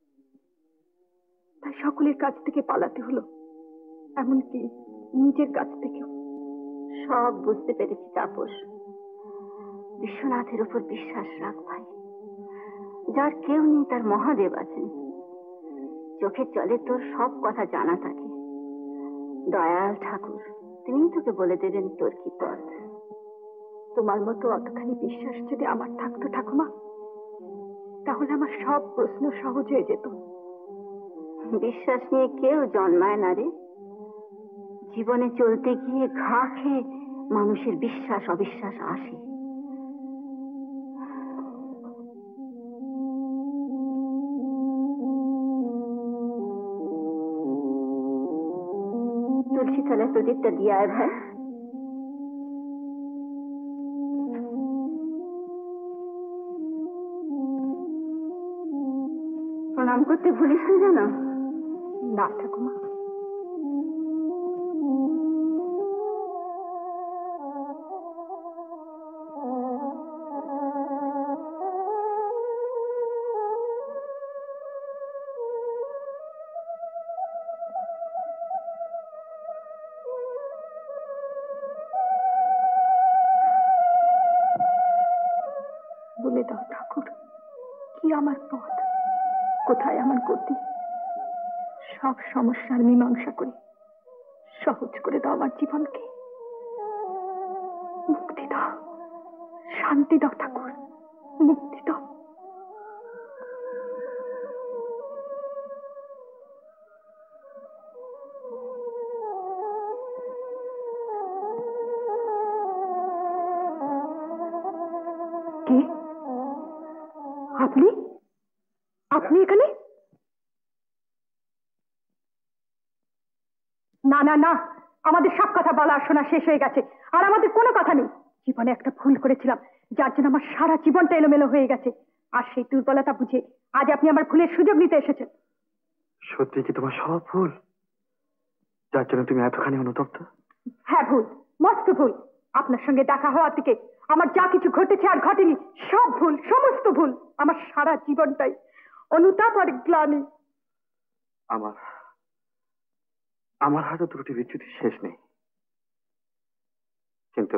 তাই সকলের কাছ থেকে পালাতে হলো, এমনকি নিজের কাছ থেকেও। সব বুঝতে পেরেছি তাপস। বিশ্বনাথের উপর বিশ্বাস রাখ ভাই। যার কেউ নেই তার মহাদেব আছেন। চোখের জলে তোর সব কথা জানা থাকে। দয়াল ঠাকুর তিনি তোকে বলে দেবেন তোর কি পথ। তোমার মতো অতখানি বিশ্বাস যদি আমার থাকতো ঠাকুমা, তাহলে আমার সব প্রশ্ন সহজ হয়ে যেত। বিশ্বাস নিয়ে কেউ জন্মায় না রে। জীবনে চলতে গিয়ে ঘা খেয়ে মানুষের বিশ্বাস অবিশ্বাস আসে। তুলসী তলায় প্রদীপটা দিয়ে আয় ভাই। প্রণাম করতে ভুলিস না জানো। না ঠাকুমা, বলে দাও ঠাকুর, কি আমার পথ, কোথায় আমার গতি? সব সমস্যার মীমাংসা করে সহজ করে দাও আমার জীবনকে। মুক্তি দাও, শান্তি দাও ঠাকুর, মুক্তি দাও। কে আপনি? আপনি এখানে? না না না, আমাদের সব কথা বলা শোনা শেষ হয়ে গেছে, আর আমাদের কোনো কথা নেই। জীবনে একটা ভুল করেছিলাম, যার জন্য আমার সারা জীবনটা এলোমেলো হয়ে গেছে, আর সেই দুর্বলতা বুঝে আজ আপনি আমার ভুলের সুযোগ নিতে এসেছেন। সত্যি কি তোমার সব ভুল, যার জন্য তুমি এতখানি অনুতপ্ত? হ্যাঁ ভুল, মস্ত ভুল। আপনার সঙ্গে দেখা হওয়া থেকে আমার যা কিছু ঘটেছে আর ঘটেনি সব ভুল, সমস্ত ভুল। আমার সারা জীবনটাই অনুতাপ আর গ্লানি। আমার হয়তো ত্রুটি বিচ্যুতি শেষ নেই, কিন্তু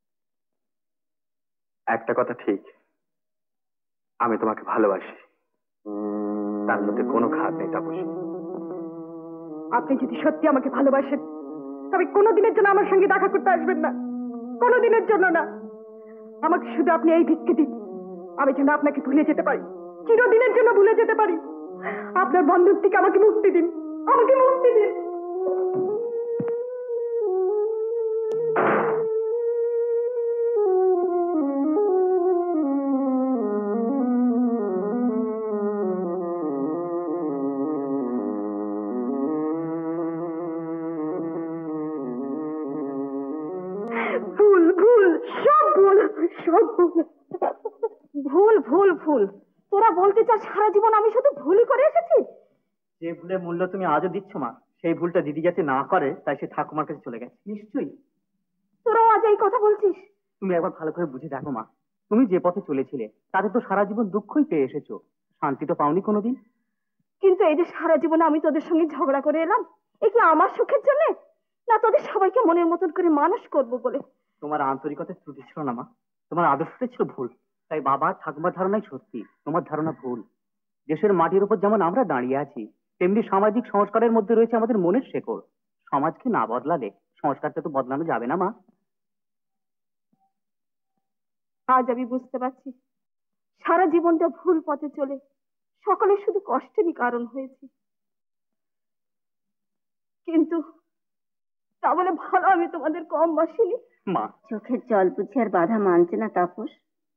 একটা কথা ঠিক, আমি তোমাকে ভালোবাসি, তার মধ্যে কোনো খাদ নেই তাপসী। আপনি যদি সত্যি আমাকে ভালোবাসেন তবে কোনোদিনের জন্য আমার সঙ্গে দেখা করতে আসবেন না, কোনোদিনের জন্য না। আমাকে শুধু আপনি এই ভিক্ষে দিন, আমি যেন আপনাকে ভুলে যেতে পারি, চিরদিনের জন্য ভুলে যেতে পারি। আপনার বন্ধুর থেকে আমাকে মুক্তি দিন, আমাকে মুক্তি দিন। ভুল ভুল, সব ভুল, সব ভুল। ভুল ভুল ভুল, তোরা বলতে চাস সারা জীবন আমি শুধু ভুলই করে এসেছি? যে ভুলের মূল্য তুমি আজও দিচ্ছ মা, সেই ভুলটা দিদি যাতে না করে তাই সে ঠাকুমার কাছে চলে গেছে। নিশ্চয়ই তোরাও আজ এই কথা বলছিস? তুমি একবার ভালো করে বুঝে দেখো মা, তুমি যে পথে চলেছিলে তাতে তো সারা জীবন দুঃখই পেয়ে এসেছো, শান্তি তো পাওনি কোনোদিন। কিন্তু এই যে সারা জীবনে আমি তোদের সঙ্গে ঝগড়া করে এলাম, এ কি আমার সুখের জন্য, না তোদের সবাইকে মনের মতন করে মানুষ করব বলে? তোমার আন্তরিকতার ত্রুটি ছিল না মা, তোমার আদর্শটা ছিল ভুল। তাই বাবা ঠাকুমার ধারণাই সত্যি, তোমার ধারণা ভুল। দেশের মাটির উপর যেমন আমরা দাঁড়িয়ে আছি, তেমনি সামাজিক সংস্কারের মধ্যে রয়েছে আমাদের মনের শেকড়। সমাজকে না বদলালে সংস্কারটা তো বদলানো যাবে না মা। আজ আমি বুঝতে পারছি সারা জীবনটা ভুল পথে চলে সকলের শুধু কষ্টেরই কারণ হয়েছে। কিন্তু তা বলে ভালো আমি তোমাদের কম বাসিনি। মা, চোখের জল বুঝি আর বাধা মানছে না তাপস?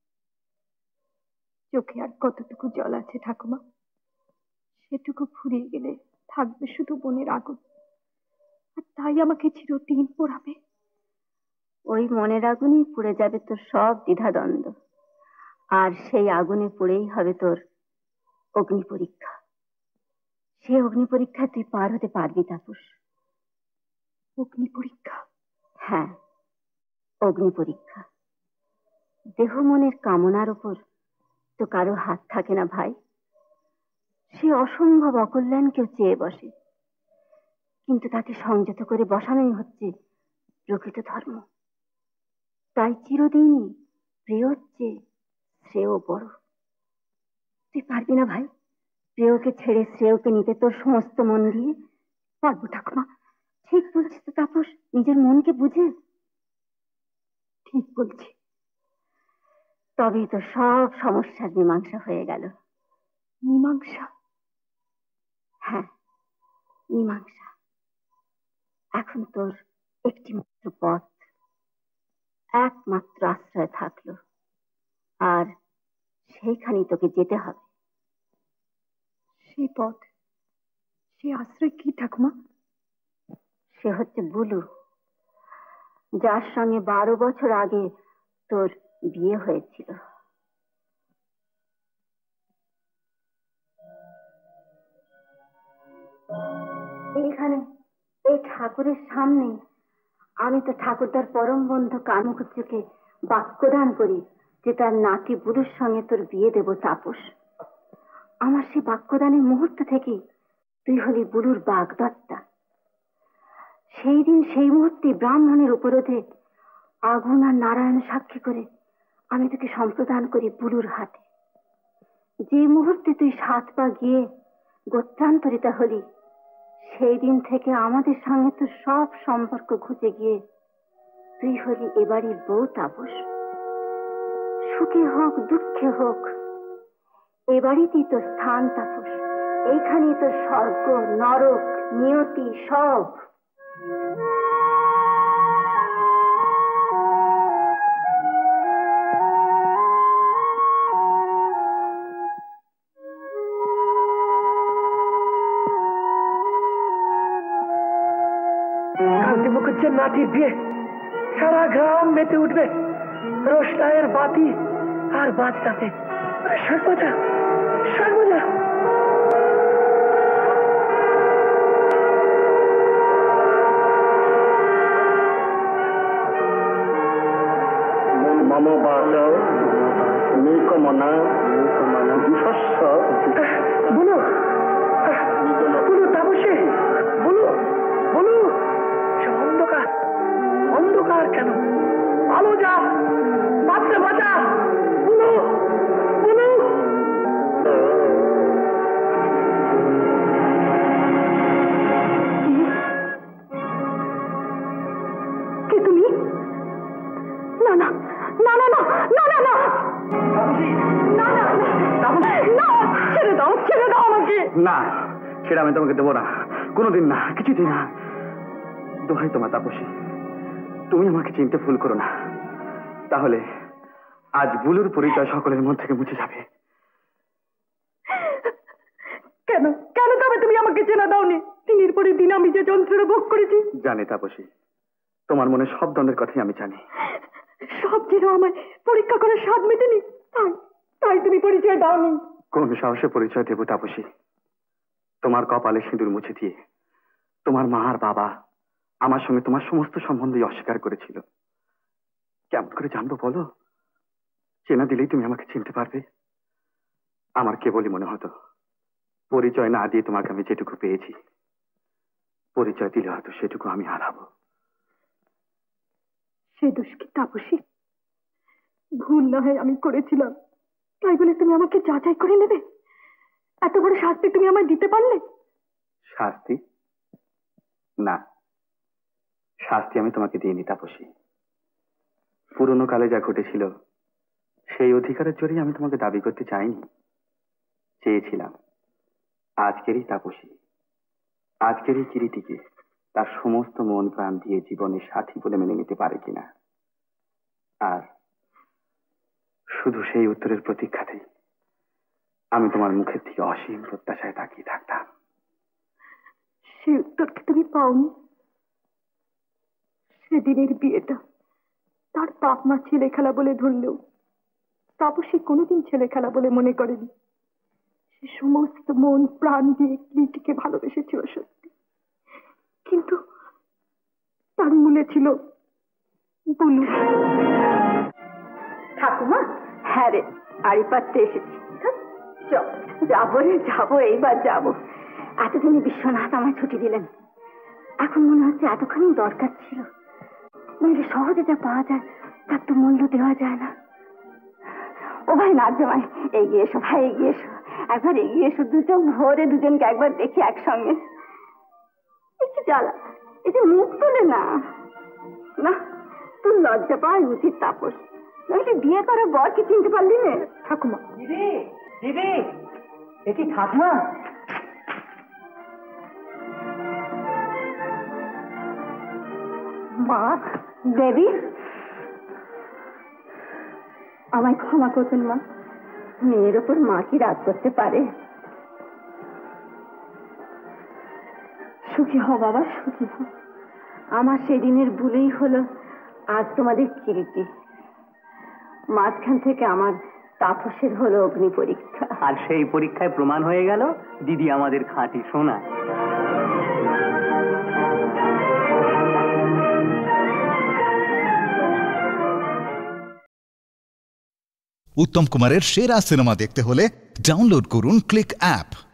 চোখে আর কতটুকু জল আছে ঠাকুমা, সেটুকু ফুরিয়ে গেলে থাকবে শুধু মনের আগুন, আর তাই আমাকে চিরদিন পোড়াবে। ওই মনের আগুনই পুড়ে যাবে তোর সব দ্বিধাদ্বন্দ্ব, আর সেই আগুনে পুড়েই হবে তোর অগ্নি পরীক্ষা। সে অগ্নি পরীক্ষা তুই পার হতে পারবি তাপস। অগ্নি পরীক্ষা? হ্যাঁ, অগ্নি পরীক্ষা। দেহ মনের কামনার উপর তো কারো হাত থাকে না ভাই। সে অসম্ভব অকল্যাণকেও চেয়ে বসে, কিন্তু তাকে সংযত করে বসানোই হচ্ছে প্রকৃত ধর্ম। তাই চিরদিনই প্রিয়র চেয়ে শ্রেয় বড়। তুই পারবি না ভাই প্রিয়কে ছেড়ে শ্রেয়কে নিতে তোর সমস্ত মন দিয়ে? পারবো ঠাকুমা। ঠিক বলছিস তো তাপস, নিজের মনকে বুঝে। ঠিক বলছি। তবেই তো সব সমস্যার মীমাংসা হয়ে গেল। মীমাংসা? হ্যাঁ, মীমাংসা। এখন তোর একটি মাত্র পথ, একমাত্র আশ্রয় থাকলো, আর সেইখানেই তোকে যেতে হবে। সেই পথ, সেই আশ্রয় কি ঠাকুমা? সে হচ্ছে বুলু, যার সঙ্গে 12 বছর আগে তোর বিয়ে হয়েছিল। ঠাকুরের সামনে আমি তো ঠাকুরদার পরম বন্ধু কানুকুচুকে বাক্যদান করি যে তার নাতি বুড়োর সঙ্গে তোর বিয়ে দেব তাপস। আমার সেই বাক্যদানের মুহূর্ত থেকে তুই হলি বুড়ুর বাগদত্তা। সেই দিন সেই মুহূর্তে ব্রাহ্মণের উপরোধে আগুন আর নারায়ণ সাক্ষী করে আমি তোকে সম্প্রদান করি বুড়ুর হাতে। যে মুহূর্তে তুই 7 পা গিয়ে গোত্রান্তরিতা হলি, সেই দিন থেকে আমাদের সঙ্গে তোর সব সম্পর্ক ঘুচে গিয়ে তুই হলি এবাড়ির বউ তাপস। সুখে হোক দুঃখে হোক এবাড়িতেই তোর স্থান তাপস। এইখানেই তোর স্বর্গ নরক নিয়তি সব। কান্তি মুখুজ্জের নাতির বিয়ে, সারা গ্রাম মেতে উঠবে রোশনাইয়ের বাতি আর বাজনাতে। সর্বদা সর্বদা মম বাচ নিকমনা বিশস্য বলো বলো তাপসে, বলো বলো। অন্ধকার অন্ধকার কেন? আলো যা, বাঁচতে বাঁচা, বলো বলো। কে তুমি? না না না না না না না না ছেড়ে দাও, ছেড়ে দাও আমাকে। না, সেটা আমি তোমাকে দেবো না, কোনোদিন না, কিছুতেই না। দোহাই তোমার তাপসী, তুমি আমাকে চিনতে ভুল করো না, তাহলে আজ বুলুর পরিচয় সকলের মন থেকে মুছে যাবে। কেন কেন তবে তুমি আমাকে চেনা দাওনি? দিনের পরে দিন আমি যে যন্ত্রের ভোগ করেছি। জানি তাপসী, তোমার মনে সব দ্বন্দ্বের কথাই আমি জানি। সব যেন আমায় পরীক্ষা করার স্বাদ মেটেনি, তাই তাই তুমি পরিচয় দাওনি। কোন সাহসে পরিচয় দেব তাপসী? তোমার কপালে সিঁদুর মুছে দিয়ে তোমার মা আর বাবা আমার সঙ্গে তোমার সমস্ত সম্বন্ধই অস্বীকার করেছিল। কেমন করে জানবো বলো? চেনা দিলেই তুমি আমাকে চিনতে পারবে। আমার কেবলই মনে হতো পরিচয় না দিয়ে তোমাকে আমি যেটুকু পেয়েছি, পরিচয় দিলে হয়তো সেটুকু আমি হারাবো। সে দোষ কি তাপসী? ভুল না হয় আমি করেছিলাম, তাই বলে তুমি আমাকে যাচাই করে নেবে? এত বড় শাস্তি তুমি আমায় দিতে পারলে? শাস্তি? না, শাস্তি আমি তোমাকে দিইনি তাপসী। পুরনো কালে যা ঘটেছিল সেই অধিকারের জোরেই আমি তোমাকে দাবি করতে চাইনি, চেয়েছিলাম আজকেরই তাপসী, আজকেরই কিরিটিকে তার সমস্ত মন প্রাণ দিয়ে জীবনের সাথী বলে মেনে নিতে পারে কিনা। আর শুধু সেই উত্তরের প্রতীক্ষাতেই আমি তোমার মুখের দিকে অসীম প্রত্যাশায় তাকিয়ে থাকতাম। সেই উত্তরকে তুমি পাওনি। সেদিনের বিয়েটা তার বাপ মা ছেলে খেলা বলে ধরলেও তাপসী কোনোদিন ছেলে খেলা বলে মনে করেনি। সে সমস্ত মন প্রাণ দিয়ে কিরিটিকে ভালোবেসেছিল সত্যি, কিন্তু তার মূলে ছিল বুলু। ঠাকুমা, হ্যাঁ রে, আড়ি পাততে এসেছি। যাবো রে যাবো, এইবার যাবো। এতদিনে বিশ্বনাথ আমায় ছুটি দিলেন, এখন মনে হচ্ছে এতখানি দরকার ছিল। নইলে সহজে যা পাওয়া যায় তার তো মূল্য দেওয়া যায় না। ও ভাই নাচ জামাই, এগিয়ে এসো ভাই, এগিয়ে এসো, একবার এগিয়ে এসো। দু চোখ ভরে দুজনকে একবার দেখি একসঙ্গে। একটু জ্বালা, এই যে মুখ তোলে না, না তোর লজ্জা পাওয়াই উচিত তাপস, নইলে বিয়ে করা বরকে চিনতে পারলি না। ঠাকুমা, দিদি দিদি, এ কি ঠাকুমা? মা, দেবী, আমায় ক্ষমা করবেন মা। মেয়ের ওপর মা কি রাগ করতে পারে? সুখী হও বাবা, সুখী হও। আমার সেদিনের ভুলেই হলো আজ তোমাদের কিরিটি। মাঝখান থেকে আমার তাপসের হলো অগ্নি পরীক্ষা, আর সেই পরীক্ষায় প্রমাণ হয়ে গেল দিদি আমাদের খাঁটি সোনা। উত্তম কুমারের সেরা সিনেমা দেখতে হলে ডাউনলোড করুন ক্লিক অ্যাপ।